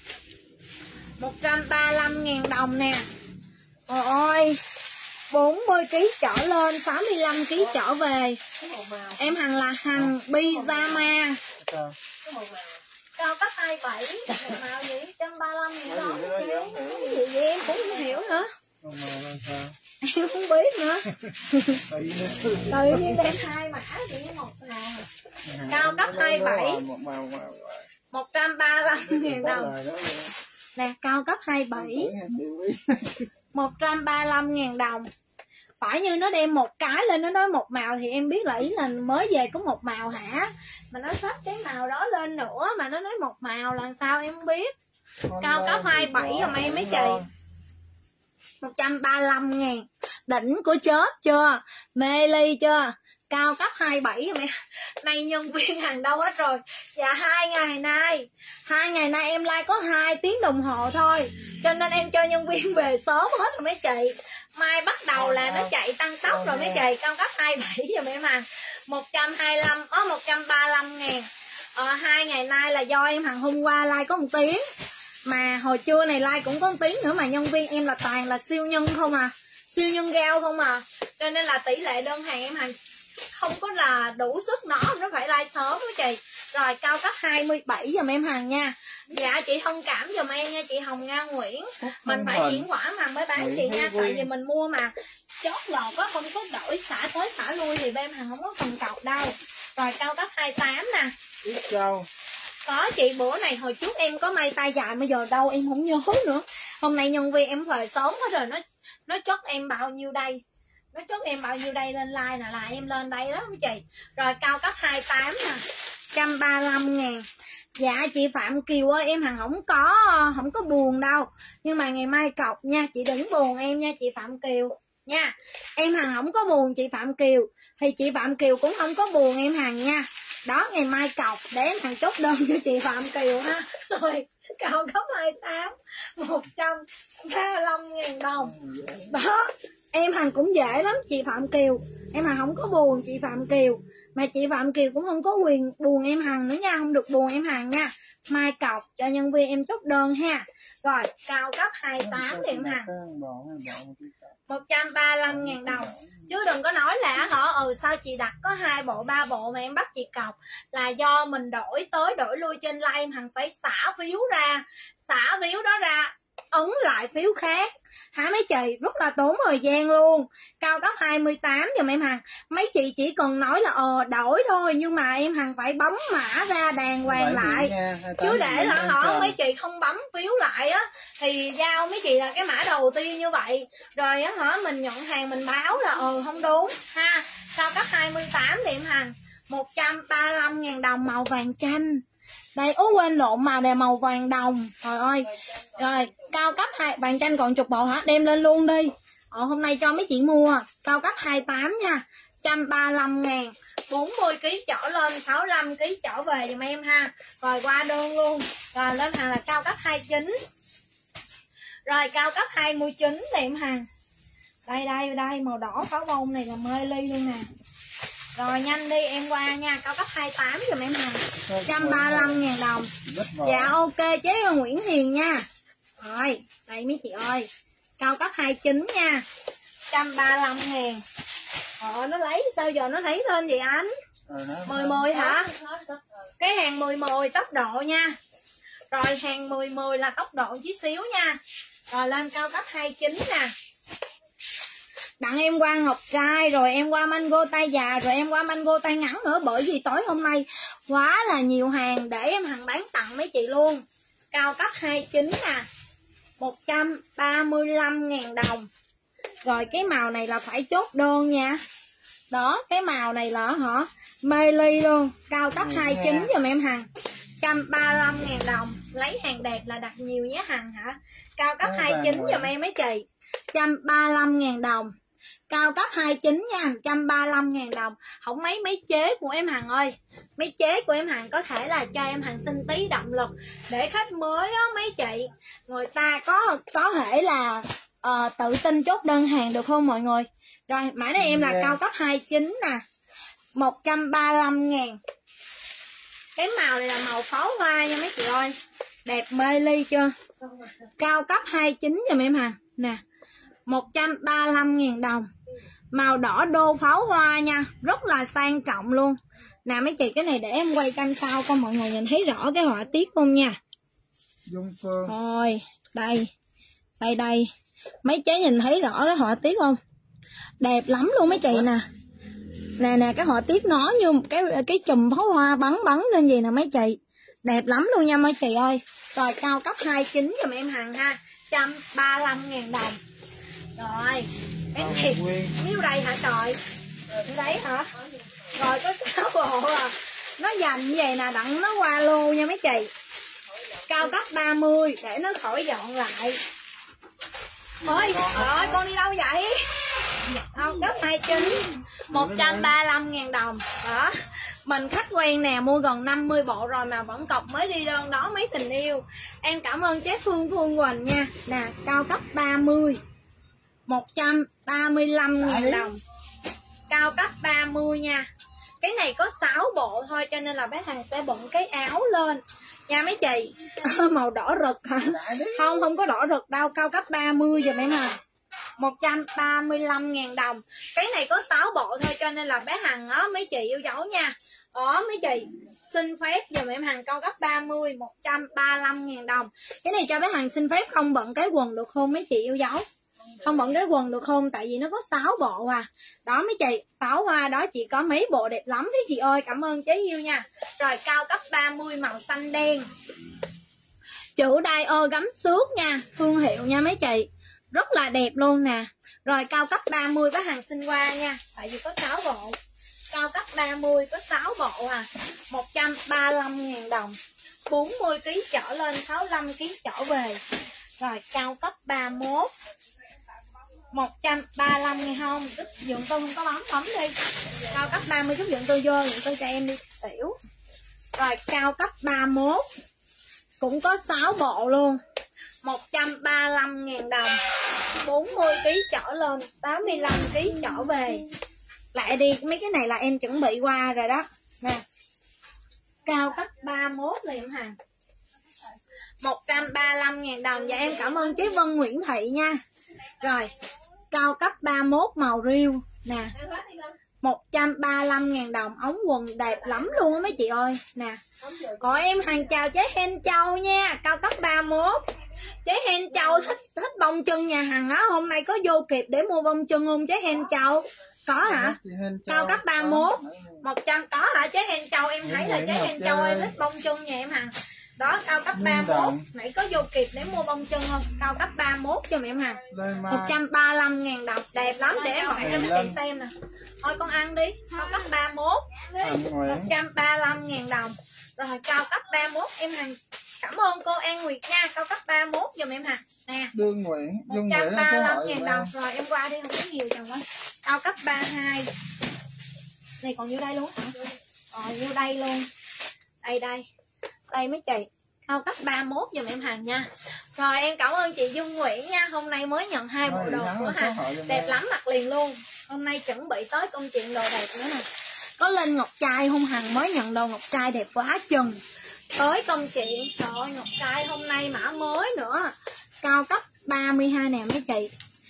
135.000 đồng nè. Trời ơi, 40kg trở lên, 65kg trở về. Em Hằng là Hằng pyjama. Cao cấp 27. Màu gì? 135.000 đồng. Cái gì vậy em cũng không hiểu nữa. Em không biết nữa. Tự nhiên đem hai mã chỉ một màu. Cao cấp 27. 135.000 đồng. Nè, cao cấp 27. 135.000 đồng. Phải như nó đem một cái lên nó nói một màu thì em biết là ý là mới về có một màu hả? Mà nó xách cái màu đó lên nữa mà nó nói một màu là sao em không biết. Cao cấp 27 giùm em mấy chị. 135.000. Đỉnh của chớp chưa? Mê ly chưa? Cao cấp 27 giùm em. Nay nhân viên hàng đâu hết rồi? Dạ 2 ngày nay em like có 2 tiếng đồng hồ thôi, cho nên em cho nhân viên về sớm hết rồi mấy chị. Mai bắt đầu là nó chạy tăng tốc rồi mấy chị. Cao cấp 27 giùm em à. 135.000. 2 ngày nay là do em hàng hôm qua like có 1 tiếng, mà hồi trưa này like cũng có 1 tiếng nữa, mà nhân viên em là toàn là siêu nhân không à, siêu nhân gao không à, cho nên là tỷ lệ đơn hàng em hàng không có là đủ sức nó phải like sớm mấy chị. Rồi cao cấp 27 giùm em Hằng nha. Dạ chị thông cảm giùm em nha chị Hồng Nga Nguyễn. Mình phải chuyển quả mà mới bán chị nha. Tại vì mình mua mà chốt lọt á, không có đổi xả tới xả lui thì bên Hằng không có cần cọc đâu. Rồi cao cấp 28 nè. Có chị, bữa này hồi trước em có may tay dài, bây giờ đâu em không nhớ nữa. Hôm nay nhân viên em về sớm hết rồi, nó chốt em bao nhiêu đây. Nó chốt em bao nhiêu đây lên like nè, là em lên đây đó mấy chị. Rồi cao cấp 28 nè, 135.000. Dạ chị Phạm Kiều ơi, em Hằng không có buồn đâu. Nhưng mà ngày mai cọc nha, chị đừng buồn em nha chị Phạm Kiều nha. Em Hằng không có buồn chị Phạm Kiều, thì chị Phạm Kiều cũng không có buồn em Hằng nha. Đó, ngày mai cọc để em Hằng chốt đơn cho chị Phạm Kiều ha. Rồi cao cấp 28 135.000 đồng. Đó, em Hằng cũng dễ lắm chị Phạm Kiều. Em Hằng không có buồn chị Phạm Kiều, mà chị Phạm Kiều cũng không có quyền buồn em Hằng nữa nha, không được buồn em Hằng nha. Mai cọc cho nhân viên em chốt đơn ha. Rồi cao cấp 28 thì em Hằng 135.000 đồng. Chứ đừng có nói là sao chị đặt có 2 bộ 3 bộ mà em bắt chị cọc. Là do mình đổi tới đổi lui trên live, em Hằng phải xả phiếu ra, xả phiếu đó ra ấn lại phiếu khác hả mấy chị, rất là tốn thời gian luôn. Cao cấp 28 giùm em Hằng. Mấy chị chỉ cần nói là đổi thôi, nhưng mà em Hằng phải bấm mã ra đàng hoàng lại nha, chứ để là mấy chị không bấm phiếu lại á thì giao mấy chị là cái mã đầu tiên như vậy, rồi á mình nhận hàng mình báo là không đúng ha. Cao cấp 28 thì em Hằng 135.000 đồng, màu vàng chanh. Đây, quên lộn màu này, màu vàng đồng. Trời ơi. Rồi, cao cấp 2 vàng chanh còn chục bộ hả? Đem lên luôn đi. Hôm nay cho mấy chị mua. Cao cấp 28 nha. 135.000. 40 kg trở lên, 65 kg trở về giùm em ha. Rồi qua đơn luôn. Rồi lên hàng là cao cấp 29. Rồi cao cấp 29 thì em Hằng. Đây, màu đỏ pháo bông này là mê ly luôn nè. Rồi nhanh đi em qua nha, cao cấp 28 giùm em Hằng. 135.000 đồng. Dạ ok chế Nguyễn Hiền nha. Rồi, đây mấy chị ơi. Cao cấp 29 nha. 135.000. Nó lấy sao giờ nó thấy tên vậy anh? 10 hả? Cái hàng 10 tốc độ nha. Rồi hàng 10 là tốc độ chút xíu nha. Rồi lên cao cấp 29 nè. Đặng em qua ngọc trai, rồi em qua mango tay dài, rồi em qua mango tay ngắn nữa. Bởi vì tối hôm nay quá là nhiều hàng để em Hằng bán tặng mấy chị luôn. Cao cấp 29 nè, 135.000 đồng. Rồi cái màu này là phải chốt đơn nha. Đó, cái màu này là mê ly luôn. Cao cấp 29 giùm em Hằng. 135.000 đồng. Lấy hàng đẹp là đặt nhiều nhé Hằng hả. Cao cấp 29 giùm em mấy chị. 135.000 đồng. Cao cấp 29 nha, 135.000 đồng. Không mấy chế của em Hằng ơi. Mấy chế của em Hằng có thể là cho em Hằng xin tí động lực để khách mới á mấy chị, người ta có thể là tự tin chốt đơn hàng được không mọi người. Rồi mã này em là cao cấp 29 nè, 135.000. Cái màu này là màu pháo hoa nha mấy chị ơi. Đẹp mê ly chưa. Cao cấp 29 giùm em Hằng nè, 135.000 đồng. Màu đỏ đô pháo hoa nha, rất là sang trọng luôn. Nè mấy chị, cái này để em quay canh sau con mọi người nhìn thấy rõ cái họa tiết không nha. Rồi, đây. Mấy chế nhìn thấy rõ cái họa tiết không? Đẹp lắm luôn mấy chị nè. Nè cái họa tiết nó như một cái chùm pháo hoa bắn lên gì nè mấy chị. Đẹp lắm luôn nha mấy chị ơi. Rồi cao cấp 29 giùm em Hằng ha, 135.000 đồng. Rồi, cái này nhiêu đây hả trời? Đấy hả? Rồi có 6 bộ à. Nó dành như vậy nè, đặng nó qua lô nha mấy chị. Cao cấp 30 để nó khỏi dọn lại. Ôi, con đi đâu vậy? Cao cấp 29 135.000 đồng. Đó. Mình khách quen nè, mua gần 50 bộ rồi mà vẫn cọc mới đi đơn đó mấy tình yêu. Em cảm ơn chế Phương Quỳnh nha. Nè, cao cấp 30 135.000 đồng. Cao cấp 30 nha. Cái này có 6 bộ thôi cho nên là bé Hằng sẽ bận cái áo lên nha mấy chị. Màu đỏ rực hả? Không có đỏ rực đâu. Cao cấp 30 giùm em Hằng, 135.000 đồng. Cái này có 6 bộ thôi cho nên là bé Hằng á mấy chị yêu dấu nha. Đó mấy chị, xin phép dùm em hàng cao cấp 30 135.000 đồng. Cái này cho bé hàng xin phép không bận cái quần được không mấy chị yêu dấu? Không bận cái quần được không? Tại vì nó có 6 bộ à. Đó mấy chị, pháo hoa đó chị có mấy bộ đẹp lắm đấy chị ơi. Cảm ơn chế yêu nha. Rồi cao cấp 30 màu xanh đen, chữ Dior gấm xước nha, thương hiệu nha mấy chị, rất là đẹp luôn nè. Rồi cao cấp 30 bác hàng xin qua nha, tại vì có 6 bộ. Cao cấp 30 có 6 bộ à, 135.000 đồng, 40kg trở lên, 65kg trở về. Rồi cao cấp 31 135.000 không, chút Dượng Tư không có bấm đi. Cao cấp 30 chút Dượng Tư vô, Dượng Tư cho em đi tiểu. Rồi cao cấp 31 cũng có 6 bộ luôn, 135.000 đồng, 40kg trở lên, 65kg trở về. Lại đi, mấy cái này là em chuẩn bị qua rồi đó nè. Cao cấp 31 là em hàng 135.000 đồng. Và em cảm ơn chế Vân Nguyễn Thị nha. Rồi cao cấp 31 màu riêu nè, 135.000 đồng, ống quần đẹp lắm luôn á mấy chị ơi nè. Còn em hàng chào chế Hen Châu nha, cao cấp 31. Chế Hen Châu thích bông chân nhà hàng á, hôm nay có vô kịp để mua bông chân không chế Hen Châu? Có hả? Cao cấp 31 100 có hả chế Hen Châu? Em thấy là chế Hen Châu em thích bông chân nhà em hàng. Đó cao cấp 31, nãy có vô kịp để mua bông chân không? Cao cấp 31 cho mẹ em hàng 135.000 đồng, đẹp lắm, để em hỏi cho mấy chị xem nè. Thôi con ăn đi, cao cấp 31 135.000 đồng. Rồi cao cấp 31 em hàng cảm ơn cô An Nguyệt nha, cao cấp 31 giùm em hàng nè. Dương Nguyễn 135.000 đồng. Rồi em qua đi, không có nhiều chồng ơi. Cao cấp 32 này còn nhiêu đây luôn hả? Rồi nhiêu đây luôn. Đây mấy chị, cao cấp 31 giùm em hàng nha. Rồi em cảm ơn chị Dung Nguyễn nha, hôm nay mới nhận 2 bộ đồ của hàng đẹp lắm, mặc liền luôn. Hôm nay chuẩn bị tới công chuyện đồ đẹp nữa nè. Có lên ngọc trai không hàng, mới nhận đồ ngọc trai đẹp quá chừng. Tới công chuyện, trời ơi ngọc trai hôm nay mã mới nữa. Cao cấp 32 nè mấy chị,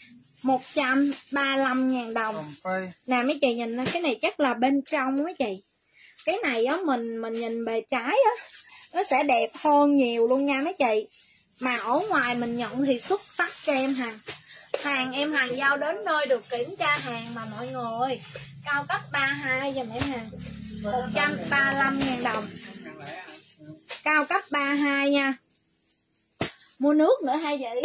135.000 đồng nè mấy chị. Nhìn cái này chắc là bên trong mấy chị. Cái này á mình nhìn bề trái á nó sẽ đẹp hơn nhiều luôn nha mấy chị. Mà ở ngoài mình nhận thì xuất sắc cho em hàng. Hàng em hàng giao đến nơi được kiểm tra hàng mà mọi người. Cao cấp 32 giùm em hàng 135.000 đồng. Cao cấp 32 nha. Mua nước nữa hay vậy?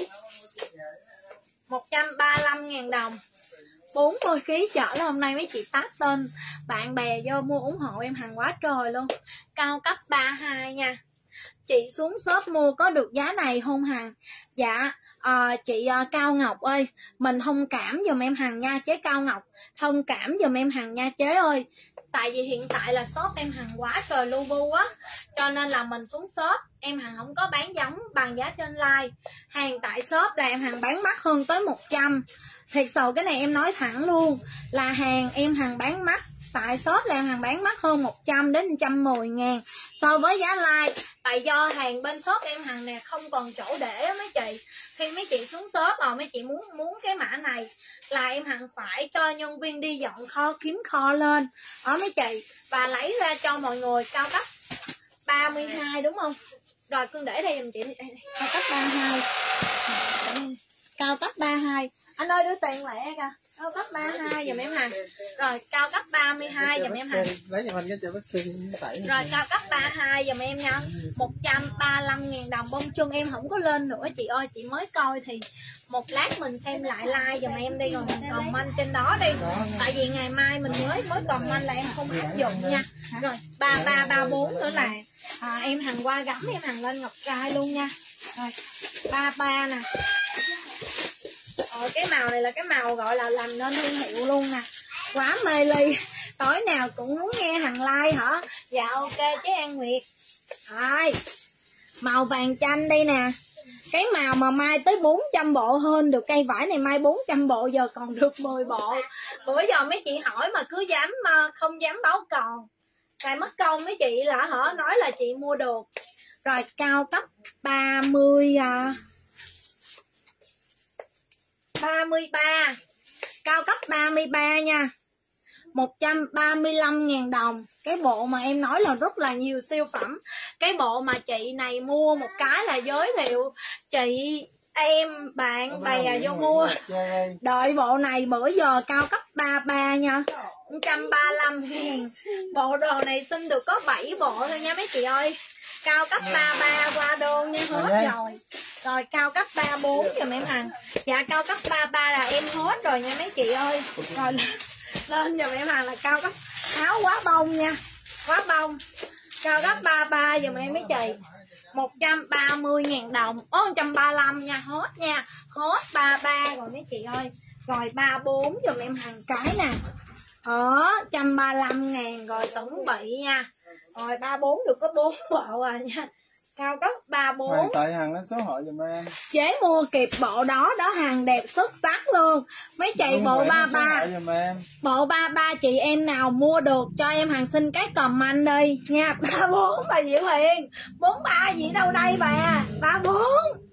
135.000 đồng, 40kg trở lên. Hôm nay mấy chị tag tên bạn bè vô mua ủng hộ em hàng quá trời luôn. Cao cấp 32 nha. Chị xuống shop mua có được giá này không hàng? Dạ chị Cao Ngọc ơi, mình thông cảm giùm em hàng nha chế Cao Ngọc, thông cảm giùm em hàng nha chế ơi. Tại vì hiện tại là shop em hàng quá trời lu bu á, cho nên là mình xuống shop em hàng không có bán giống bằng giá trên live. Hàng tại shop là em hàng bán mắc hơn tới 100. Thiệt sự cái này em nói thẳng luôn, là hàng em hàng bán mắc tại shop là em hàng bán mắc hơn 100 đến 110.000 so với giá live. Tại do hàng bên shop em hàng nè không còn chỗ để á mấy chị. Khi mấy chị xuống shop rồi mấy chị muốn cái mã này là em hàng phải cho nhân viên đi dọn kho, kiếm kho lên đó mấy chị, và lấy ra cho mọi người. Cao cấp 32 đúng không? Rồi cưng để đây giùm chị. Cao cấp 32, cao cấp 32 anh ơi đưa tiền lẹ kìa. Cao cấp 32 giùm em hàng. Rồi cao cấp 32 giùm em hàng. Lấy cho mình cái chợ vaccine tẩy. Rồi cao cấp 32 giùm em nha. 135.000 đồng. Bông chân em không có lên nữa chị ơi, chị mới coi thì một lát mình xem lại like giùm em đi, rồi mình comment trên đó đi. Tại vì ngày mai mình mới comment là em không áp dụng nha. Rồi 3334 nữa là em hàng qua gắm em hàng lên ngọc trai luôn nha. Rồi 33 nè. Cái màu này là cái màu gọi là làm nên thương hiệu luôn nè, quá mê ly. Tối nào cũng muốn nghe hàng like hả? Dạ ok chế An Nguyệt. Rồi màu vàng chanh đây nè, cái màu mà mai tới 400 bộ hơn được cây vải này, mai 400 bộ giờ còn được 10 bộ. Bữa giờ mấy chị hỏi mà cứ dám không dám báo còn, tại mất công mấy chị là hả nói là chị mua được. Rồi cao cấp 33, cao cấp 33 nha, 135.000 đồng. Cái bộ mà em nói là rất là nhiều siêu phẩm. Cái bộ mà chị này mua một cái là giới thiệu chị em bạn bè vô mua. Đợi bộ này bữa giờ cao cấp 33 nha, 135.000. Bộ đồ này xin được có 7 bộ thôi nha mấy chị ơi. Cao cấp 33 qua đơn nha, hết rồi. Rồi cao cấp 34 giùm em Hằng. Dạ cao cấp 33 là em hết rồi nha mấy chị ơi. Rồi lên giùm em Hằng là cao cấp áo quá bông nha, quá bông. Cao cấp 33 giùm em mấy chị, 130.000 đồng. 135 nha, hết nha. Hết 33 rồi mấy chị ơi. Rồi 34 giùm em Hằng cái nè. 135.000 rồi chuẩn bị nha. Rồi 34 được có 4 bộ à nha. Cao cấp 34. Hoàng tại Hằng lên số hội giùm em. Chế mua kịp bộ đó, đó hàng đẹp xuất sắc luôn. Mấy chị bộ 33. Bộ 33 chị em nào mua được cho em Hằng xin cái comment đi nha. 34 bà Diệu Hiền. 43 gì đâu đây bà. 34.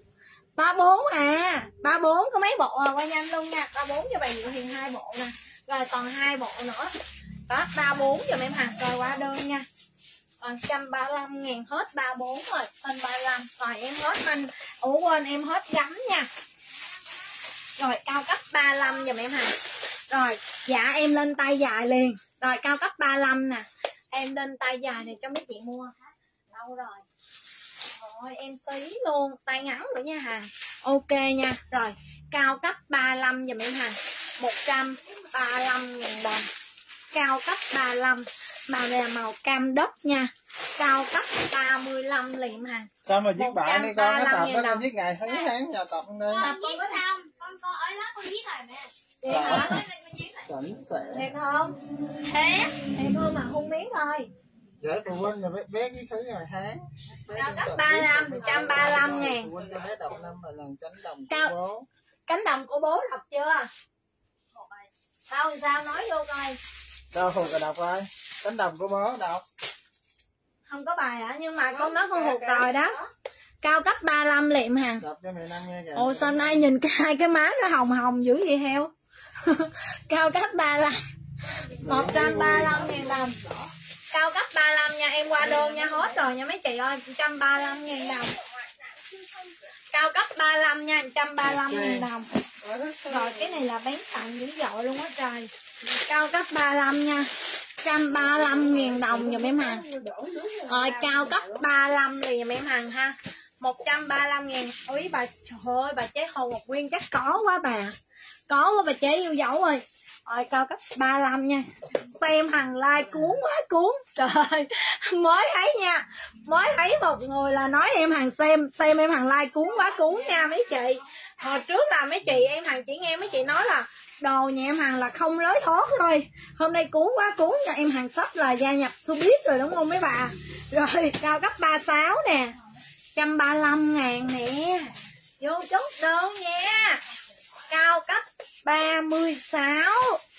34 à. 34 có mấy bộ à, qua nhanh luôn nha. 34 cho bà Diệu Hiền 2 bộ nè. Rồi còn 2 bộ nữa. Đó 34 giùm em Hằng rồi qua đơn nha. 135.000 hết 34 rồi, tên 35. Rồi em hết anh. Quên em hết gấm nha. Rồi cao cấp 35 giùm em Hằng. Rồi dạ em lên tay dài liền. Rồi cao cấp 35 nè. Em lên tay dài này cho mấy chị mua. Đâu rồi? Rồi em xí luôn, tay ngắn nữa nha Hằng. Ok nha. Rồi cao cấp 35 giùm em Hằng, 135.000 đồng. Cao cấp 35 màu này là màu cam đất nha. Cao cấp 35 liệm Hằng. Sao mà viết bài đi con, nó tập đó con viết ngày thứ tháng nhà tập đi. Con có sao? Con ở lớp con viết rồi nè. Vậy hả? Sẵn sẻ. Thiệt không? Thiệt không mà không biết thôi. Để phụ huynh là bé cái thứ ngày tháng. Cao cấp 35, 135.000. Phụ huynh cho bé đọc năm là lần cánh đồng Cao... của bố. Cánh đồng của bố đọc chưa? Đâu sao nói vô coi. Đâu Hùng đọc coi. Cánh đồng của bố đọc. Không có bài hả? Nhưng mà con nói con Hùng rồi đó. Cao cấp 35 liệm Hằng. Đọc cho mẹ Năm nghe kìa. Ồ sao nay nhìn hai cái má nó hồng hồng dữ vậy heo. Cao cấp 35, 135.000 đồng. Cao cấp 35 nha, em qua đơn nha, hết rồi nha mấy chị ơi, 135.000 đồng. Cao cấp 35 nha, 135.000 đồng. Rồi cái này là bán tặng dữ dội luôn á trời. Cao cấp 35 nha, 135.000 đồng giùm em Hằng. Rồi cao cấp 35 thì giùm em Hằng ha, 135.000. Ôi bà trời ơi, bà chế Hồ Ngọc Nguyên chắc có quá bà. Có quá bà chế yêu dấu ơi. Rồi cao cấp 35 nha. Xem Hằng like cuốn quá cuốn. Trời mới thấy nha. Mới thấy một người là nói em Hằng xem em Hằng like cuốn quá cuốn nha mấy chị. Hồi trước là mấy chị em Hằng chỉ nghe mấy chị nói là đồ nhà em Hằng là không lối thoát thôi. Hôm nay cuốn quá cuốn cho em Hằng sắp là gia nhập showbiz rồi đúng không mấy bà. Rồi cao cấp 36 nè, 135.000 nè. Vô chốt đơn nha. Cao cấp 36,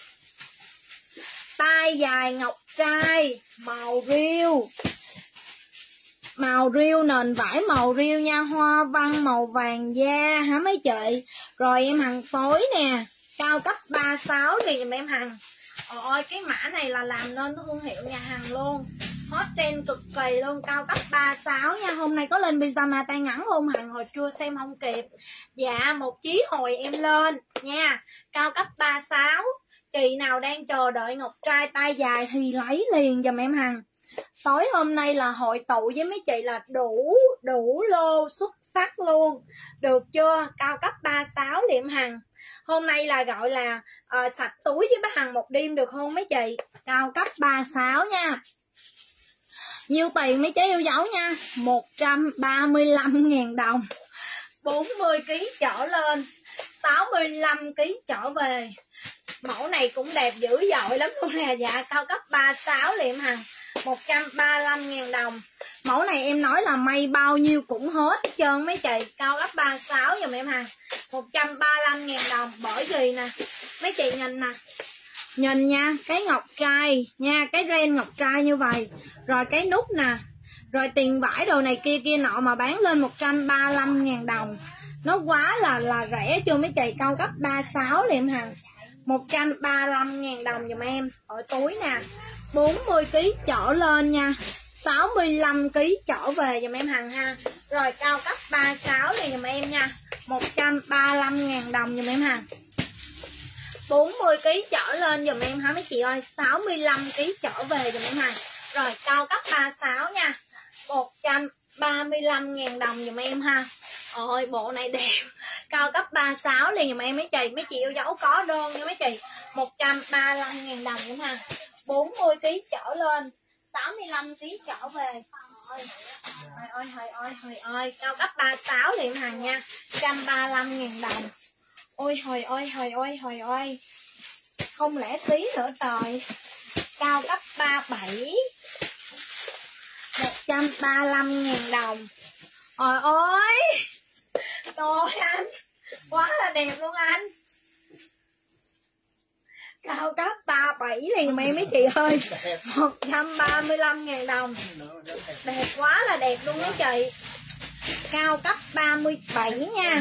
tay dài ngọc trai màu riêu. Màu riêu, nền vải màu riêu nha, hoa văn màu vàng da hả mấy chị. Rồi em Hằng phối nè, cao cấp 36 thì giùm em Hằng. Ôi cái mã này là làm nên thương hiệu nhà Hằng luôn, hot trend cực kỳ luôn. Cao cấp 36 nha. Hôm nay có lên pyjama tay ngắn không Hằng? Hồi trưa xem không kịp. Dạ một chí hồi em lên nha. Cao cấp 36. Chị nào đang chờ đợi ngọc trai tay dài thì lấy liền giùm em Hằng. Tối hôm nay là hội tụ với mấy chị là đủ lô xuất sắc luôn. Được chưa? Cao cấp 36 điểm Hằng. Hôm nay là gọi là sạch túi với bác Hằng một đêm được không mấy chị? Cao cấp 36 nha. Nhiêu tiền mấy chế yêu dấu nha? 135.000 đồng. 40kg trở lên, 65kg trở về. Mẫu này cũng đẹp dữ dội lắm luôn nè. Dạ cao cấp 36 liệm Hằng, 135.000 đồng. Mẫu này em nói là may bao nhiêu cũng hết trơn mấy chị. Cao cấp 36 giùm em Hằng, 135.000 đồng. Bởi vì nè mấy chị nhìn nè, nhìn nha, cái ngọc trai nha, cái ren ngọc trai như vậy. Rồi cái nút nè, rồi tiền vải đồ này kia nọ mà bán lên 135.000 đồng. Nó quá là rẻ chưa mấy chị. Cao cấp 36 liệm Hằng, 135.000 đồng dùm em. Ở túi nè, 40kg trở lên nha, 65kg trở về dùm em Hằng ha. Rồi cao cấp 36 này dùm em nha, 135.000 đồng dùm em Hằng. 40kg trở lên dùm em hả mấy chị ơi, 65kg trở về dùm em Hằng. Rồi cao cấp 36 nha, 135.000 đồng dùm em ha. Ôi bộ này đẹp. Cao cấp 36 liền dùm em mấy chị. Mấy chị yêu dấu có đơn nha mấy chị, 135.000 đồng dùm ha. 40kg trở lên, 65kg trở về. Ôi cao cấp 36 liền Hằng nha, 135.000 đồng. Ôi hồi không lẽ xí nữa trời. Cao cấp 37, 135.000 đồng. Trời ơi, trời anh, quá là đẹp luôn anh. Cao cấp 37 liền mấy chị ơi, 135.000 đồng. Đẹp quá là đẹp luôn mấy chị. Cao cấp 37 nha,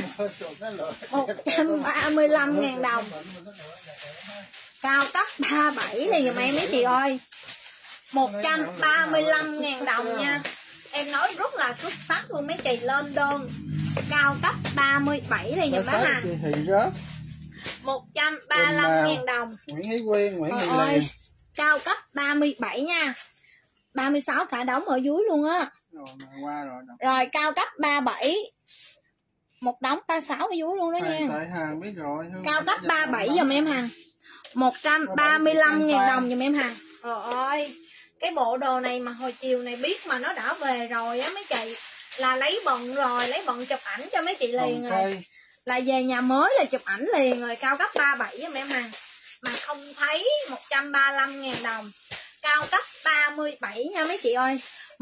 135.000 đồng. Cao cấp 37 này dùm em mấy chị ơi, 135.000 đồng nha. Em nói rất là xuất sắc luôn mấy chị, lên đơn. Cao cấp 37 này dùm bác Hằng, 135.000 đồng. Nguyễn Ý Quyên, Nguyễn Thị Liền. Cao cấp 37 nha, 36 cả đống ở dưới luôn á. Rồi cao cấp 37, một đống 36 ở dưới luôn đó nha. Tại Hằng biết rồi. Cao cấp 37 dùm em Hằng, 135.000 đồng dùm em Hằng. Trời ơi, cái bộ đồ này mà hồi chiều này biết mà nó đã về rồi á mấy chị, là lấy bận rồi, lấy bận chụp ảnh cho mấy chị liền rồi. Là về nhà mới là chụp ảnh liền rồi. Cao cấp 37 dùm em Hằng, mà không thấy 135.000 đồng. Cao cấp 37 nha mấy chị ơi,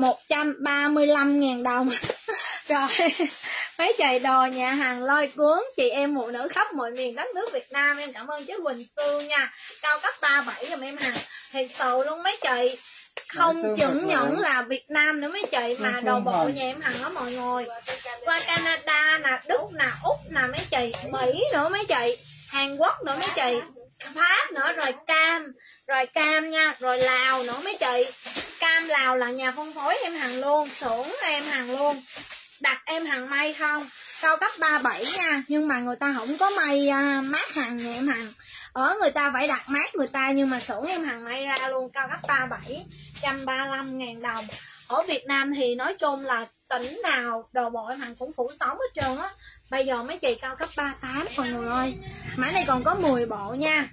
135.000 đồng. Rồi mấy chị đồ nhà hàng lôi cuốn chị em phụ nữ khắp mọi miền đất nước Việt Nam, em cảm ơn chú Quỳnh Sương nha. Cao cấp 37 giùm em Hằng, thiệt sự luôn mấy chị, không chứng nhận là Việt Nam nữa mấy chị, mà đồ bộ nhà em Hằng đó mọi người. Qua Canada nè, Đức nè, Úc nè mấy chị, Mỹ nữa mấy chị, Hàn Quốc nữa mấy chị, Pháp nữa, rồi cam nha, rồi Lào nữa mấy chị. Cam Lào là nhà phân phối em Hằng luôn, xưởng em Hằng luôn, đặt em Hằng may không. Cao cấp 37 nha, nhưng mà người ta không có may mát hàng nhà em Hằng, ở người ta phải đặt mát người ta, nhưng mà xưởng em Hằng may ra luôn. Cao cấp 37, 135.000 đồng. Ở Việt Nam thì nói chung là tỉnh nào đồ bộ em Hằng cũng phủ sóng hết trơn á. Bây giờ mấy chị cao cấp 38 mọi người ơi, mã này còn có 10 bộ nha.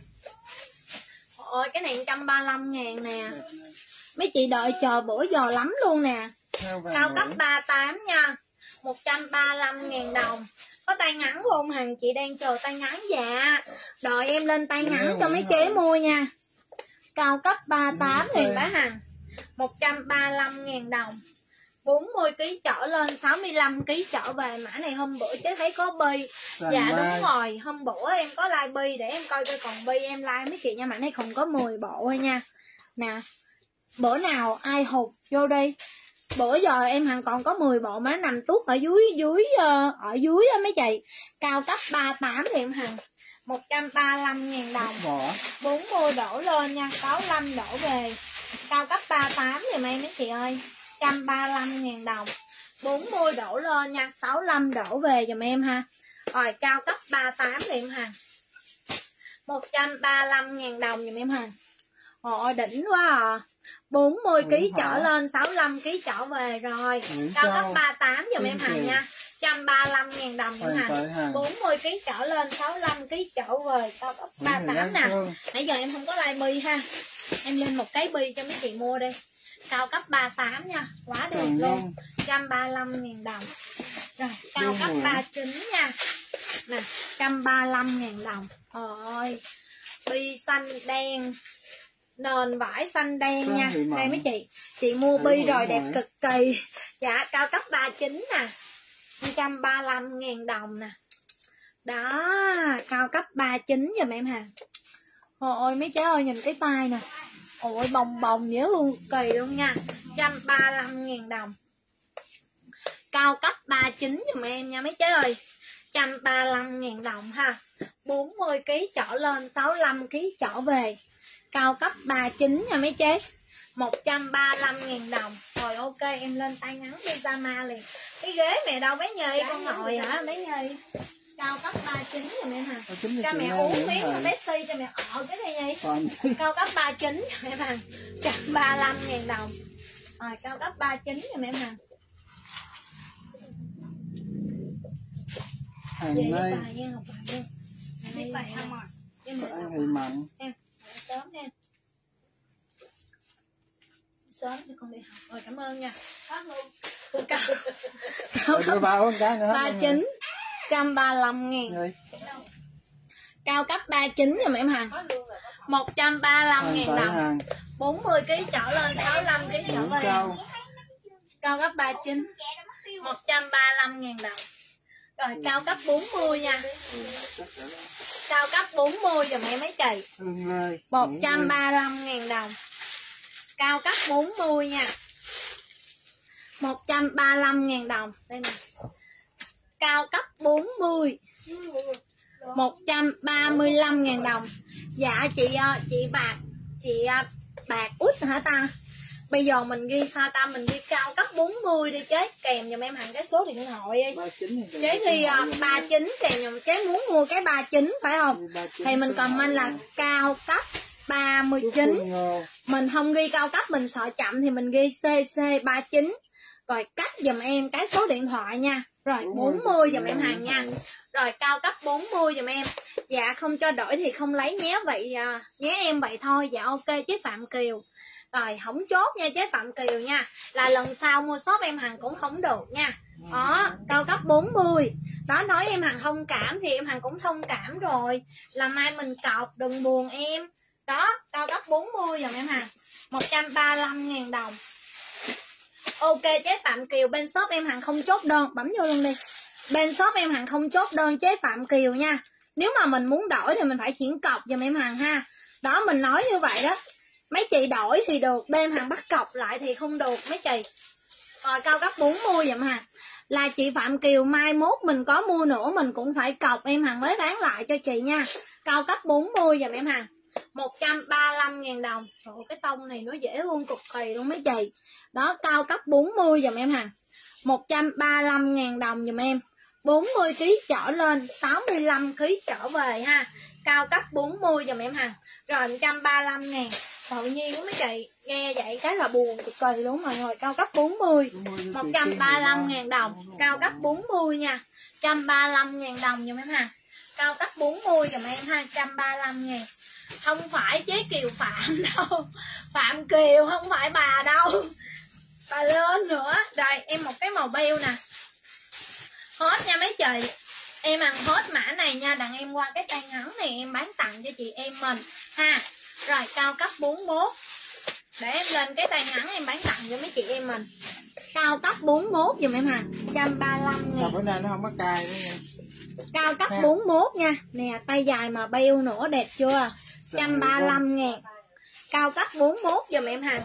Ôi cái này 135.000 nè, mấy chị đợi chờ bữa giờ lắm luôn nè. Cao cấp 38 nha, 135.000 đồng. Có tay ngắn không Hằng? Chị đang chờ tay ngắn. Dạ, đợi em lên tay ngắn cho mấy chế mua nha. Cao cấp 38 nghìn bá Hằng, 135.000 đồng. 40kg trở lên, 65kg trở về. Mã này hôm bữa chế thấy có bi. Dạ đúng rồi, hôm bữa em có like bi để em coi coi còn bi em like mấy chị nha. Mã này không có 10 bộ thôi nha. Nè, bữa nào ai hụt vô đi. Bữa giờ em Hằng còn có 10 bộ mà nó nằm tuốt ở dưới á mấy chị. Cao cấp 38 thì em Hằng, 135.000 đồng. 40 đổ lên nha, 65 đổ về. Cao cấp 38 thì mấy chị ơi, 135.000 đồng. 40 đổ lên nha, 65 đổ về giùm em ha. Rồi cao cấp 38 thì em Hằng, 135.000 đồng giùm em Hằng. Ôi đỉnh quá à. 40kg trở lên, 65kg trở về rồi. Cao cấp 38 giùm em Hằng nha, 135.000 đồng giùm Hằng. 40kg trở lên, 65kg trở về. Cao cấp 38 nè. Nãy giờ em không có like bi ha, em lên một cái bi cho mấy chị mua đi. Cao cấp 38 nha, quá đẹp luôn, 135.000 đồng. Rồi cao cấp 39 nha, nè, 135.000 đồng. Ôi bi xanh đen, nền vải xanh đen nha. Đây mấy chị mua bi rồi đẹp cực kỳ. Dạ cao cấp 39 nè, 135.000 đồng nè. Đó, cao cấp 39 giùm em Hằng. Ôi mấy cháu ơi nhìn cái tay nè, ôi bồng bồng nhớ luôn, kỳ luôn nha. 135.000 đồng. Cao cấp 39 giùm em nha mấy cháu ơi, 135.000 đồng ha. 40kg trở lên, 65kg trở về. Cao cấp 39 nha mấy chế, 135.000 đồng. Rồi ok, em lên tay ngắn đi Zama liền. Cái ghế mẹ đâu bé Nhi, con ngồi hả bé Nhi? Cao cấp 39 cho mẹ Hằng. Cho mẹ uống miếng Pepsi cho mẹ ở cái này Nhi. Cao cấp 39 cho mẹ Hằng, 135.000 đồng. Rồi cao cấp 39 cho mẹ Hằng. Hàng đây. Biết vậy không à? Ăn thì mặn. Sớm nha. Sớm cho con đi học. Rồi cảm ơn nha. Hết luôn. Cao cấp 39, 135.000. Cao cấp 39 giùm em Hằng, 135.000 đồng. 40kg trở lên, 65kg trở về. Cao cấp 39, 135.000 đồng. Rồi cao cấp 40 nha. Cao cấp 40 giùm em mấy chị, 135.000 đồng. Cao cấp 40 nha, 135.000 đồng. Đây nè. Cao cấp 40, 135.000 đồng. Dạ chị bạc út hả ta? Bây giờ mình ghi sao ta, mình ghi cao cấp 40 đi chế, kèm giùm em Hằng cái số điện thoại đi. Chế ghi 39 kèm giùm, chế muốn mua cái 39 phải không? Thì mình comment là cao cấp 39. Mình không ghi cao cấp mình sợ chậm thì mình ghi CC 39. Rồi cắt giùm em cái số điện thoại nha. Rồi 40 giùm em Hằng nha. Rồi cao cấp 40 giùm em. Dạ không cho đổi thì không lấy nhé, vậy nhé em vậy thôi. Dạ ok chế Phạm Kiều. Rồi không chốt nha chế Phạm Kiều nha, là lần sau mua shop em Hằng cũng không được nha. Đó, cao cấp 40. Đó, nói em Hằng thông cảm thì em Hằng cũng thông cảm rồi. Làm mai mình cọc đừng buồn em. Đó, cao cấp 40 giùm em Hằng, 135.000 đồng. Ok chế Phạm Kiều, bên shop em Hằng không chốt đơn, bấm vô luôn đi. Bên shop em Hằng không chốt đơn chế Phạm Kiều nha. Nếu mà mình muốn đổi thì mình phải chuyển cọc giùm em Hằng ha. Đó mình nói như vậy đó. Mấy chị đổi thì được, bên em Hằng bắt cọc lại thì không được mấy chị. Rồi cao cấp 40 giùm Hằng. Là chị Phạm Kiều mai mốt mình có mua nữa mình cũng phải cọc em Hằng mới bán lại cho chị nha. Cao cấp 40 giùm em Hằng, 135.000 đồng. Rồi cái tông này nó dễ thương cực kỳ luôn mấy chị. Đó cao cấp 40 giùm em Hằng, 135.000 đồng giùm em. 40kg trở lên, 65kg trở về ha. Cao cấp 40 giùm em Hằng. Rồi 135.000. Tự nhiên của mấy chị nghe vậy cái là buồn cực kỳ luôn mà. Rồi cao cấp 40, 135.000 đồng. Cao cấp 40 nha, 135.000 đồng giùm em ha. Cao cấp 40 giùm em ha, 135.000. Không phải chế Kiều Phạm đâu, Phạm Kiều không phải bà đâu, bà lên nữa. Rồi em một cái màu beo nè, hết nha mấy chị. Em ăn hết mã này nha, đặng em qua cái tay ngắn này em bán tặng cho chị em mình ha. Rồi cao cấp 41, để em lên cái tay ngắn em bán tặng cho mấy chị em mình. Cao cấp 41 dùm em Hằng, 135.000. Bữa nay nó không có cài nữa nha. Cao cấp 41 nha. Nè tay dài mà beo nữa đẹp chưa, 135.000. Cao cấp 41 dùm em Hằng,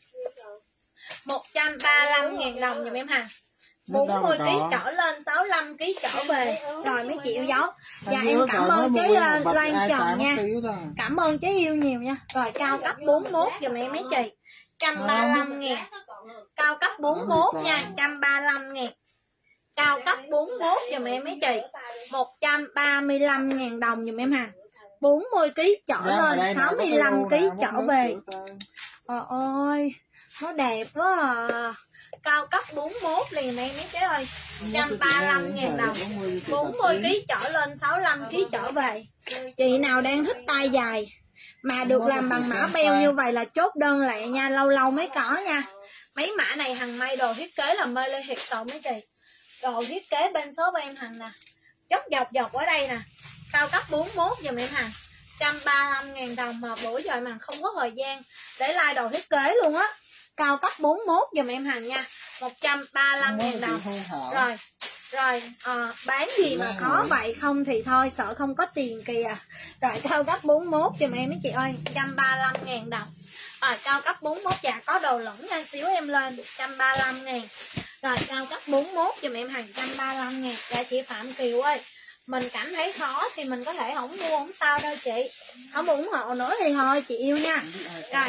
135.000 đồng dùm em Hằng. 40kg trở lên, 65kg trở về. Rồi mấy chị yêu dấu. Dạ em cảm ơn chế Loan Trần nha. Cảm ơn chế yêu nhiều nha. Rồi cao cấp 41 dùm em mấy chị, 135.000. Cao cấp 41 nha, 135.000. Cao cấp 41 dùm em mấy chị, 135.000 đồng dùm em Hằng. 40kg trở lên, 65kg trở về. Trời ơi nó đẹp quá à. Cao cấp 41 liền em mấy chế ơi, 135.000 đồng. 40kg trở lên, 65kg trở về. Chị nào đang thích tay dài mà được làm bằng mã beo như vậy là chốt đơn lại nha, lâu lâu mới có nha. Mấy mã này Hằng may đồ thiết kế là mê lê thiệt sự mấy chị. Đồ thiết kế bên shop em Hằng nè, chốt dọc ở đây nè. Cao cấp 41 giùm em Hằng, 135.000 đồng. Mà bữa giờ mà không có thời gian để like đồ thiết kế luôn á. Cao cấp 41 giùm em Hằng nha, 135.000 đồng. Rồi bán gì mà khó vậy không thì thôi, sợ không có tiền kìa. Rồi cao cấp 41 giùm em mấy chị ơi, 135.000 đồng. Rồi cao cấp 41 dạ có đồ lẫn nha, xíu em lên 135.000. Rồi cao cấp 41 giùm em Hằng, 135.000. Dạ chị Phạm Kiều ơi, mình cảm thấy khó thì mình có thể không mua, không sao đâu chị. Không ủng hộ nữa thì thôi chị yêu nha. Rồi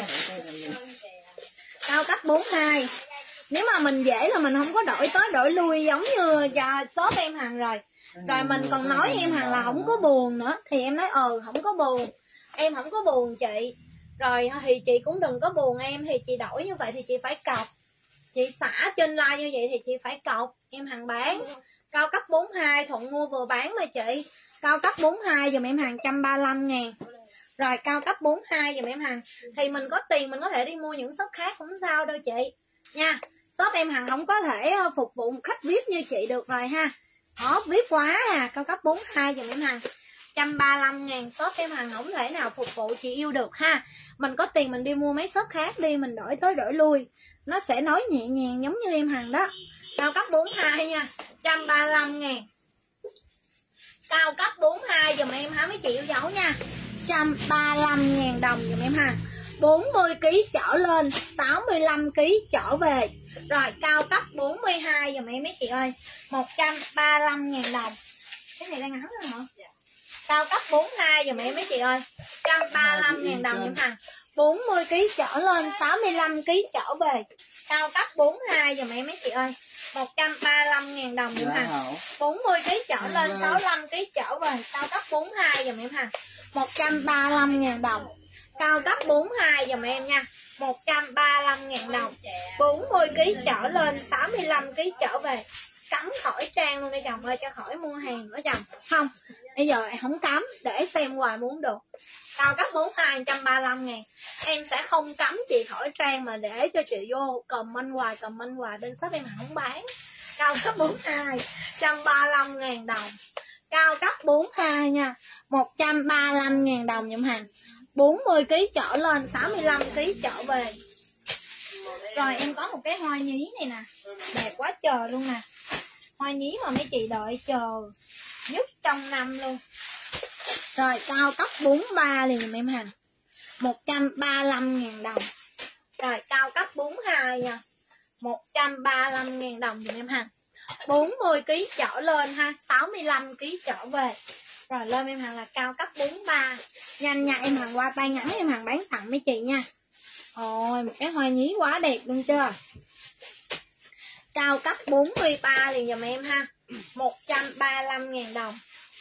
cao cấp 42. Nếu mà mình dễ là mình không có đổi tới đổi lui giống như shop em Hằng rồi. Rồi mình còn nói em Hằng là không có buồn nữa. Thì em nói không có buồn. Em không có buồn chị. Rồi thì chị cũng đừng có buồn em. Thì chị đổi như vậy thì chị phải cọc. Chị xả trên like như vậy thì chị phải cọc. Em Hằng bán cao cấp 42 Thuận mua vừa bán mà chị. Cao cấp 42 dùm em Hằng 135.000. Rồi cao cấp 42 dùm em Hằng. Thì mình có tiền mình có thể đi mua những shop khác không sao đâu chị nha. Shop em Hằng không có thể phục vụ một khách VIP như chị được rồi ha. Đó, VIP quá à. Cao cấp 42 dùm em Hằng 135.000. Shop em Hằng không thể nào phục vụ chị yêu được ha. Mình có tiền mình đi mua mấy shop khác đi. Mình đổi tới đổi lui. Nó sẽ nói nhẹ nhàng giống như em Hằng đó. Cao cấp 42 nha 135.000. Cao cấp 42 dùm em hả mấy chị yêu dấu nha 135.000 đồng dùm em ha. 40kg trở lên 65kg trở về. Rồi cao cấp 42 dùm em mấy chị ơi 135.000 đồng. Cái này đang ngắn rồi hả? Cao cấp 42 dùm em mấy chị ơi 135.000 đồng dùm ha. 40kg trở lên 65kg trở về. Cao cấp 42 dùm em mấy chị ơi 135.000 đồng dùm ha. 40kg trở lên 65kg trở về. Cao cấp 42 dùm em ha 135.000 đồng. Cao cấp 42 dùm em nha 135.000 đồng. 40kg trở lên 65kg trở về. Cấm khỏi trang luôn đi chồng ơi, cho khỏi mua hàng nữa chồng. Không, bây giờ không cấm, để xem hoài muốn được. Cao cấp 42 135.000. Em sẽ không cấm chị khỏi trang mà để cho chị vô comment hoài bên shop em không bán. Cao cấp 42 135.000 đồng. Cao cấp 42 nha 135.000 đồng giùm hàng. 40kg trở lên 65kg trở về. Rồi em có một cái hoa nhí này nè, đẹp quá trời luôn nè. Hoa nhí mà mấy chị đợi chờ nhất trong năm luôn. Rồi cao cấp 43 liền em hàng 135.000 đồng. Rồi cao cấp 42 nha 135.000 đồng dùm em hàng. 40kg trở lên ha, 65kg trở về. Rồi lên em hàng là cao cấp 43. Nhanh nha em hàng, qua tay ngắn em hàng bán tặng mấy chị nha. Ôi một cái hoa nhí quá đẹp luôn chưa. Cao cấp 43 liền dùm em ha 135.000 đồng.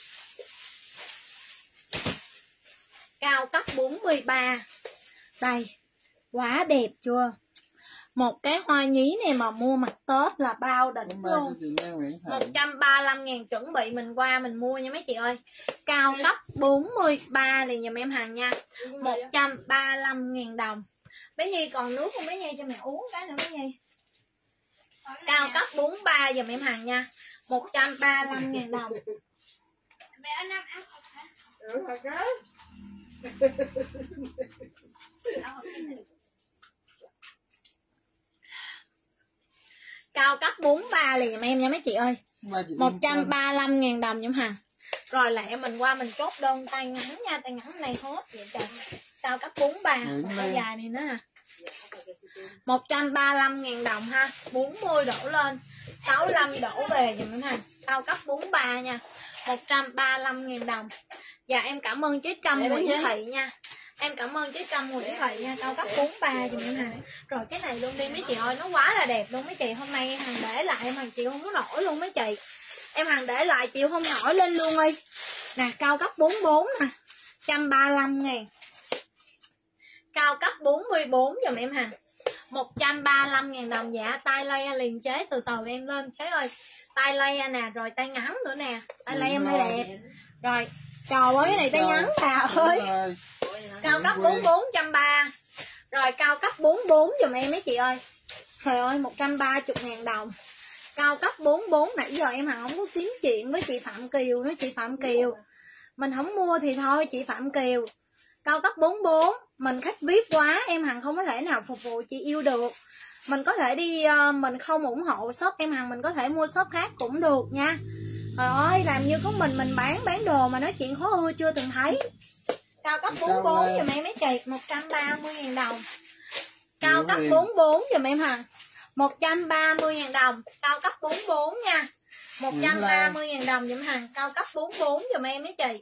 Cao cấp 43. Đây, quá đẹp chưa. Một cái hoa nhí này mà mua mặt Tết là bao đỉnh luôn. 135.000 chuẩn bị mình qua mình mua nha mấy chị ơi. Cao cấp 43 liền dùm em hàng nha 135.000 đồng. Bé Nhi còn nước không bé Nhi, cho mẹ uống cái nữa bé Nhi. Cao cấp 43 dùm em hàng nha 135.000 đồng. Bé ăn ăn ăn. Cao cấp 43 liền dùm em nha mấy chị ơi 135.000 đồng giùm hàng. Rồi lại mình qua mình chốt đơn tay ngắn nha. Tay ngắn này hết vậy trời. Cao cấp 43 tay dài này nữa nè 135.000 đồng ha. 40 đổ lên 65 đổ về dùm em hàng. Cao cấp 43 nha 135.000 đồng. Dạ em cảm ơn chế Trâm Nguyễn Thị nha. Em cảm ơn chế Trâm Nguyễn Thị nha. Cao cấp 43 dùm em hàng. Rồi cái này luôn đi mấy chị ơi, nó quá là đẹp luôn mấy chị. Hôm nay em hàng để lại em hàng chịu không có nổi luôn mấy chị. Em hàng để lại chịu không nổi lên luôn đi. Nè cao cấp 44 nè 135.000. Cao cấp 44 dùm em hàng 135.000 đồng. Dạ tay layer liền chế, từ từ em lên chế ơi. Tay layer nè, rồi tay ngắn nữa nè. Tay layer mới đẹp. Rồi trời ơi cái này tay ngắn bà ơi. Cao cấp 44 130. Rồi cao cấp 44 dùm em mấy chị ơi. Trời ơi 130.000 đồng. Cao cấp 44 nãy giờ em Hằng không có kiếm chuyện với chị Phạm Kiều nữa. Chị Phạm Kiều mình không mua thì thôi chị Phạm Kiều. Cao cấp 44 mình khách VIP quá, em Hằng không có thể nào phục vụ chị yêu được. Mình có thể đi mình không ủng hộ shop em Hằng, mình có thể mua shop khác cũng được nha. Trời ơi làm như có mình bán đồ mà nói chuyện khó ưa chưa từng thấy. Cao cấp 44 giùm em mấy chị 130.000 đồng. Cao cấp 44 giùm em Hằng 130.000 đồng. Cao cấp 44 nha 130.000 đồng giùm hàng. Cao cấp 44 giùm em mấy chị.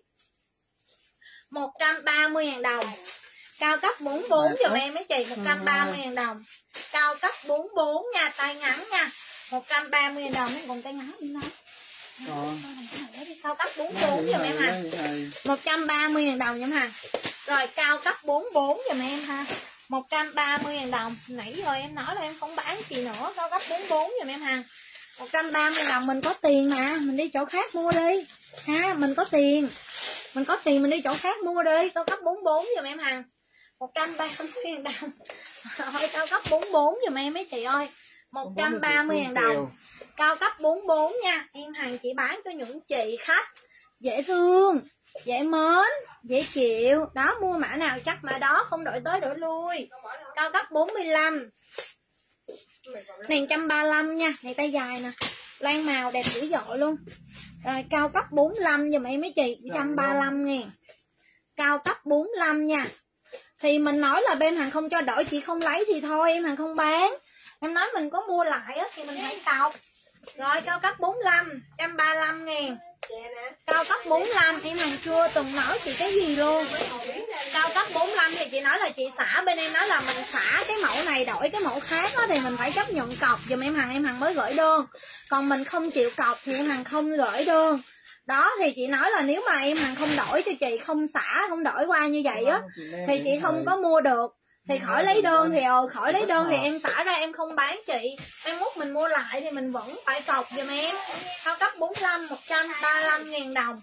130.000 đồng. Cao cấp 44 giùm em mấy chị. 130.000 đồng. Cao cấp 44 nha, tay ngắn nha. 130.000 đồng. Còn tay ngắn đi nói. Cao cấp 44 giùm em ha. 130.000 đồng giùm ha. Rồi cao cấp 44 giùm em ha. 130.000 đồng. Nãy giờ em nói là em không bán gì nữa. Cao cấp 44 giùm em ha. 130.000 đồng. Mình có tiền mà, mình đi chỗ khác mua đi ha. Mình có tiền mình đi chỗ khác mua đi. Cao cấp 44 giùm em ha. 130.000 đồng. Thôi cao cấp 44 giùm em mấy chị ơi. 130.000 đồng. Cao cấp 44 nha. Em hàng chỉ bán cho những chị khách dễ thương, dễ mến, dễ chịu. Đó, mua mã nào chắc mã đó, không đổi tới đổi lui. Cao cấp 45. Này 135 nha. Này tay dài nè. Loan màu đẹp dữ dội luôn. Rồi cao cấp 45 giùm em mấy chị. 135 ngàn. Cao cấp 45 nha. Thì mình nói là bên hàng không cho đổi, chị không lấy thì thôi em hàng không bán. Em nói mình có mua lại á thì mình phải cọc. Rồi cao cấp 45, 135 ngàn. Cao cấp 45 em hàng chưa từng nói chị cái gì luôn. Cao cấp 45 thì chị nói là chị xả, bên em nói là mình xả cái mẫu này đổi cái mẫu khác đó, thì mình phải chấp nhận cọc giùm em hàng mới gửi đơn. Còn mình không chịu cọc thì em hàng không gửi đơn. Đó thì chị nói là nếu mà em hàng không đổi cho chị, không xả, không đổi qua như vậy á thì chị không có mua được. Thì khỏi lấy đơn thì khỏi lấy đơn thì em xả ra em không bán chị. Em mốt mình mua lại thì mình vẫn phải cọc giùm em. Cao cấp 45, 135.000 đồng.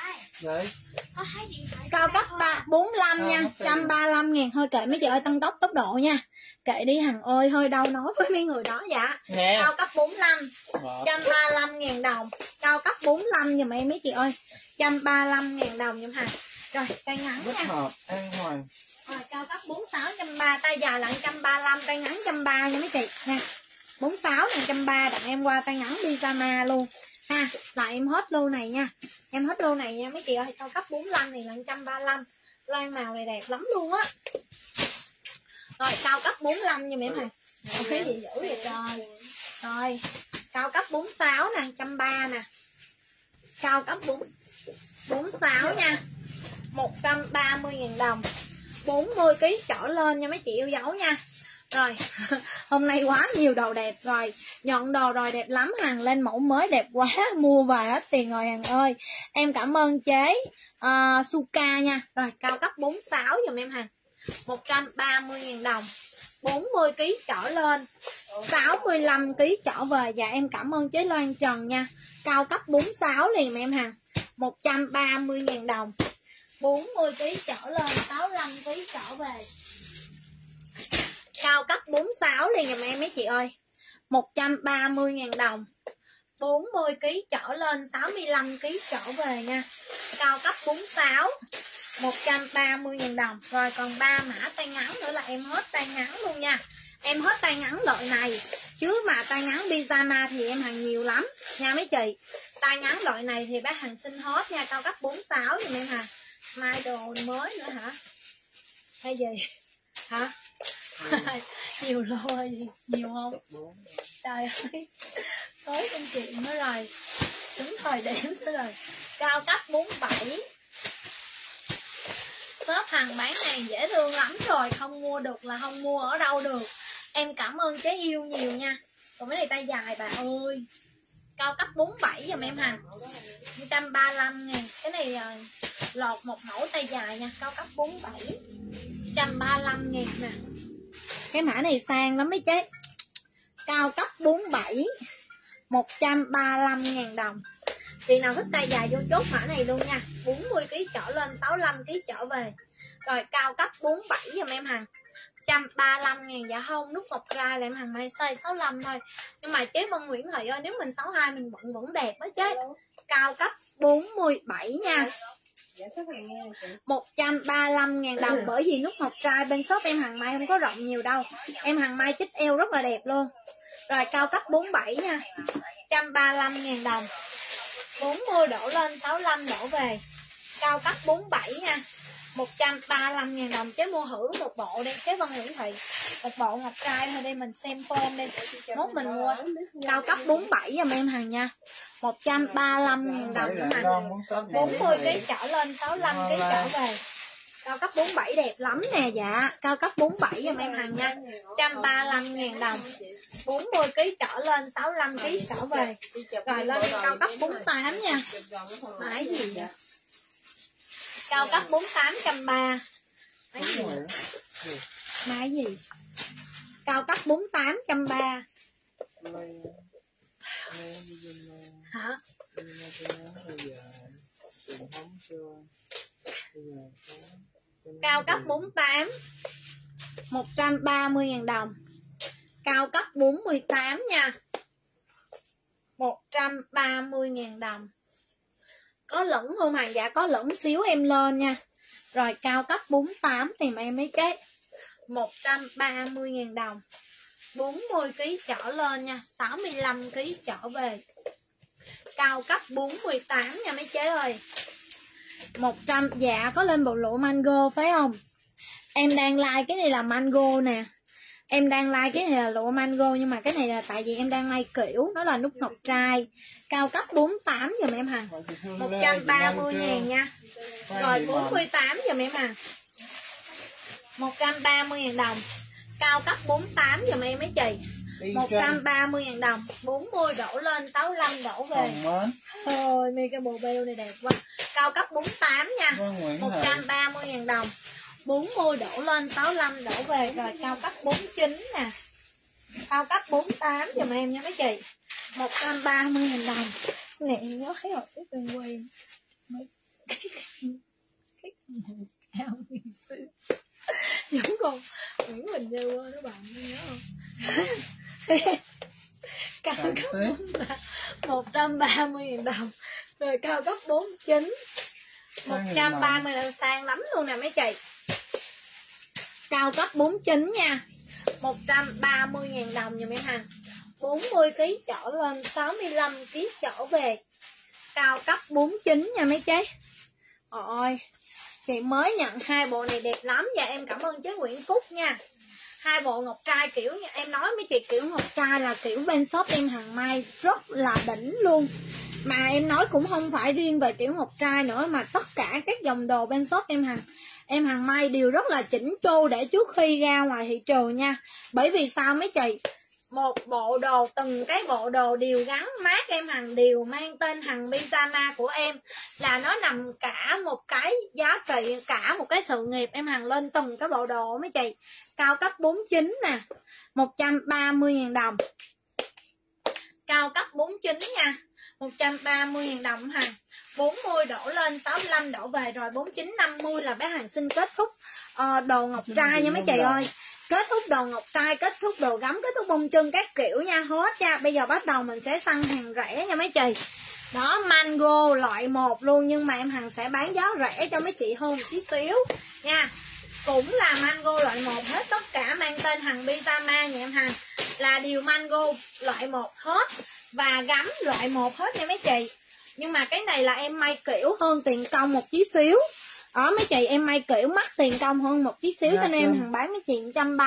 Cao cấp 45 nha, 135.000. Thôi kệ mấy chị ơi, tăng tốc độ nha. Kệ đi Hằng ơi, hơi đau nói với mấy người đó. Dạ. Cao cấp 45, 135.000 đồng. Cao cấp 45 giùm em mấy chị ơi. 135.000 đồng giùm Hằng. Rồi, tay ngắn nha. Rồi, cao cấp 46, 130, tay dài là 135, tay ngắn 130 nha mấy chị nha. 46 là 130, đặng em qua tay ngắn pyjama luôn ha. Là em hết lô này nha. Em hết lô này nha mấy chị ơi. Cao cấp 45 này là 135. Loan màu này đẹp lắm luôn á. Rồi, cao cấp 45 nha em này. Cái gì dữ vậy trời. Rồi, cao cấp 46 nè, 130 nè. Cao cấp 46 nha. 130.000 đồng. 40 kg trở lên nha mấy chị yêu dấu nha. Rồi hôm nay quá nhiều đồ đẹp rồi, nhận đồ rồi đẹp lắm, hàng lên mẫu mới đẹp quá, mua vài hết tiền rồi Hằng ơi. Em cảm ơn chế Suka nha. Rồi cao cấp 46 giùm em Hằng. 130.000 đồng. 40 kg trở lên, 65 kg trở về. Dạ em cảm ơn chế Loan Trần nha. Cao cấp 46 liền em Hằng. 130.000 đồng. 40 kg trở lên, 65 kg trở về. Cao cấp 46 liền giùm em mấy chị ơi. 130.000 đồng. 40 kg trở lên, 65 kg trở về nha. Cao cấp 46, 130.000 đồng. Rồi còn 3 mã tay ngắn nữa là em hết tay ngắn luôn nha. Em hết tay ngắn loại này. Chứ mà tay ngắn pyjama thì em hàng nhiều lắm nha mấy chị. Tay ngắn loại này thì bác hàng xin hết nha. Cao cấp 46 giùm em Hằng. Mai đồ mới nữa hả? Hay gì? Hả? Nhiều lô hay gì? Nhiều không? Trời ơi. Tới công chuyện nữa rồi. Đúng thời điểm nữa rồi. Cao cấp 47. Shop hàng bán hàng dễ thương lắm rồi. Không mua được là không mua ở đâu được. Em cảm ơn chế yêu nhiều nha. Còn cái này tay dài bà ơi. Cao cấp 47 giùm em Hằng. 135.000. Cái này lọt một mẫu tay dài nha. Cao cấp 47, 135.000 nè. Cái mã này sang lắm mấy chế. Cao cấp 47, 135.000 đồng. Chị nào thích tay dài vô chốt mã này luôn nha. 40 kg trở lên, 65 kg trở về. Rồi cao cấp 47 giùm em Hằng. 135.000. Dạ không, nút một ra là em Hằng may size 65 thôi. Nhưng mà chế Vân Nguyễn Thị ơi, nếu mình 62 mình vẫn đẹp đó chế. Cao cấp 47 nha. 135.000 đồng. Bởi vì nút một trai bên shop em Hằng may không có rộng nhiều đâu. Em Hằng may chích eo rất là đẹp luôn. Rồi cao cấp 47 nha. 135.000 đồng. 40 đổ lên, 65 đổ về. Cao cấp 47 nha. 135.000 đồng. Chế mua thử một bộ đi, chế Vân Nguyễn Thị. Một bộ ngọc trai thôi đi, mình xem form đi. Mốt mình mua cao cấp 47 giùm em Hằng nha. 135.000 đồng nữa Hằng. 40kg trở lên, 65kg trở về. Cao cấp 47 đẹp lắm nè. Dạ, cao cấp 47 giùm em Hằng nha. 135.000 đồng. 40kg trở lên, 65kg trở về. Rồi lên cao cấp 48 nha. Mãi gì vậy? Cao cấp 48 130. Mấy gì? Mãi gì? Cao cấp 48 130. Hả? Cao cấp 48 130.000 đồng. Cao cấp 48 nha. 130.000 đồng. Có lẫn không Hằng? Dạ có lẫn, xíu em lên nha. Rồi cao cấp 48 tìm em mấy cái. 130.000 đồng. 40kg trở lên nha, 65kg trở về. Cao cấp 48 nha mấy chế ơi. 100. Dạ có lên bộ lụa mango phải không? Em đang like cái này là mango nè. Em đang like cái này là lụa mango, nhưng mà cái này là tại vì em đang like kiểu nó là nút ngọc trai. Cao cấp 48 giùm em Hằng. 130.000 nha. Rồi 48 giùm em Hằng. 130.000 đồng. Cao cấp 48 giùm em mấy chị. 130.000 đồng. 40 đổ lên, 65 đổ về. Thôi mi cái bộ beo này đẹp quá. Cao cấp 48 nha. 130.000 đồng. 40 đổ lên, 65 đổ về. Rồi cao cấp 49 nè. Cao cấp 48 giùm em nha mấy chị. 130.000 đồng. Nè em nhớ thấy rồi cái tên quen. Cái áo nguyên xưa giống con Nguyễn Bình Như nó bạn nhớ không? Cao cấp 130.000 đồng. Rồi cao cấp 49 130 là sang lắm luôn nè mấy chị. Cao cấp 49 nha. 130.000 đồng giùm em Hằng. 40kg trở lên, 65kg trở về. Cao cấp 49 nha mấy chế. Ôi chị mới nhận hai bộ này đẹp lắm. Và em cảm ơn chế Nguyễn Cúc nha. Hai bộ ngọc trai kiểu như em nói mấy chị, kiểu ngọc trai là kiểu bên shop em Hằng may rất là đỉnh luôn. Mà em nói cũng không phải riêng về kiểu ngọc trai nữa, mà tất cả các dòng đồ bên shop em Hằng may đều rất là chỉnh chu để trước khi ra ngoài thị trường nha. Bởi vì sao mấy chị? Một bộ đồ, từng cái bộ đồ đều gắn mác em Hằng, đều mang tên Hằng Pyjama của em, là nó nằm cả một cái giá trị, cả một cái sự nghiệp em Hằng lên từng cái bộ đồ mấy chị. Cao cấp 49 nè. 130.000 đồng. Cao cấp 49 nha. 130.000 đồng Hằng. 40 đổ lên, 65 đổ về. Rồi 49 50 là bé Hằng xin kết thúc đồ ngọc trai nha mấy chị ơi. Kết thúc đồ ngọc trai, kết thúc đồ gấm, kết thúc bông chân các kiểu nha, hết nha. Bây giờ bắt đầu mình sẽ săn hàng rẻ nha mấy chị. Đó, mango loại 1 luôn, nhưng mà em Hằng sẽ bán giá rẻ cho mấy chị hơn một tí xíu nha. Cũng là mango loại 1 hết, tất cả mang tên Hằng Pyjama nha em Hằng, là đều mango loại 1 hết. Và gấm loại 1 hết nha mấy chị. Nhưng mà cái này là em may kiểu hơn tiền công một tí xíu. Đó mấy chị, em may kiểu mắc tiền công hơn một chút xíu, cho nên em Hằng bán mấy chị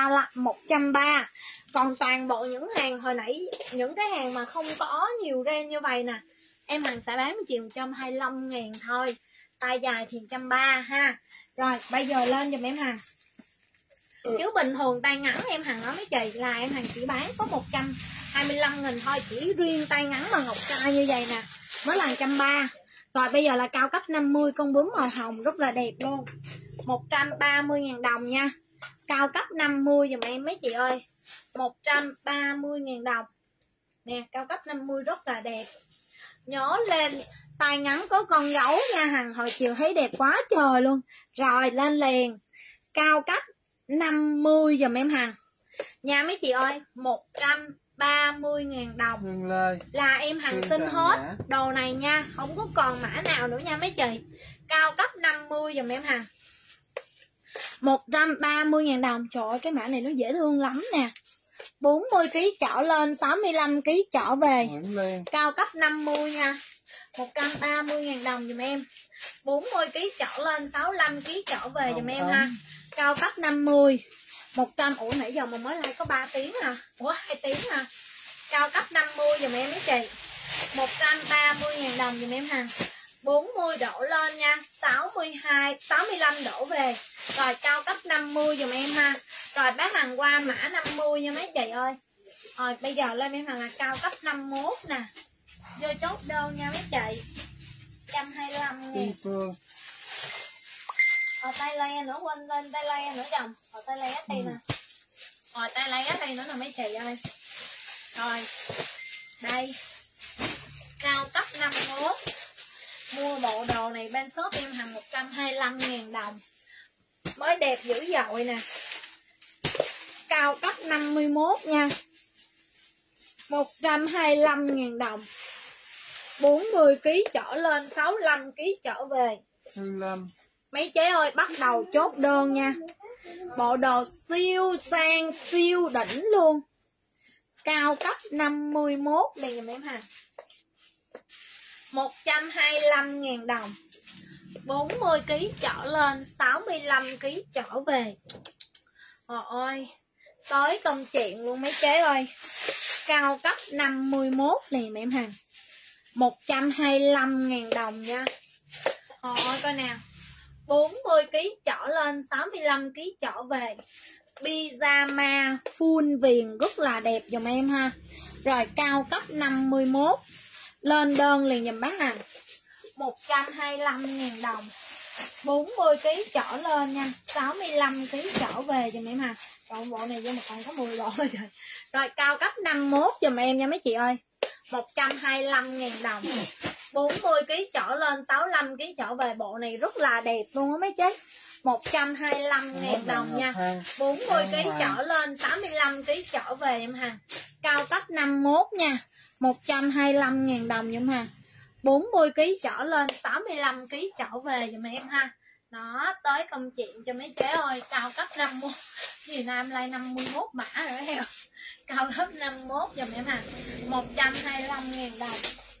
130. Còn toàn bộ những hàng hồi nãy, những cái hàng mà không có nhiều ren như vậy nè, em Hằng sẽ bán mấy chị 125.000 thôi. Tay dài thì 130 ha. Rồi bây giờ lên giùm em Hằng. Chứ bình thường tay ngắn em Hằng nói mấy chị là em Hằng chỉ bán có 125.000 thôi. Chỉ riêng tay ngắn mà ngọc trai như vậy nè mới là 130. Rồi bây giờ là cao cấp 50 con bướm màu hồng rất là đẹp luôn. 130.000 đồng nha. Cao cấp 50 dùm em mấy chị ơi. 130.000 đồng. Nè, cao cấp 50 rất là đẹp. Nhớ lên tay ngắn có con gấu nha Hằng, hồi chiều thấy đẹp quá trời luôn. Rồi lên liền. Cao cấp 50 dùm em Hằng. Nha mấy chị ơi, 130.000 đồng là em Hằng xin hết đồ này nha. Không có còn mã nào nữa nha mấy chị. Cao cấp 50 dùm em Hằng. 130.000 đồng. Trời ơi cái mã này nó dễ thương lắm nè. 40kg trở lên, 65kg trở về. Cao cấp 50 nha. 130.000 đồng dùm em. 40kg trở lên, 65kg trở về dùm em ha. Cao cấp 50, 100. Ủa nãy giờ mà mới like có 3 tiếng à. Ủa 2 tiếng à. Cao cấp 50 dùm em mấy chị. 130.000 đồng dùm em ha. 40 đổ lên nha, 62, 65 đổ về. Rồi cao cấp 50 dùm em ha. Rồi bán hàng qua mã 50 nha mấy chị ơi. Rồi bây giờ lên em hàng là cao cấp 51 nè. Vô chốt đơn nha mấy chị. 125 nè. Tay lay nữa, quên lên tay lay nữa chồng. Tay lay đây nè. Rồi tay lay đây nữa nè mấy chị ơi. Rồi đây cao cấp 51. Mua bộ đồ này bên shop em hàng 125.000 đồng. Mới đẹp dữ dội nè. Cao cấp 51 nha, 125.000 đồng. 40kg trở lên, 65kg trở về. 25. Mấy chế ơi bắt đầu chốt đơn nha. Bộ đồ siêu sang siêu đỉnh luôn. Cao cấp 51 này giùm em ha. 125.000 đồng. 40kg trở lên, 65kg trở về. Trời ơi, tới công chuyện luôn mấy chế ơi. Cao cấp 51 này mẹ em hàng 125.000 đồng nha. Trời ơi coi nào. 40kg trở lên, 65kg trở về. Pyjama full viền rất là đẹp dùm em ha. Rồi cao cấp 51. Lên đơn liền dùm bác hàng 125.000 đồng. 40kg trở lên nha, 65kg trở về dùm em ha. Chọn bộ này vô một còn có 10 bộ rồi. Rồi cao cấp 51 dùm em nha mấy chị ơi. 125.000 đồng. 40kg trở lên, 65kg trở về. Bộ này rất là đẹp luôn á mấy chế. 125.000 đồng nha. 40kg trở lên, 65kg trở về em ha. Cao cấp 51 nha, 125.000 đồng dùm ha. 40kg trở lên, 65kg trở về dùm em ha. Nó tới công chuyện cho mấy chế ơi. Cao cấp 51. Gì Nam like 51 mã rồi heo. Cao cấp 51 dùm em ha. 125.000 đồng.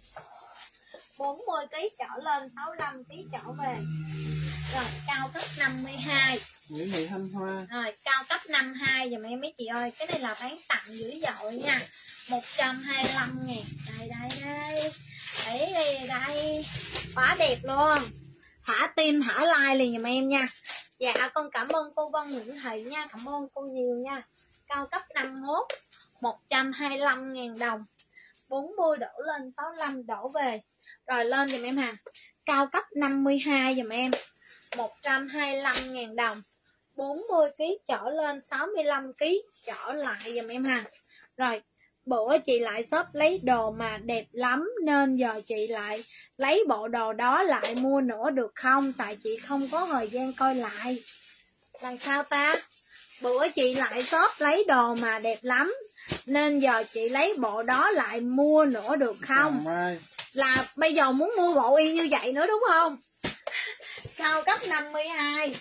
40kg trở lên, 65kg trở về. Rồi cao cấp 52. Nguyễn Thị Thanh Hoa. Rồi cao cấp 52 dùm em mấy chị ơi. Cái này là bán tặng dữ dội nha. 125.000. Đây đây đây. Đây. Quá đẹp luôn. Thả tim thả like liền dùm em nha. Dạ con cảm ơn cô Vân Nguyễn Thị nha. Cảm ơn cô nhiều nha. Cao cấp 51, 125.000 đồng. 40 đổ lên, 65 đổ về. Rồi lên dùm em ha. Cao cấp 52 dùm em, 125.000 đồng. 40kg trở lên, 65kg trở lại dùm em ha. Rồi bữa chị lại shop lấy đồ mà đẹp lắm, nên giờ chị lại lấy bộ đồ đó lại mua nữa được không? Tại chị không có thời gian coi lại. Làm sao ta? Bữa chị lại shop lấy đồ mà đẹp lắm, nên giờ chị lấy bộ đó lại mua nữa được không? Là bây giờ muốn mua bộ y như vậy nữa đúng không? Cao cấp 52,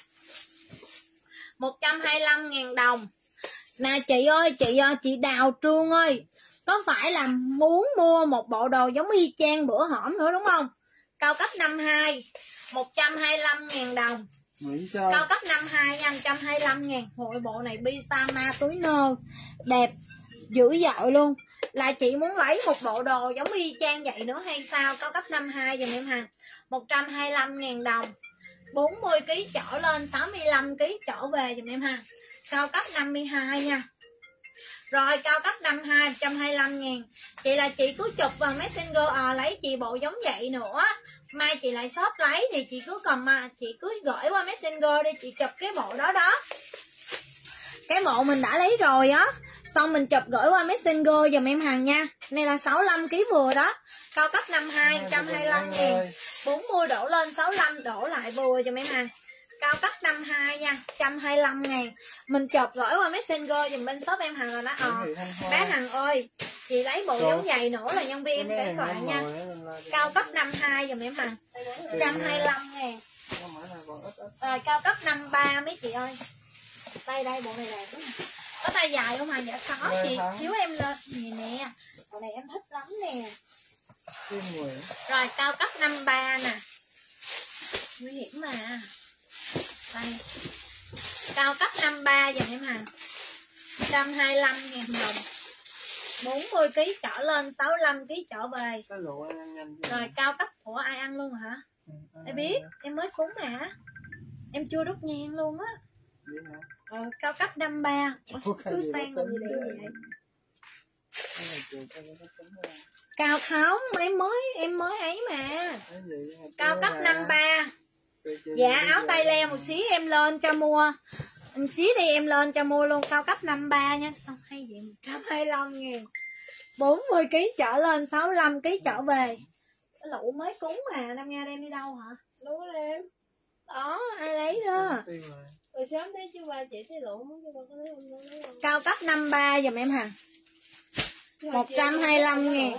125.000 đồng. Nè chị ơi, chị Đào Trương ơi, có phải là muốn mua một bộ đồ giống y chang bữa hổm nữa đúng không? Cao cấp 52, 125.000 đồng. Cao cấp 52 nha, 125.000. Hội bộ này pyjama túi nơ đẹp dữ dội luôn. Là chị muốn lấy một bộ đồ giống y chang vậy nữa hay sao? Cao cấp 52 dùm em ha, 125.000 đồng. 40kg trở lên, 65kg trở về dùm em ha. Cao cấp 52 nha. Rồi cao cấp 52, 125.000. Chị là chị cứ chụp vào Messenger lấy chị bộ giống vậy nữa. Mai chị lại shop lấy thì chị cứ cầm mà chị cứ gửi qua Messenger đi, chị chụp cái bộ đó đó. Cái bộ mình đã lấy rồi á, xong mình chụp gửi qua Messenger dùm em hàng nha. Này là 65kg vừa đó. Cao cấp 52, 125.000. 40 đổ lên, 65 đổ lại vừa dùm em hàng. Cao cấp 52 nha, 125.000. Mình chụp gửi qua Messenger dùm bên shop em hàng rồi đó. Bé Hằng ơi, chị lấy bộ giống giày nữa là nhân viên em sẽ soạn nha. Cao cấp 52 dùm em hàng, 125.000. Rồi cao cấp 53 mấy chị ơi. Đây bộ này đẹp lắm. Có tay dài không Hằng? Dạ có chị, xíu em lên. Nè, bộ này em thích lắm nè. Kim Nguyễn. Rồi cao cấp 53 nè. Nguy hiểm mà. Đây. Cao cấp 53 dùm em Hằng. 125.000 đồng. 40 kg trở lên, 65 kg trở về. Cái lụa ăn nhanh. Rồi cao cấp của ai ăn luôn hả? Em biết, em mới cúng nè. Em chưa đốt nhang luôn á. Cao cấp 53. Chú sang làm gì để vậy? Cao không, em mới ấy mà. Cao cấp 53. Dạ áo tay le một xí em lên cho mua. Anh xí đi em lên cho mua luôn cao cấp 53 nha. Xong hay vậy 125.000. 40 kg trở lên, 65 kg trở về. Cái lụ mới cúng mà, Nam Nga đem đi đâu hả? Đúng rồi em. Đó, ai lấy đó. Rồi sớm thấy chứ ba chị thấy lộn chứ ba có lấy không? Cao cấp 53 giùm em Hằng. 125.000.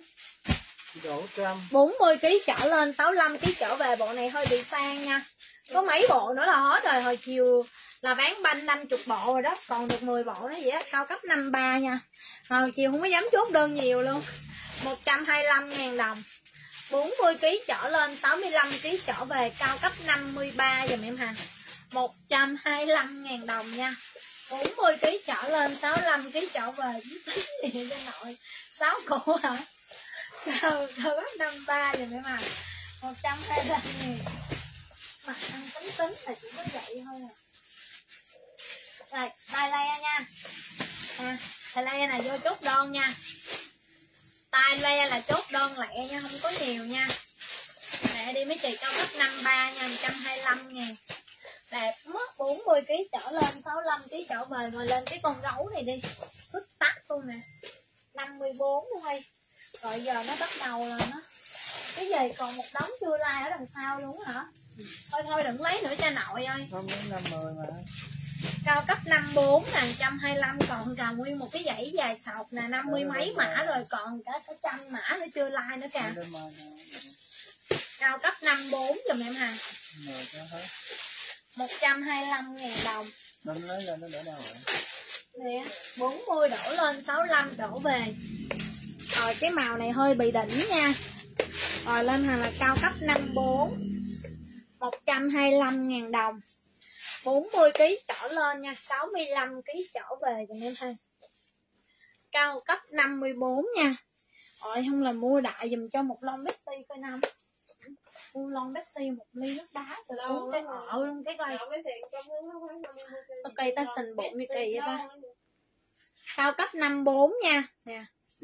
40 kg trở lên, 65 kg trở về. Bộ này hơi bị sang nha. Có mấy bộ nữa là hết rồi. Hồi chiều là bán banh 50 bộ rồi đó. Còn được 10 bộ nữa vậy á. Cao cấp 53 nha. Hồi chiều không có dám chốt đơn nhiều luôn. 125.000 đồng. 40 kg trở lên, 65 kg trở về. Cao cấp 53 dùm em Hằng. 125.000 đồng nha. 40 kg trở lên, 65 kg trở về. Tính gì cho nội. 6 cổ hả? Sao cao cấp 53 dùm em Hằng. 125.000. Mặt ăn tính là chỉ có vậy thôi à. Rồi, tay le nha. Tay le này vô chốt đơn nha. Tay le là chốt đơn lẹ nha, không có nhiều nha. Lẹ đi mấy chị, cao cấp 53 nha, 125.000. Đẹp mất 40 kg trở lên, 65 kg trở về. Rồi lên cái con gấu này đi. Xuất sắc luôn nè. 54 thôi. Rồi giờ nó bắt đầu là nó. Cái gì còn một đống chưa like ở đằng sau luôn hả? Thôi đừng lấy nữa cha nội ơi. Không đến 50 mà. Cao cấp 54 là 125, còn cả nguyên một cái dãy dài sọc nè, 50 mấy mã rồi, còn cả 100 mã nữa chưa like nữa kìa. Cao cấp 54 giùm em Hằng. 125.000 đồng. Mình lấy lên nó để đâu rồi? Nè, 40 đổ lên, 65 đổ về. Rồi cái màu này hơi bị đỉnh nha. Rồi lên hàng là cao cấp 54. 125.000 đồng. 40 kg trở lên nha, 65 kg trở về cho em ha. Cao cấp 54 nha. Rồi không là mua đại dùm cho một lon Pepsi coi năm. Mua lon Pepsi một ly nước đá rồi uống cái luôn cái coi. Sao cây ta sình bụng như kỳ vậy ta. Cao cấp 54 nha. Nè.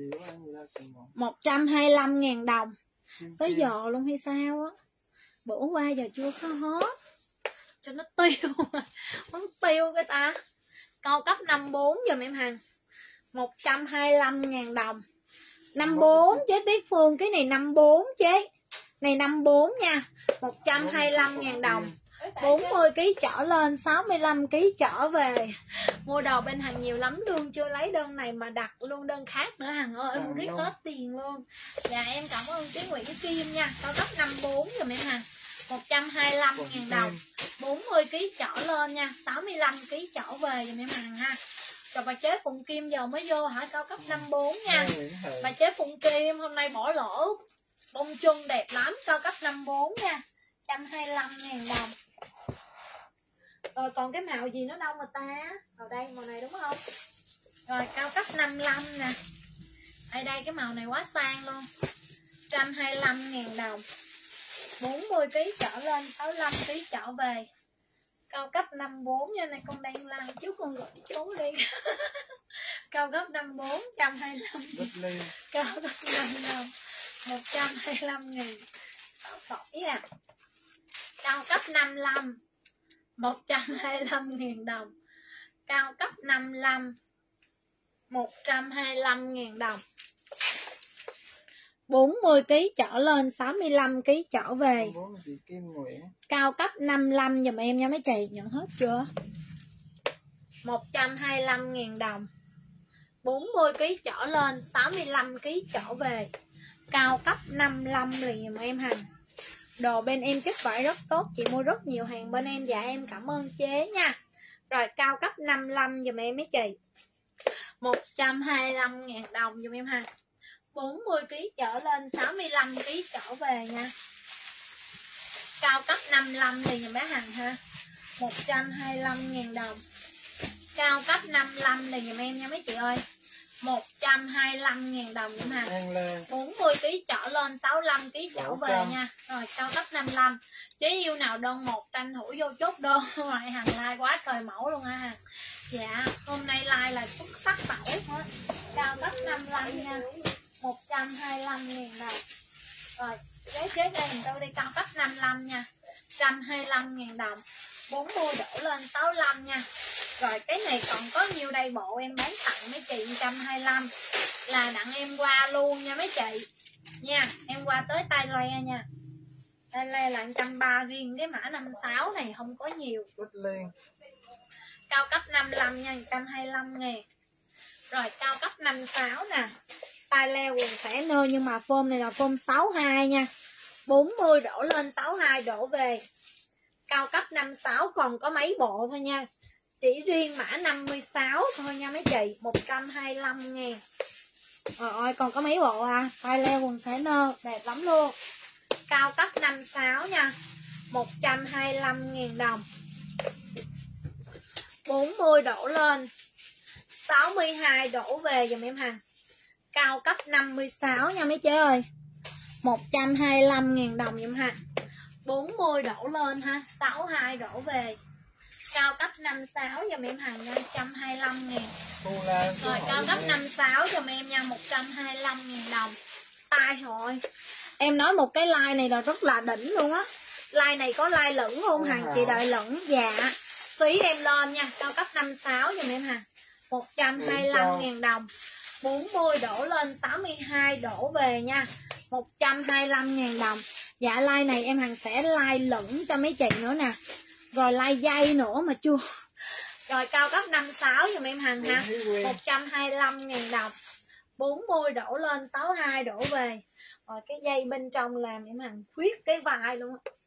125.000 đồng. Tới giờ luôn hay sao á? Bữa qua giờ chưa có hết. Cho nó tiêu. Không tiêu cái ta. Cao cấp 54 giùm em Hằng. 125.000 đồng. 54 chế Tiết Phương. Cái này 54 chế. Này 54 nha. 125.000 đồng. 40 kg trở lên, 65 kg trở về. Mua đồ bên Hằng nhiều lắm. Đơn chưa lấy đơn này mà đặt luôn đơn khác nữa Hằng ơi. Em riết hết tiền luôn. Dạ em cảm ơn chị Nguyễn Kim nha. Cao cấp 54 giùm em Hằng. 125.000 đồng. 40 kg trở lên nha, 65 kg trở về giùm em Hằng ha. Rồi bà chế Phụng Kim giờ mới vô hả? Cao cấp 54 nha. Bà chế Phụng Kim hôm nay bỏ lỗ bông chân đẹp lắm. Cao cấp 54 nha, 125.000 đồng. Rồi còn cái màu gì nữa đâu mà ta? Vào đây màu này đúng không? Rồi cao cấp 55 nè. Đây cái màu này quá sang luôn. 125.000 đồng. 40 kg trở lên, 65 kg trở về. Cao cấp 54 nha. Này con đang like chú con gọi chú đi. Cao cấp 54 125. Cao cấp 55 125.000. Tỏi à. Cao cấp 55 125.000 đồng. Cao cấp 55 125.000 đồng. 40 kg trở lên, 65 kg trở về. Cao cấp 55 giùm em nha mấy chị. Nhận hết chưa? 125.000 đồng. 40 kg trở lên, 65 kg trở về. Cao cấp 55 liền giùm em Hằng. Đồ bên em chất vải rất tốt. Chị mua rất nhiều hàng bên em. Dạ em cảm ơn chế nha. Rồi cao cấp 55 giùm em mấy chị. 125.000 đồng giùm em Hằng. 40 kg trở lên, 65 kg trở về nha. Cao cấp 55 thì dùm bé Hằng ha, 125.000 đồng. Cao cấp 55 thì dùm em nha mấy chị ơi, 125.000 đồng dùm Hằng. 40 kg trở lên, 65 kg trở về nha. Rồi cao cấp 55. Chế yêu nào đơn một tranh thủ vô chốt đơn ngoài Hằng like quá trời mẫu luôn ha Hằng. Dạ, hôm nay like là xuất sắc mẫu hết. Cao cấp 55 nha, 125.000 đồng. Rồi, chế cho mình tôi đi cao cấp 55 nha, 125.000 đồng. 40 đổ lên 65 nha. Rồi cái này còn có nhiêu đây, bộ em bán tặng mấy chị 125 là đặng em qua luôn nha mấy chị nha. Em qua tới tay loe nha. Tay loe là 130, riêng cái mã 56 này không có nhiều. Cao cấp 55 nha, 125.000. Rồi cao cấp 56 nè, tay leo quần xẻ nơ nhưng mà form này là form 62 nha. 40 đổ lên, 62 đổ về. Cao cấp 56 còn có mấy bộ thôi nha. Chỉ riêng mã 56 thôi nha mấy chị, 125.000. Trời ơi còn có mấy bộ à. Tay leo quần xẻ nơ đẹp lắm luôn. Cao cấp 56 nha, 125.000 đồng. 40 đổ lên, 62 đổ về dùm em Hằng. Cao cấp 56 nha mấy chế ơi, 125.000 đồng dùm Hằng. 40 đổ lên ha, 62 đổ về. Cao cấp 56 dùm em Hằng nha, 125.000. Rồi cao cấp 56 dùm em nha, 125.000 đồng. Tai hội em nói một cái like này là rất là đỉnh luôn á. Like này có like lửng không Hằng? Chị đợi lửng. Dạ phí em lên nha. Cao cấp 56 dùm em Hằng, 125.000 đồng. 40 đổ lên, 62 đổ về nha, 125.000 đồng. Dạ like này em Hằng sẽ like lửng cho mấy chị nữa nè. Rồi like dây nữa mà chưa. Rồi cao cấp 56 dùm em Hằng ha, 125.000 đồng. 40 đổ lên, 62 đổ về. Rồi cái dây bên trong làm em Hằng khuyết cái vai luôn á.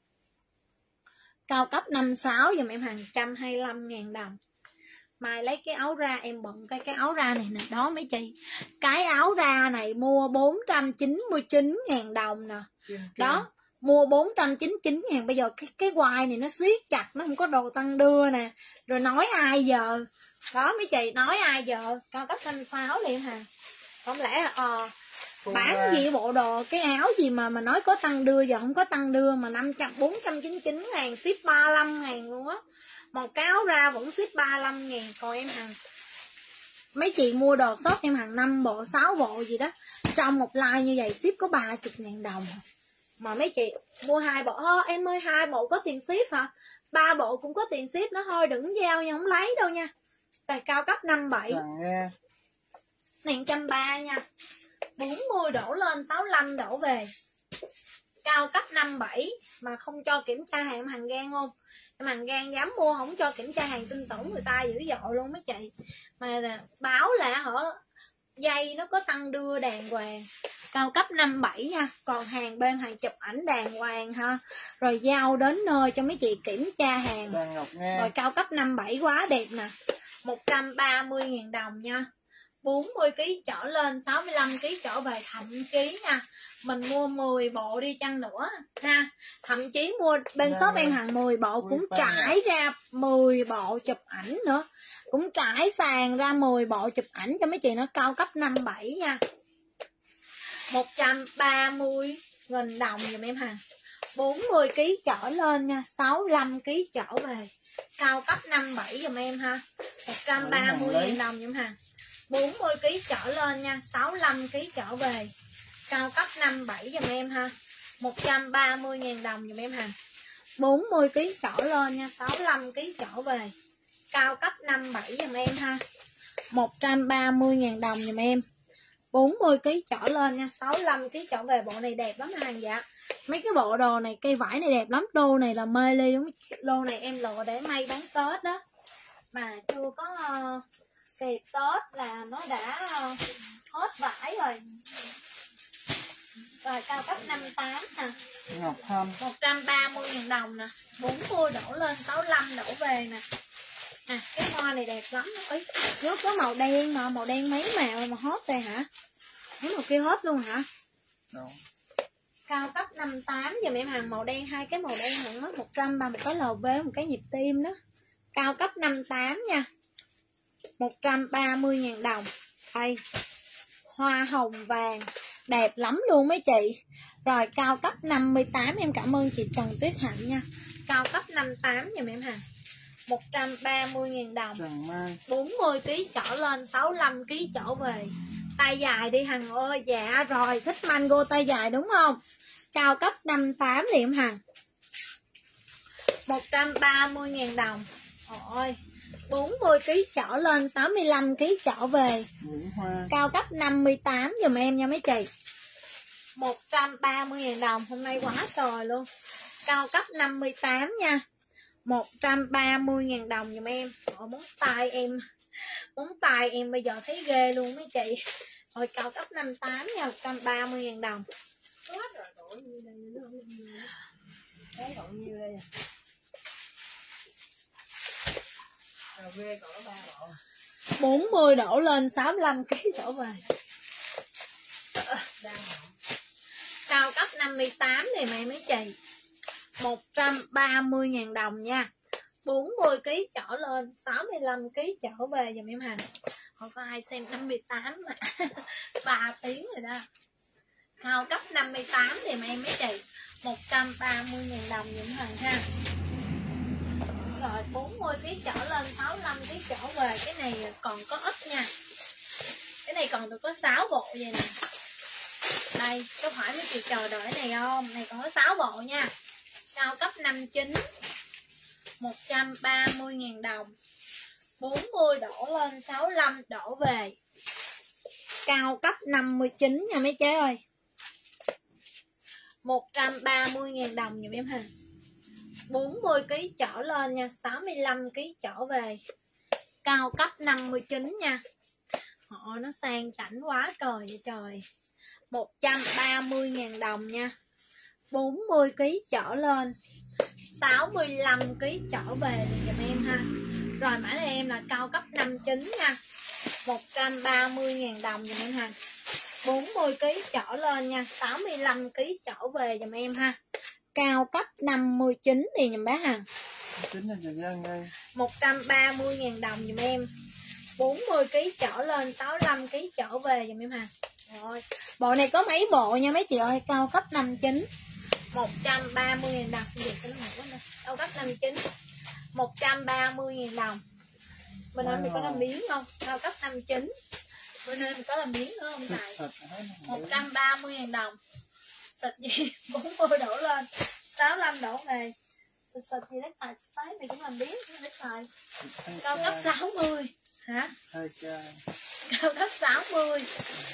Cao cấp 56 dùm em Hằng, 125.000 đồng. Mai lấy cái áo ra em bận cái áo ra này nè. Đó mấy chị, cái áo ra này mua 499.000 đồng nè. Đó, mua 499.000. Bây giờ cái quai này nó siết chặt, nó không có đồ tăng đưa nè. Rồi nói ai giờ. Đó mấy chị, nói ai giờ. Cao cấp 56 liền Hằng. Không lẽ là bán gì bộ đồ cái áo gì mà nói có tăng đưa, giờ không có tăng đưa mà 499.000, ship 35.000 luôn á. Một cái áo ra vẫn ship 35.000. Còn em Hằng, mấy chị mua đồ shop em Hằng 5 bộ 6 bộ gì đó, trong một like như vậy ship có 30.000 đồng. Mà mấy chị mua 2 bộ, em ơi 2 bộ có tiền ship hả? 3 bộ cũng có tiền ship nó thôi, đừng giao nha, không lấy đâu nha. Tài cao cấp 57 này 130 nha. 40 đổ lên, 65 đổ về. Cao cấp 57 mà không cho kiểm tra hàng em Hằng gan không? Em Hằng gan dám mua không cho kiểm tra hàng, tin tưởng người ta dữ dội luôn mấy chị. Mà báo là họ dây nó có tăng đưa đàng hoàng. Cao cấp 57 nha. Còn hàng bên hàng chụp ảnh đàng hoàng ha. Rồi giao đến nơi cho mấy chị kiểm tra hàng. Rồi cao cấp 57 quá đẹp nè, 130.000 đồng nha. 40 kg trở lên, 65 kg trở về, thậm chí nha, mình mua 10 bộ đi chăng nữa ha, thậm chí mua bên shop em Hằng 10 bộ cũng trải ra 10 bộ chụp ảnh nữa, cũng trải sàn ra 10 bộ chụp ảnh cho mấy chị. Nó cao cấp 57 nha, 130.000 đồng dùm em Hằng. 40 kg trở lên nha, 65 kg trở về. Cao cấp 57 dùm em ha, 130.000 đồng dùm Hằng. 40 kg trở lên nha, 65 kg trở về. Cao cấp 57 dùm em ha, 130.000 đồng dùm em Hằng. 40 kg trở lên nha, 65 kg trở về. Cao cấp 57 dùm em ha, 130.000 đồng dùm em. 40 kg trở lên nha, 65 kg trở về. Bộ này đẹp lắm Hằng. Dạ mấy cái bộ đồ này, cây vải này đẹp lắm. Đô này là mê ly. Đô này em lựa để may bán Tết đó, mà chưa có kịp Tết là nó đã hết vải rồi. Rồi cao cấp 58 nè, 130.000 đồng nè. 40 đổ lên, 65 đổ về nè. Cái hoa này đẹp lắm. Ý, nó có màu đen mà, màu đen mấy màu mà hot đây hả? Mấy màu kia hết luôn hả? Đâu. Cao cấp 58 giùm em hàng màu đen, hai cái màu đen hẳn mất 130, một cái LV, một cái nhịp tim đó. Cao cấp 58 nha. 130.000 đồng. Đây. Hoa hồng vàng đẹp lắm luôn mấy chị. Rồi cao cấp 58 em cảm ơn chị Trần Tuyết Hạnh nha. Cao cấp 58 giùm em hàng 130.000 đồng. 40kg trở lên, 65kg trở về. Tay dài đi Hằng ơi. Dạ rồi, thích mango tay dài đúng không? Cao cấp 58 thì em Hằng 130.000 đồng. Ôi 40kg trở lên, 65kg trở về. Cao cấp 58 dùm em nha mấy chị. 130.000 đồng. Hôm nay quá trời luôn. Cao cấp 58 nha. 130.000 đồng dùm em. Móng tay em bây giờ thấy ghê luôn mấy chị. Rồi cao cấp 58 nha, 130.000 đồng. Hết rồi, còn nhiêu đây nữa không? Đấy còn nhiêu đây à? Ghê còn có 3 bộ. 40 đổ lên, 65kg trở về. Cao cấp 58 thì mày mấy chị 130.000 đồng nha. 40kg trở lên, 65kg trở về dùm em Hằng. Không có ai xem 58 mà 3 tiếng rồi đó. Cao cấp 58 thì mày mấy chị 130.000 đồng dùm Hằng ha. Rồi 40kg trở lên, 65kg trở về. Cái này còn có ít nha. Cái này còn được có 6 bộ vậy nè. Đây, có phải mấy chị chờ đợi cái này không? Này còn có 6 bộ nha. Cao cấp 59 130.000 đồng. 40 đổ lên, 65 đổ về. Cao cấp 59 nha mấy chế ơi. 130.000 đồng dùm em ha. 40kg trở lên nha, 65kg trở về. Cao cấp 59 nha. Họ nó sang chảnh quá trời vậy trời. 130.000 đồng nha. 40kg trở lên, 65kg trở về dùm em ha. Rồi mã này em là cao cấp 59 nha. 130.000 đồng dùm em ha. 40kg trở lên nha, 65kg trở về dùm em ha. Cao cấp 59 thì dùm bé Hằng. 130.000 đồng dùm em. 40kg trở lên, 65kg trở về dùm em Hằng. Rồi, bộ này có mấy bộ nha mấy chị ơi. Cao cấp 59 130.000 đồng. Cao cấp 59 130.000 đồng. Bên đó mình có làm miếng không? Cao cấp 59. Bên đây mình có làm miếng nữa không Tài? 130.000 đồng. Xịt gì? 40 đổ lên, 65 đổ về. Xịt gì đấy Tài? Tới này cũng làm miếng đấy Tài. Cao cấp 60. Hả? Cao cấp 60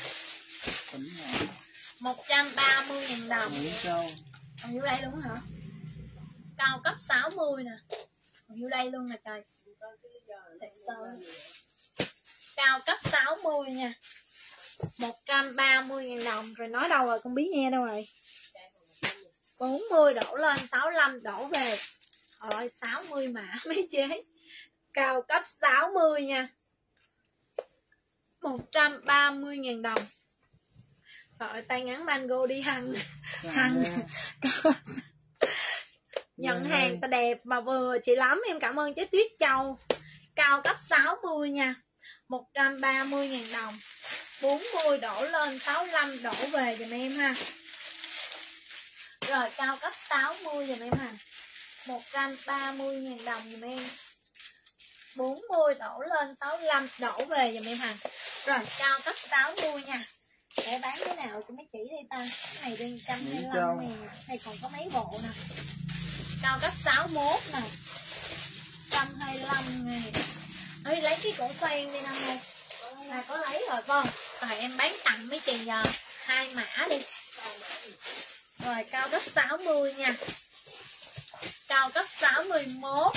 130.000 đồng. Còn nhiêu đây luôn hả? Cao cấp 60 nè. Còn nhiêu đây luôn nè trời. Cao cấp 60 nha. 130.000 đồng. Rồi nói đâu rồi, con biết nghe đâu rồi. 40 đổ lên, 65 đổ về. Rồi 60 mã mấy chế. Cao cấp 60 nha. 130.000 đồng. Rồi tay ngắn mango đi Hằng. Hằng nhận hàng ta đẹp mà vừa chị lắm. Em cảm ơn chế Tuyết Châu. Cao cấp 60 nha. 130.000 đồng. 40 đổ lên, 65 đổ về giùm em ha. Rồi cao cấp 60 giùm em ha. 130.000 đồng giùm em. 40 đổ lên, 65 đổ về giùm em ha. Rồi cao cấp 60 nha. Để bán cái nào cho mấy chị đi ta. Cái này đi 125 nè. Này còn có mấy bộ nè. Cao cấp 61 nè. 125 nè. Ê, lấy cái cổ xoan đi Năm ơi. À có lấy rồi con. Rồi em bán tặng mấy chị giờ 2 mã đi. Rồi cao cấp 60 nha. Cao cấp 61.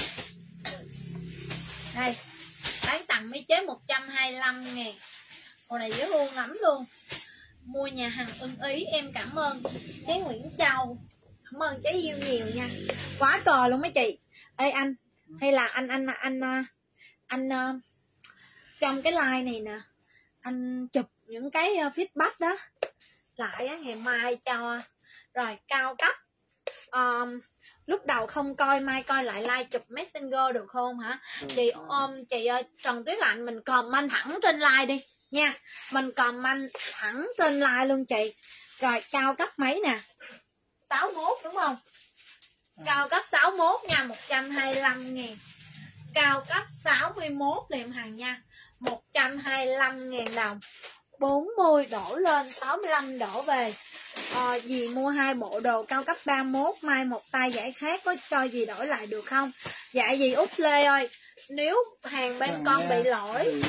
Đây. Bán tặng mấy chế 125 ngàn. Bộ này dễ thương lắm luôn. Mua nhà hàng ưng ý. Em cảm ơn chế Nguyễn Châu. Cảm ơn chế yêu nhiều nha. Quá trời luôn mấy chị. Ê anh. Hay là anh trong cái like này nè, anh chụp những cái feedback đó lại á, ngày mai cho. Rồi cao cấp, lúc đầu không coi, mai coi lại like chụp Messenger được không hả? Chị chị ơi, Trần Tuyết Lạnh mình comment thẳng trên like đi nha, mình comment thẳng trên like luôn chị. Rồi cao cấp mấy nè, 61 đúng không? Cao cấp 61 nha, 125.000. Cao cấp 61 liệm hàng nha, 125.000 đồng. 40 đổ lên, 65 đổ về. Dì mua 2 bộ đồ cao cấp 31, mai một tay giải khác, có cho dì đổi lại được không? Dạ dì Út Lê ơi, nếu hàng bên con bị lỗi,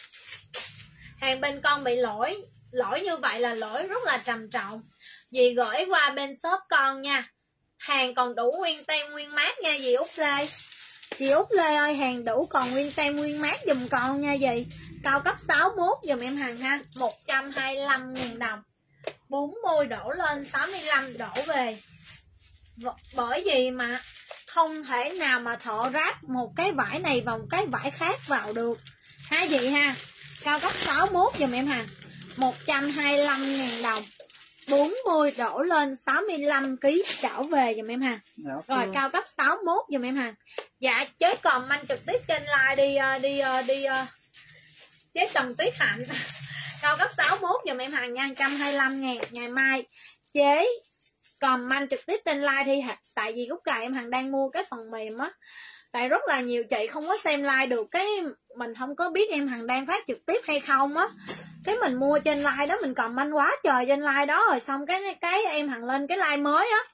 hàng bên con bị lỗi như vậy là lỗi rất là trầm trọng, dì gửi qua bên shop con nha, hàng còn đủ nguyên tem nguyên mát nha dì Út Lê. Dì Út Lê ơi, hàng đủ còn nguyên tem nguyên mát dùm con nha dì. Cao cấp 61 dùm em hàng ha, 125.000 đồng. 40 đổ lên, 65 đổ về. Bởi vì mà không thể nào mà thợ ráp một cái vải này vào một cái vải khác vào được ha dì ha. Cao cấp 61 dùm em hàng, 125.000 đồng. 40 đổ lên, 65 kg trở về dùm em hàng. Rồi cao cấp 61 dùm em hàng. Dạ chế comment trực tiếp trên like đi chế Trần Tuyết Hạnh. Cao cấp 61 dùm em hàng nha, 125.000. Ngày mai chế comment trực tiếp trên like đi. Tại vì lúc này em hàng đang mua cái phần mềm á, tại rất là nhiều chị không có xem like được, cái mình không có biết em hàng đang phát trực tiếp hay không á, cái mình mua trên like đó, mình comment quá trời trên like đó, rồi xong cái em hàng lên cái like mới á,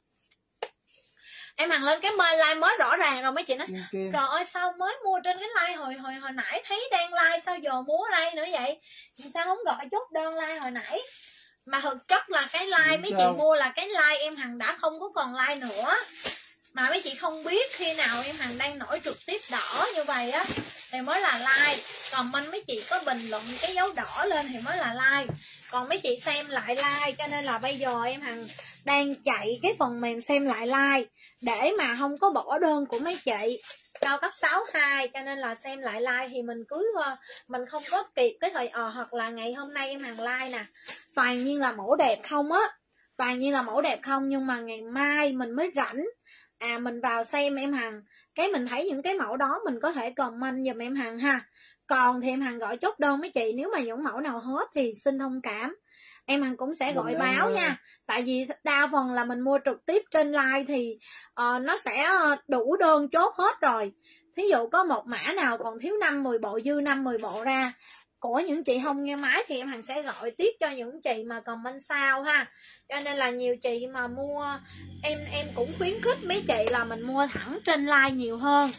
em hàng lên cái like mới rõ ràng rồi mấy chị nói trời ơi sao mới mua trên cái like hồi nãy thấy đang like, sao giờ mua ở đây nữa vậy, sao không gọi chốt đơn like hồi nãy. Mà thực chất là cái like mấy chị mua là cái like em hàng đã không có còn like nữa, mà mấy chị không biết khi nào em hàng đang nổi trực tiếp đỏ như vậy á thì mới là like, còn mấy chị có bình luận cái dấu đỏ lên thì mới là like, còn mấy chị xem lại like, cho nên là bây giờ em hàng đang chạy cái phần mềm xem lại like để mà không có bỏ đơn của mấy chị. Cao cấp 62 cho nên là xem lại like thì mình cứ mình không có kịp cái thời hoặc là ngày hôm nay em hàng like nè, toàn nhiên là mẫu đẹp không á, toàn nhiên là mẫu đẹp không, nhưng mà ngày mai mình mới rảnh, mình vào xem em Hằng, cái mình thấy những cái mẫu đó mình có thể comment giùm em Hằng ha. Còn thì em Hằng gọi chốt đơn mấy chị, nếu mà những mẫu nào hết thì xin thông cảm, em Hằng cũng sẽ gọi báo nha. Tại vì đa phần là mình mua trực tiếp trên live thì nó sẽ đủ đơn chốt hết rồi. Thí dụ có một mã nào còn thiếu 5-10 bộ, dư 5-10 bộ ra của những chị không nghe máy thì em Hằng sẽ gọi tiếp cho những chị mà comment sau ha. Cho nên là nhiều chị mà mua, em cũng khuyến khích mấy chị là mình mua thẳng trên live nhiều hơn.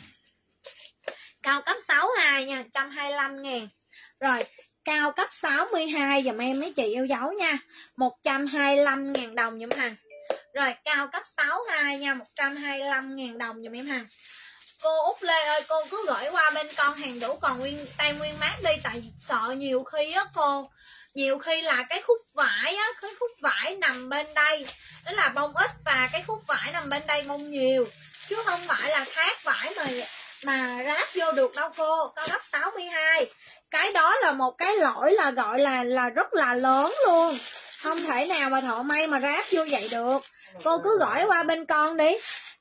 Cao cấp 62 nha, 125.000. Rồi cao cấp 62 dùm em mấy chị yêu dấu nha, 125.000 đồng dùm Hằng. Rồi cao cấp 62 nha, 125.000 đồng dùm em Hằng. Cô Út Lê ơi, cô cứ gửi qua bên con hàng đủ còn nguyên tay nguyên mát đi, tại sợ nhiều khi á cô, nhiều khi là cái khúc vải á, cái khúc vải nằm bên đây đó là bông ít và cái khúc vải nằm bên đây bông nhiều, chứ không phải là thác vải mà ráp vô được đâu cô. Cao cấp 62 cái đó là một cái lỗi là gọi là rất là lớn luôn, không thể nào mà thợ may mà ráp vô vậy được. Cô cứ gửi qua bên con đi.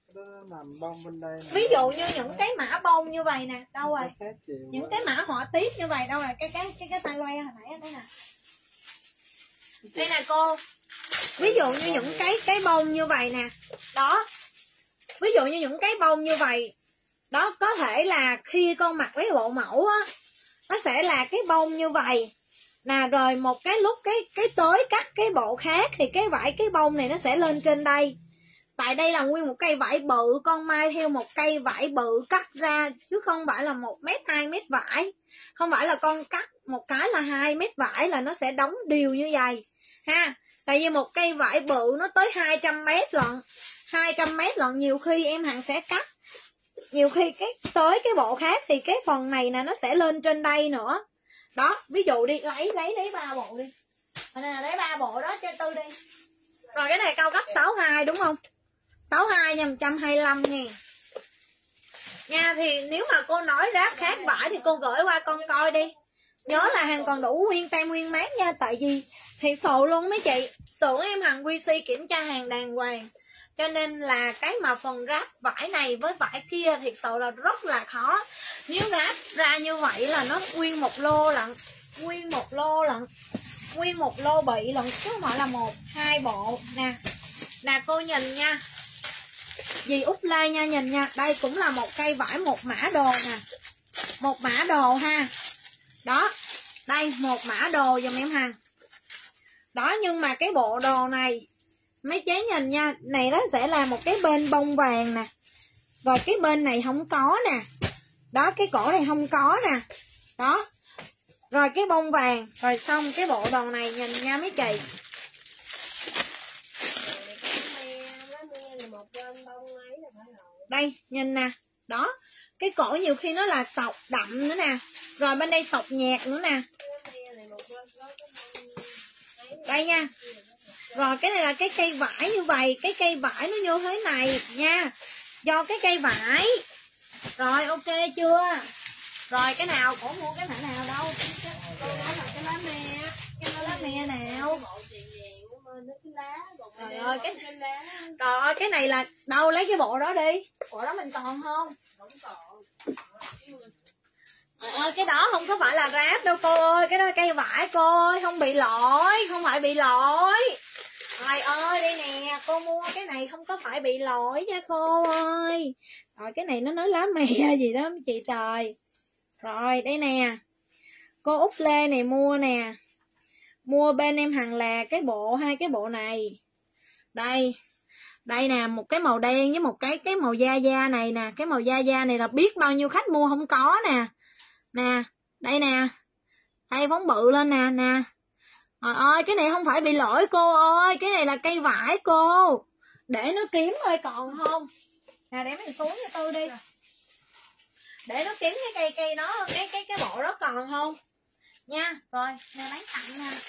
Ví dụ như những cái mã bông như vậy nè, đâu rồi, những cái mã họa tiết như vậy đâu rồi, cái tay quay hồi nãy đây nè, đây nè cô. Ví dụ như những cái bông như vậy nè, đó, ví dụ như những cái bông như vậy đó, có thể là khi con mặc với bộ mẫu á, nó sẽ là cái bông như vậy nè, rồi một cái lúc cái tới cắt cái bộ khác thì cái vải cái bông này nó sẽ lên trên đây. Tại đây là nguyên một cây vải bự, con may theo một cây vải bự cắt ra, chứ không phải là 1 mét 2 mét vải, không phải là con cắt một cái là 2 mét vải là nó sẽ đóng đều như vậy ha. Tại vì một cây vải bự nó tới 200 mét lận, 200 mét lận, nhiều khi em Hằng sẽ cắt, nhiều khi tới cái bộ khác thì cái phần này nè nó sẽ lên trên đây nữa. Đó, ví dụ đi, lấy 3 bộ đi, nè, lấy 3 bộ đó cho Tư đi. Rồi cái này cao cấp 62 đúng không? 62 nha, 125.000 nha. Thì nếu mà cô nói ráp khác vải thì cô gửi qua con coi đi, Nhớ là hàng còn đủ nguyên tem nguyên mát nha. Tại vì thiệt sự luôn mấy chị, xưởng em Hằng QC kiểm tra hàng đàng hoàng, cho nên là cái mà phần ráp vải này với vải kia thiệt sự là rất là khó. Nếu ráp ra như vậy là nó nguyên một lô lận, nguyên một lô lận, nguyên một lô bị lận, chứ không phải là 1-2 bộ nè. Nè cô nhìn nha, dì Út Lê nha, nhìn nha, đây cũng là một cây vải một mã đồ nè, một mã đồ ha. Đó, đây một mã đồ giùm em Hằng. Đó, nhưng mà cái bộ đồ này mấy chế nhìn nha, này nó sẽ là một cái bên bông vàng nè, rồi cái bên này không có nè, đó cái cổ này không có nè, đó rồi cái bông vàng, rồi xong cái bộ đồ này nhìn nha mấy chị. Đây nhìn nè, đó cái cổ nhiều khi nó là sọc đậm nữa nè, rồi bên đây sọc nhạt nữa nè, đây nha. Rồi cái này là cái cây vải như vậy, cái cây vải nó như thế này nha, do cái cây vải. Rồi ok chưa? Rồi cái nào cổ mua cái mã nào đâu, cô nói là cái lá me, cái lá me nào. Trời ơi cái này là đâu, lấy cái bộ đó đi, bộ đó mình còn không? Cái đó không có phải là ráp đâu cô ơi, cái đó là cây vải cô ơi, không bị lỗi, không phải bị lỗi. Trời ơi đây nè, cô mua cái này không có phải bị lỗi nha cô ơi. Rồi cái này nó nói lá mè gì đó chị trời. Rồi đây nè, cô Út Lê này mua nè, mua bên em Hằng là cái bộ, hai cái bộ này. Đây, đây nè, một cái màu đen với một cái màu da da này nè, cái màu da da này là biết bao nhiêu khách mua không có nè. Nè, đây nè, đây phóng bự lên nè, nè. Trời ơi, cái này không phải bị lỗi cô ơi, cái này là cây vải cô. Để nó kiếm coi còn không. Nè, để mình xuống cho tôi đi. Để nó kiếm cái cây đó, cái bộ đó còn không. Nha, rồi, nè bán tặng nè.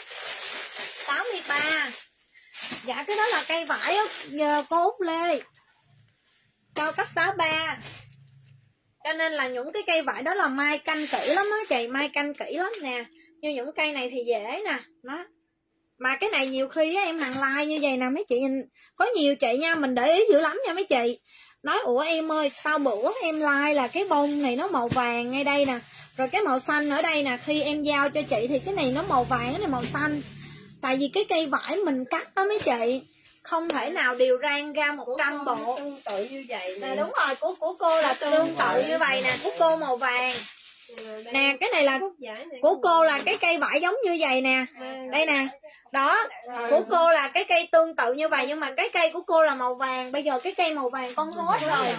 63. Dạ cái đó là cây vải á, nhờ cô Út Lê. Cao cấp 63. Cho nên là những cái cây vải đó là mai canh kỹ lắm á chị, mai canh kỹ lắm nè. Như những cây này thì dễ nè, đó. Mà cái này nhiều khi á, em Hằng like như vậy nè mấy chị, có nhiều chị nha, mình để ý dữ lắm nha mấy chị. Nói ủa em ơi, sao bữa em like là cái bông này nó màu vàng ngay đây nè, rồi cái màu xanh ở đây nè, khi em giao cho chị thì cái này nó màu vàng, cái này màu xanh. Tại vì cái cây vải mình cắt đó mấy chị, không thể nào điều rang ra 100 bộ. Tương tự như vậy nè. Đúng rồi, của cô là tương tự như vậy nè, của cô màu vàng. Nè cái này là của cô là cái cây vải giống như vậy nè, đây nè. Đó, của cô là cái cây tương tự như vậy, nhưng mà cái cây của cô là màu vàng. Bây giờ cái cây màu vàng con hết rồi.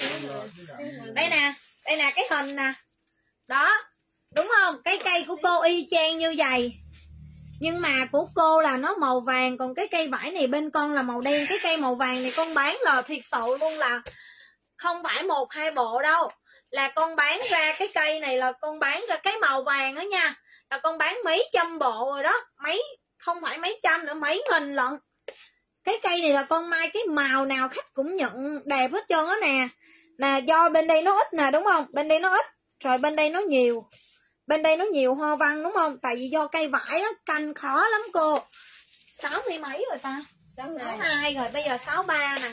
Đây nè, đây nè cái hình nè. Đó, đúng không? Cái cây của cô y chang như vậy, nhưng mà của cô là nó màu vàng, còn cái cây vải này bên con là màu đen. Cái cây màu vàng này con bán là thiệt sự luôn là không phải 1-2 bộ đâu, là con bán ra cái cây này là con bán ra cái màu vàng đó nha, là con bán mấy trăm bộ rồi đó, mấy không phải mấy trăm nữa, mấy nghìn lận. Cái cây này là con mai cái màu nào khách cũng nhận đẹp hết trơn á nè. Nè do bên đây nó ít nè, đúng không? Bên đây nó ít, rồi bên đây nó nhiều. Bên đây nó nhiều hoa văn đúng không? Tại vì do cây vải nó canh khó lắm cô. 60 mấy rồi ta? 62 rồi, bây giờ 63 nè.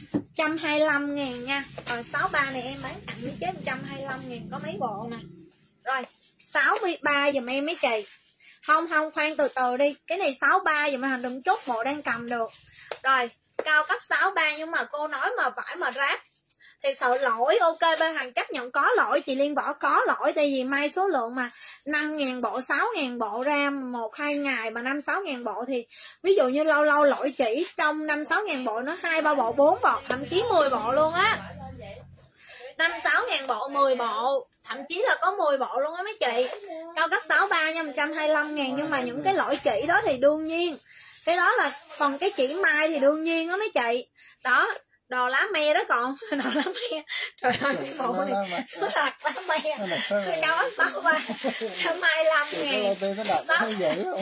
125.000 nha. Rồi 63 này em bán tặng với chế 125.000, có mấy bộ nè. Rồi 63 giùm em mấy chị. Không khoan từ từ đi. Cái này 63 giùm em, đừng chốt bộ đang cầm được. Rồi cao cấp 63, nhưng mà cô nói mà vải mà ráp thì sợ lỗi. Ok bên Hằng chấp nhận có lỗi, chị Liên Võ có lỗi, tại vì may số lượng mà 5.000 bộ 6.000 bộ ra 1-2 ngày mà 5-6.000 bộ thì ví dụ như lâu lâu lỗi chỉ trong 5-6.000 bộ nó 2-3 bộ 4 bộ thậm chí 10 bộ luôn á. 5-6.000 bộ 10 bộ, thậm chí là có 10 bộ luôn á mấy chị. Cao cấp 63 nha, 125.000. Nhưng mà những cái lỗi chỉ đó thì đương nhiên, cái đó là còn cái chỉ mai thì đương nhiên á mấy chị. Đó, đồ lá me đó còn đồ lá me, trời ơi bộ này nó đặt lá me cao cấp 63 125.000.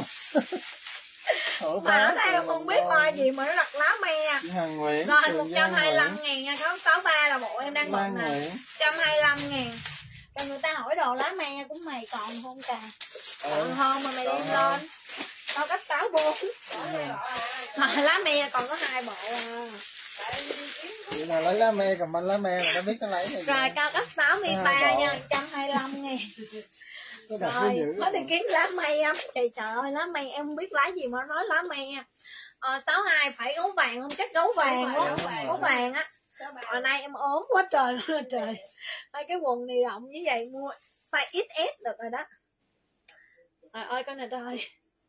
Mà ở đây không biết hoa gì mà nó đặt lá me. Rồi 125.000 nha, cao cấp 63 là bộ em đang bận nè, 125.000. Còn người ta hỏi đồ lá me của mày còn không Cà? Còn không mà mày đem lên. Cao cấp 64. Lá me còn có 2 bộ à. Vậy là lấy lá me, còn mình lá me mà nó biết nó lấy này. Rồi cao cấp 63 nha, 125.000. Rồi, nó đi kiếm lá me em. Trời ơi, lá me em không biết lá gì mà nói lá me. 62 phải gấu vàng không? Chắc gấu vàng quá. Gấu vàng á. Hồi nay em ốm quá trời luôn trời. Hai cái quần nì rộng như vậy mua size XS được rồi đó. Trời ơi con này trời.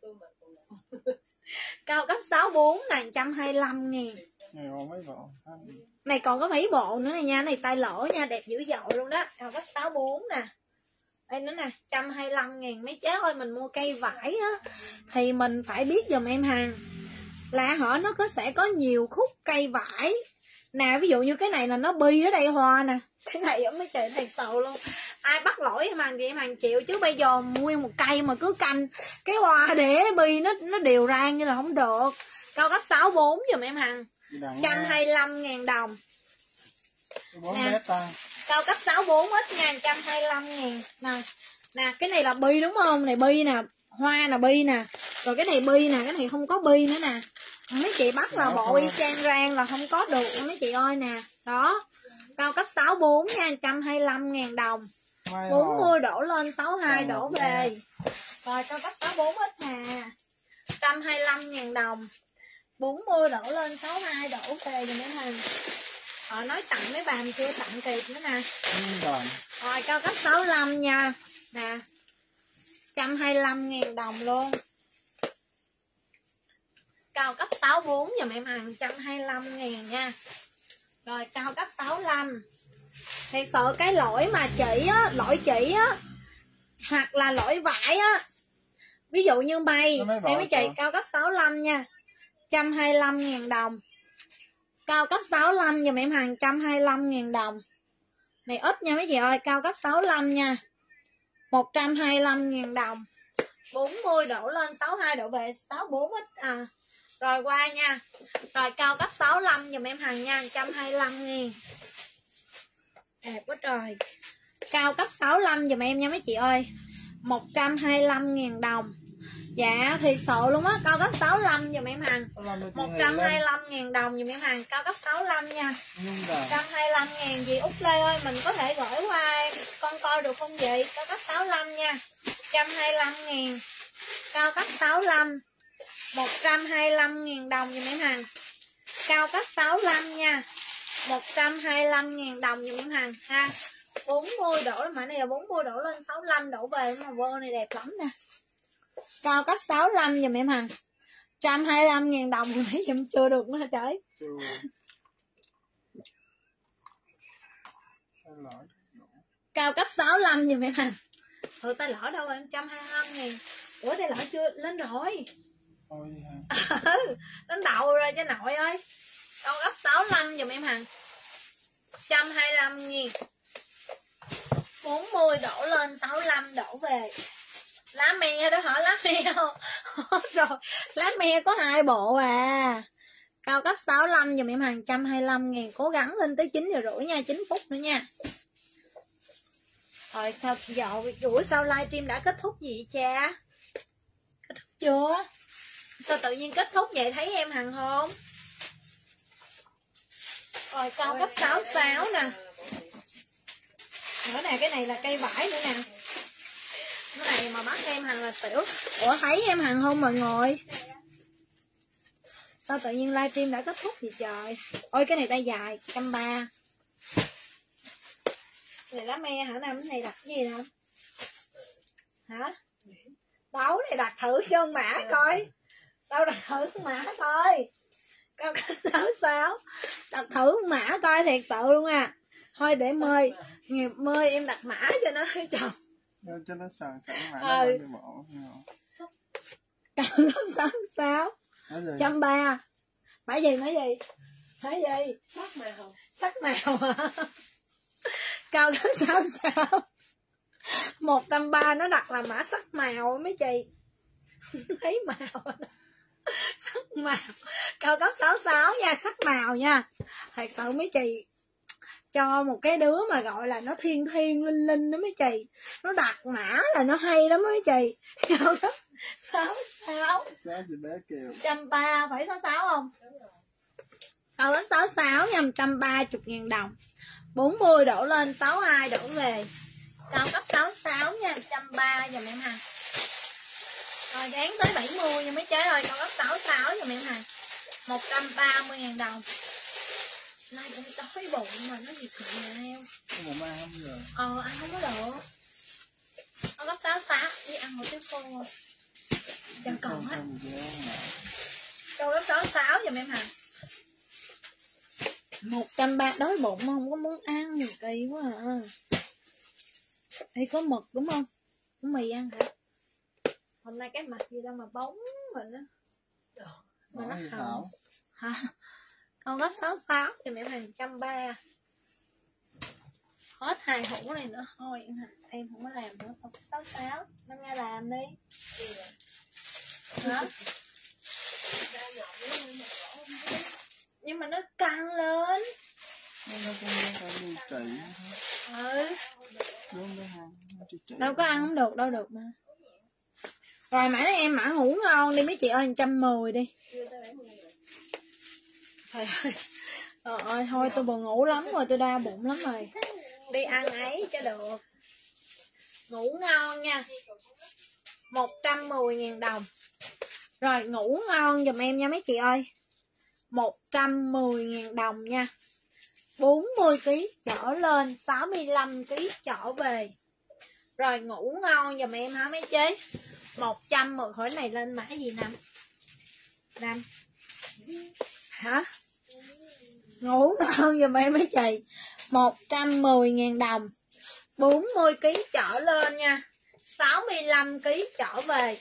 Cao cấp 64 này 125.000. Này còn mấy bộ. Này còn có mấy bộ nữa này nha, này tay lỗ nha, đẹp dữ dội luôn đó. Cao cấp 64 nè. Đây nữa nè, 125.000 mấy cháu ơi, mình mua cây vải á thì mình phải biết giùm em hàng là nó sẽ có nhiều khúc cây vải. Nè ví dụ như cái này là nó bi ở đây hoa nè. Cái này giống mấy chị thầy sầu luôn. Ai bắt lỗi em hàng thì em hàng chịu, chứ bây giờ nguyên một cây mà cứ canh cái hoa để bi nó đều rang như là không được. Cao cấp 64 giùm em hàng 125.000 đồng. Nè, cao cấp 64 ít nha, 125.000 nè. Nè cái này là bi đúng không? Này bi nè, hoa là bi nè. Rồi cái này bi nè, cái này không có bi nữa nè. Mấy chị bắt là bộ y chang rang là không có được mấy chị ơi nè. Đó. Cao cấp 64 nha, 125.000 đồng. 40 đổ lên 62 đổ về. Rồi cao cấp 64 ít nè. 125.000 đồng. 40 đổ lên 62 đổ về rồi mấy hàng. Họ nói tặng mấy bà chưa tặng kịp nữa nè. Rồi cao cấp 65 nha. Nè. 125.000 đồng luôn. Cao cấp 64 giùm em hàng 125.000 nha. Rồi cao cấp 65. Thì sợ cái lỗi mà chỉ á, lỗi chỉ á, hoặc là lỗi vải á. Ví dụ như mây, đây mấy chị cao cấp 65 nha. 125.000 đồng. Cao cấp 65 giùm em hàng 125.000 đồng. Này ít nha mấy chị ơi, cao cấp 65 nha. 125.000 đồng. 40 đổ lên 62 đổ về 64 ít à. Rồi qua nha. Rồi cao cấp 65 giùm em hàng nha, 125.000. Đẹp quá trời. Cao cấp 65 giùm em nha mấy chị ơi. 125.000 đồng. Dạ thì sợ luôn á, cao cấp 65 giùm em hàng 125.000 đồng giùm em hàng, cao cấp 65 nha. 125.000 gì Út Lê ơi, mình có thể gửi qua con coi được không vậy? Cao cấp 65 nha. 125.000. Cao cấp 65 125.000 đồng giùm em hàng. Cao cấp 65 nha. 125.000 đồng giùm em hàng ha. 40 đổ mà này là 40 đổ lên 65 đổ về, mà vô này đẹp lắm nè. Cao cấp 65 giùm em hàng 125.000 đồng rồi nãy giùm chưa được nữa hả trời. Cao cấp 65 giùm em hàng. Tay lỡ đâu rồi, 125.000. Ủa tay lỡ chưa lên rồi. Đến đầu rồi cho nội ơi. Cao cấp 65 giùm em hàng 125.000. 40 đổ lên 65 đổ về. Lá me đó hả? Lá me không? Rồi lá me có 2 bộ à. Cao cấp 65 giùm em hàng 125.000. Cố gắng lên tới 9:30 nha, 9 phút nữa nha. Rồi sao giờ buổi sau livestream đã kết thúc gì cha? Kết thúc chưa? Sao tự nhiên kết thúc vậy, thấy em hàng không? Rồi cao cấp 66 nè. Nữa nè, cái này là cây vải nữa nè. Cái này mà bắt em hàng là tiểu. Ủa thấy em hàng không mọi người? Sao tự nhiên livestream đã kết thúc vậy trời? Ôi cái này tay dài 130. Này lá me hả Nam? Cái này đặt cái gì không? Hả? Đâu này đặt thử cho con mã coi. Đâu đặt thử con mã coi. Cao cấp 66. Đặt thử con mã coi thiệt sự luôn à. Thôi để mời em đặt mã cho nó chồng. Cho nó sẵn mã nó bộ. Cao cấp 66 130. Mã gì? Sắc màu hả? Cao cấp 66 130 nó đặt là mã sắc màu mấy chị. Thấy màu sắc màu. Cao cấp 66 nha, sắc màu nha. Thật sự mấy chị cho một cái đứa mà gọi là nó thiên thiên linh linh đó mấy chị, nó đặt mã là nó hay lắm mấy chị. 66 thì bé kêu 130 phải 66 không? Cao cấp 66 nha, 130.000 đồng. 40 đổ lên, 62 đổ về. Cao cấp 66 nha, 130 dùm em Hằng. Rồi gán tới 70 nha mấy chế ơi, cao cấp 66 dùm em Hằng. 130.000 đồng. Nay cũng đói bụng mà nó gì chuyện nhà heo. không mà ăn không giờ. Ăn không có được. Cao cấp 66 đi ăn một cái khô rồi. Chẳng còn hết. Cao cấp 66 dùm em Hằng. 130 đói bụng không có muốn ăn, nhiều kỳ quá à. Đây có mực đúng không? Có mì ăn hả? Hôm nay cái mặt gì đâu mà bóng mình á. Mà nó hồng. Hả? Con gấp 66 thì mẹ hàng 130. Hết 2 hũ này nữa thôi em không có làm nữa. Con 66 nó nghe làm đi. Hả? Nhưng mà nó căng lên. Nó cũng đi trị. Đâu có ăn không được đâu được mà. Rồi mã này em mã ngủ ngon đi mấy chị ơi, 110 đi. Trời ơi, thôi tôi buồn ngủ lắm rồi, tôi đau bụng lắm rồi. Đi ăn ấy cho được. Ngủ ngon nha. 110.000 đồng. Rồi ngủ ngon giùm em nha mấy chị ơi. 110.000 đồng nha. 40kg trở lên, 65kg trở về. Rồi ngủ ngon giùm em hả mấy chế. 110 khỏi này lên mã gì nè. Nam. Hả? Ngủ ngon giùm em mấy chị. 110.000 đồng. 40kg trở lên nha. 65kg trở về.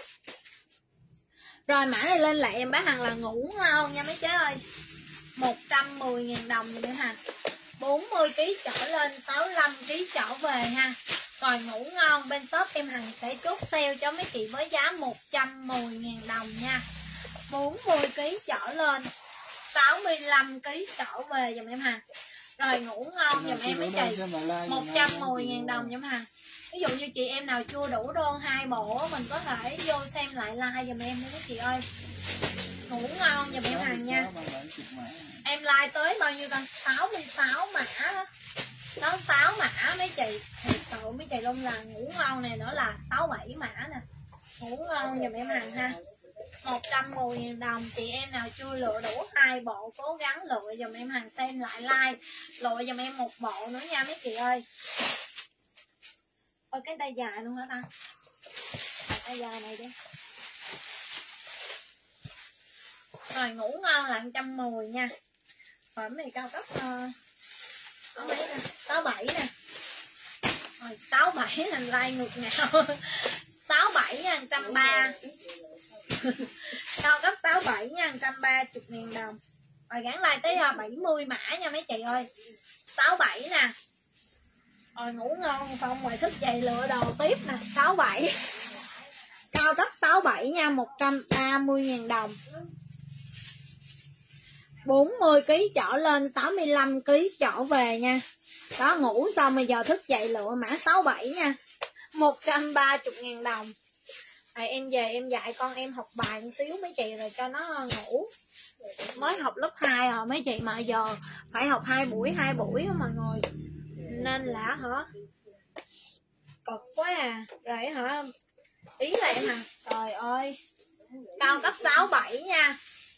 Rồi mã này lên lại em bán hàng là ngủ ngon nha mấy chế ơi. 110.000 đồng giùm em ha. 40kg trở lên, 65kg trở về ha. Rồi ngủ ngon bên shop em Hằng sẽ chốt sale cho mấy chị với giá 110.000 đồng nha. 40kg trở lên, 65kg trở về giùm em Hằng. Rồi ngủ ngon giùm em mấy chị. 110.000 đồng giùm Hằng. Ví dụ như chị em nào chưa đủ đơn 2 bộ mình có thể vô xem lại like giùm em nha mấy chị ơi. Ngủ ngon giùm em Hằng nha. Em like tới bao nhiêu con? 66 mã đó. 66 mã mấy chị. Thật sự mấy chị luôn là ngủ ngon này nữa là 67 mã nè. Ngủ ngon giùm em Hằng ha. 110.000 đồng. Chị em nào chưa lựa đủ 2 bộ cố gắng lựa giùm em Hằng xem lại like. Lựa giùm em 1 bộ nữa nha mấy chị ơi. Ôi cái tay dài luôn hả ta? Tay dài này đi. Rồi ngủ ngon là 110 nha. Rồi cái này cao cấp có mấy nè, 67 nè. Rồi 67 là like ngược ngạo. 67 nha, 130. Cao cấp 67 nha, 130.000 đồng. Rồi gắn like tới 70 mã nha mấy chị ơi. 67 nè. Rồi ngủ ngon xong rồi thức dậy lựa đồ tiếp nè. 67. Cao cấp 67 nha, 130.000 đồng. 40kg trở lên, 65kg trở về nha. Đó, ngủ xong bây giờ thức dậy lựa mã 67 nha. 130.000 đồng. Rồi em về em dạy con em học bài một xíu mấy chị rồi cho nó ngủ. Mới học lớp 2 rồi mấy chị mà giờ phải học 2 buổi đó mọi người. Nên là hả? Cực quá à. Rồi hả? Ý là em hả? Trời ơi. Cao cấp 67 nha.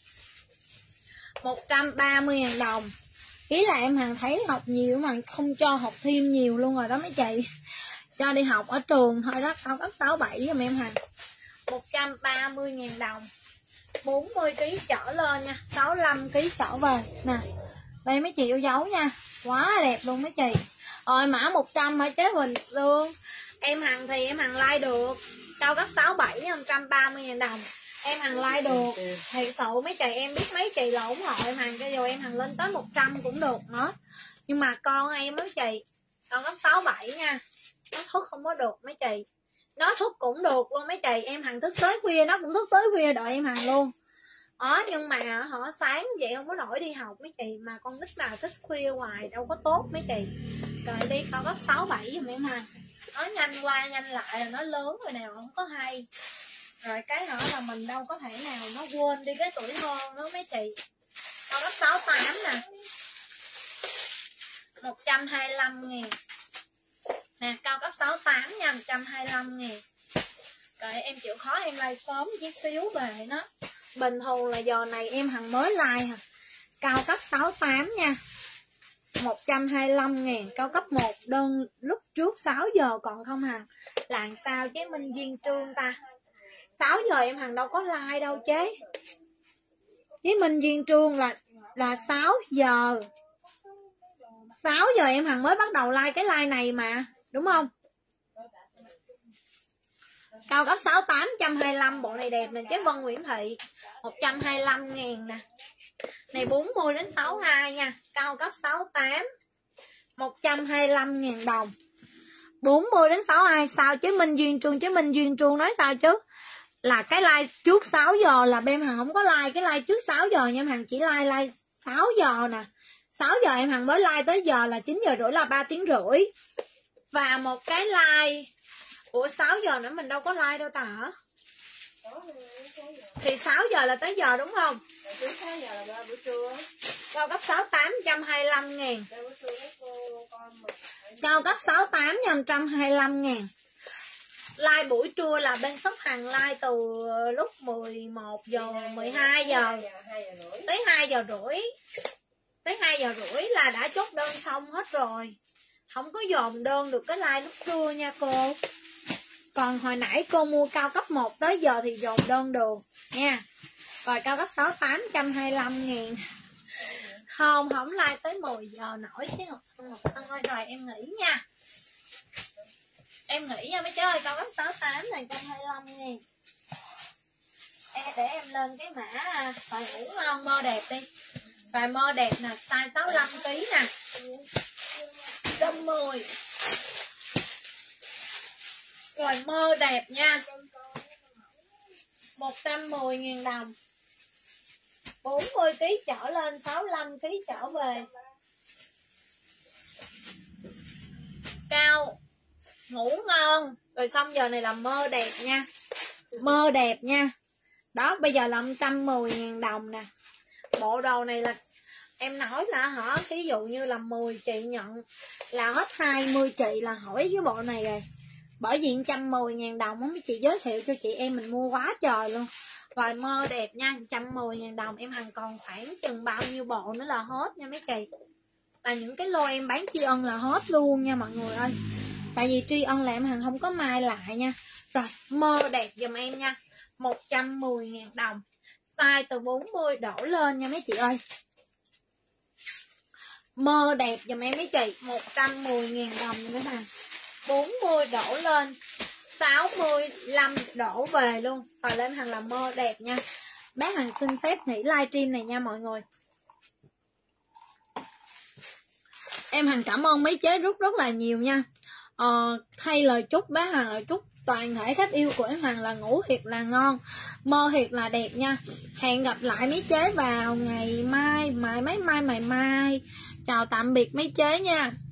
130.000 đồng. Ý là em Hằng thấy học nhiều mà không cho học thêm nhiều luôn rồi đó mấy chị. Cho đi học ở trường thôi đó. Cao cấp 67 giùm em Hằng. 130.000 đồng. 40kg trở lên nha, 65kg trở về nè. Đây mấy chị yêu dấu nha. Quá đẹp luôn mấy chị. Rồi mã 100 ở chế Huỳnh Sương. Em Hằng thì em Hằng like được. Cao cấp 67 130.000 đồng. Em Hằng like được. Thì sự mấy chị em biết mấy chị là ủng hộ em Hằng cho dù em Hằng lên tới 100 cũng được nữa. Nhưng mà con em mấy chị, con cấp 67 nha. Nó thức không có được mấy chị. Nó thức cũng được luôn mấy chị. Em Hằng thức tới khuya nó cũng thức tới khuya đợi em Hằng luôn. Nhưng mà họ sáng vậy không có nổi đi học mấy chị, mà con nít nào thích khuya hoài đâu có tốt mấy chị. Rồi đi cao cấp 6, 7 giùm em ha. Nó nhanh qua nhanh lại là nó lớn rồi nào không có hay. Rồi cái nữa là mình đâu có thể nào nó quên đi cái tuổi thơ đó mấy chị. Cao cấp 6, 8 nè, 125.000 nè, cao cấp 6, 8 nha, 125.000. Rồi em chịu khó em like sớm chút xíu về nó. Bình thường là giờ này em Hằng mới like hả. Cao cấp 6, 8 nha, 125.000. Cao cấp 1 đơn lúc trước 6 giờ còn không Hằng. Là sao chế Minh Duyên Trương ta? 6 giờ em Hằng đâu có like đâu chế. Chế Minh Duyên Trương là 6 giờ. 6 giờ em Hằng mới bắt đầu like cái like này mà, đúng không? Cao cấp 6, 825. Bộ này đẹp nè chế Vân Nguyễn Thị, 125.000 nè. Này 40 đến 62 nha. Cao cấp 6, 8 125.000 đồng. 40 đến 62 sao chứ Minh Duyên Trương? Chứ Minh Duyên Trương nói sao chứ? Là cái like trước 6 giờ là em Hằng không có like cái like trước 6 giờ nha, em Hằng chỉ like 6 giờ nè. 6 giờ em Hằng mới like tới giờ là 9 giờ rưỡi là 3 tiếng rưỡi. Và một cái like. Ủa 6 giờ nữa mình đâu có like đâu ta hả? Thì 6 giờ là tới giờ đúng không? Trước 6 giờ là buổi trưa. Cao cấp 6, 825.000. Cao cấp 6, 8 125.000. Like buổi trưa là bên shop Hằng like từ lúc 11 giờ, 12 giờ tới 2 giờ rưỡi. Tới 2 giờ rưỡi là đã chốt đơn xong hết rồi. Không có dồn đơn được cái like lúc trưa nha cô. Còn hồi nãy cô mua cao cấp 1 tới giờ thì dồn đơn được nha. Rồi cao cấp 6, 825.000. Không like tới 10 giờ nổi chứ Ngọc Thân ơi. Rồi em nghỉ nha. Em nghỉ nha mấy cháu ơi. Cao cấp 6, 8 này 125.000. Để em lên cái mã Rồi ngủ ngon mơ đẹp đi. Rồi mơ đẹp nè, size 65kg nè, 110. Rồi mơ đẹp nha, 110.000 đồng. 40kg trở lên, 65kg trở về. Cao ngủ ngon. Rồi xong giờ này là mơ đẹp nha. Mơ đẹp nha. Đó bây giờ là 110.000 đồng nè. Bộ đồ này là em nói là hả, ví dụ như là 10 chị nhận là hết 20 chị là hỏi cái bộ này rồi. Bởi vì 110.000 đồng mấy chị giới thiệu cho chị em mình mua quá trời luôn. Rồi mơ đẹp nha, 110.000 đồng. Em Hằng còn khoảng chừng bao nhiêu bộ nữa là hết nha mấy chị. Là những cái lô em bán tri ân là hết luôn nha mọi người ơi. Tại vì tri ân là em Hằng không có mai lại nha. Rồi mơ đẹp giùm em nha, 110.000 đồng. Size từ 40 đổ lên nha mấy chị ơi. Mơ đẹp giùm em mấy chị, 110.000 đồng nữa nè. 40 đổ lên, 65 đổ về luôn. Rồi lên Hằng là mơ đẹp nha. Bác Hằng xin phép nghỉ livestream này nha mọi người. Em Hằng cảm ơn mấy chế rất là nhiều nha. Thay lời chúc bác Hằng lời chúc toàn thể khách yêu của em Hằng là ngủ thiệt là ngon, mơ thiệt là đẹp nha. Hẹn gặp lại mấy chế vào ngày mai. Chào tạm biệt mấy chế nha.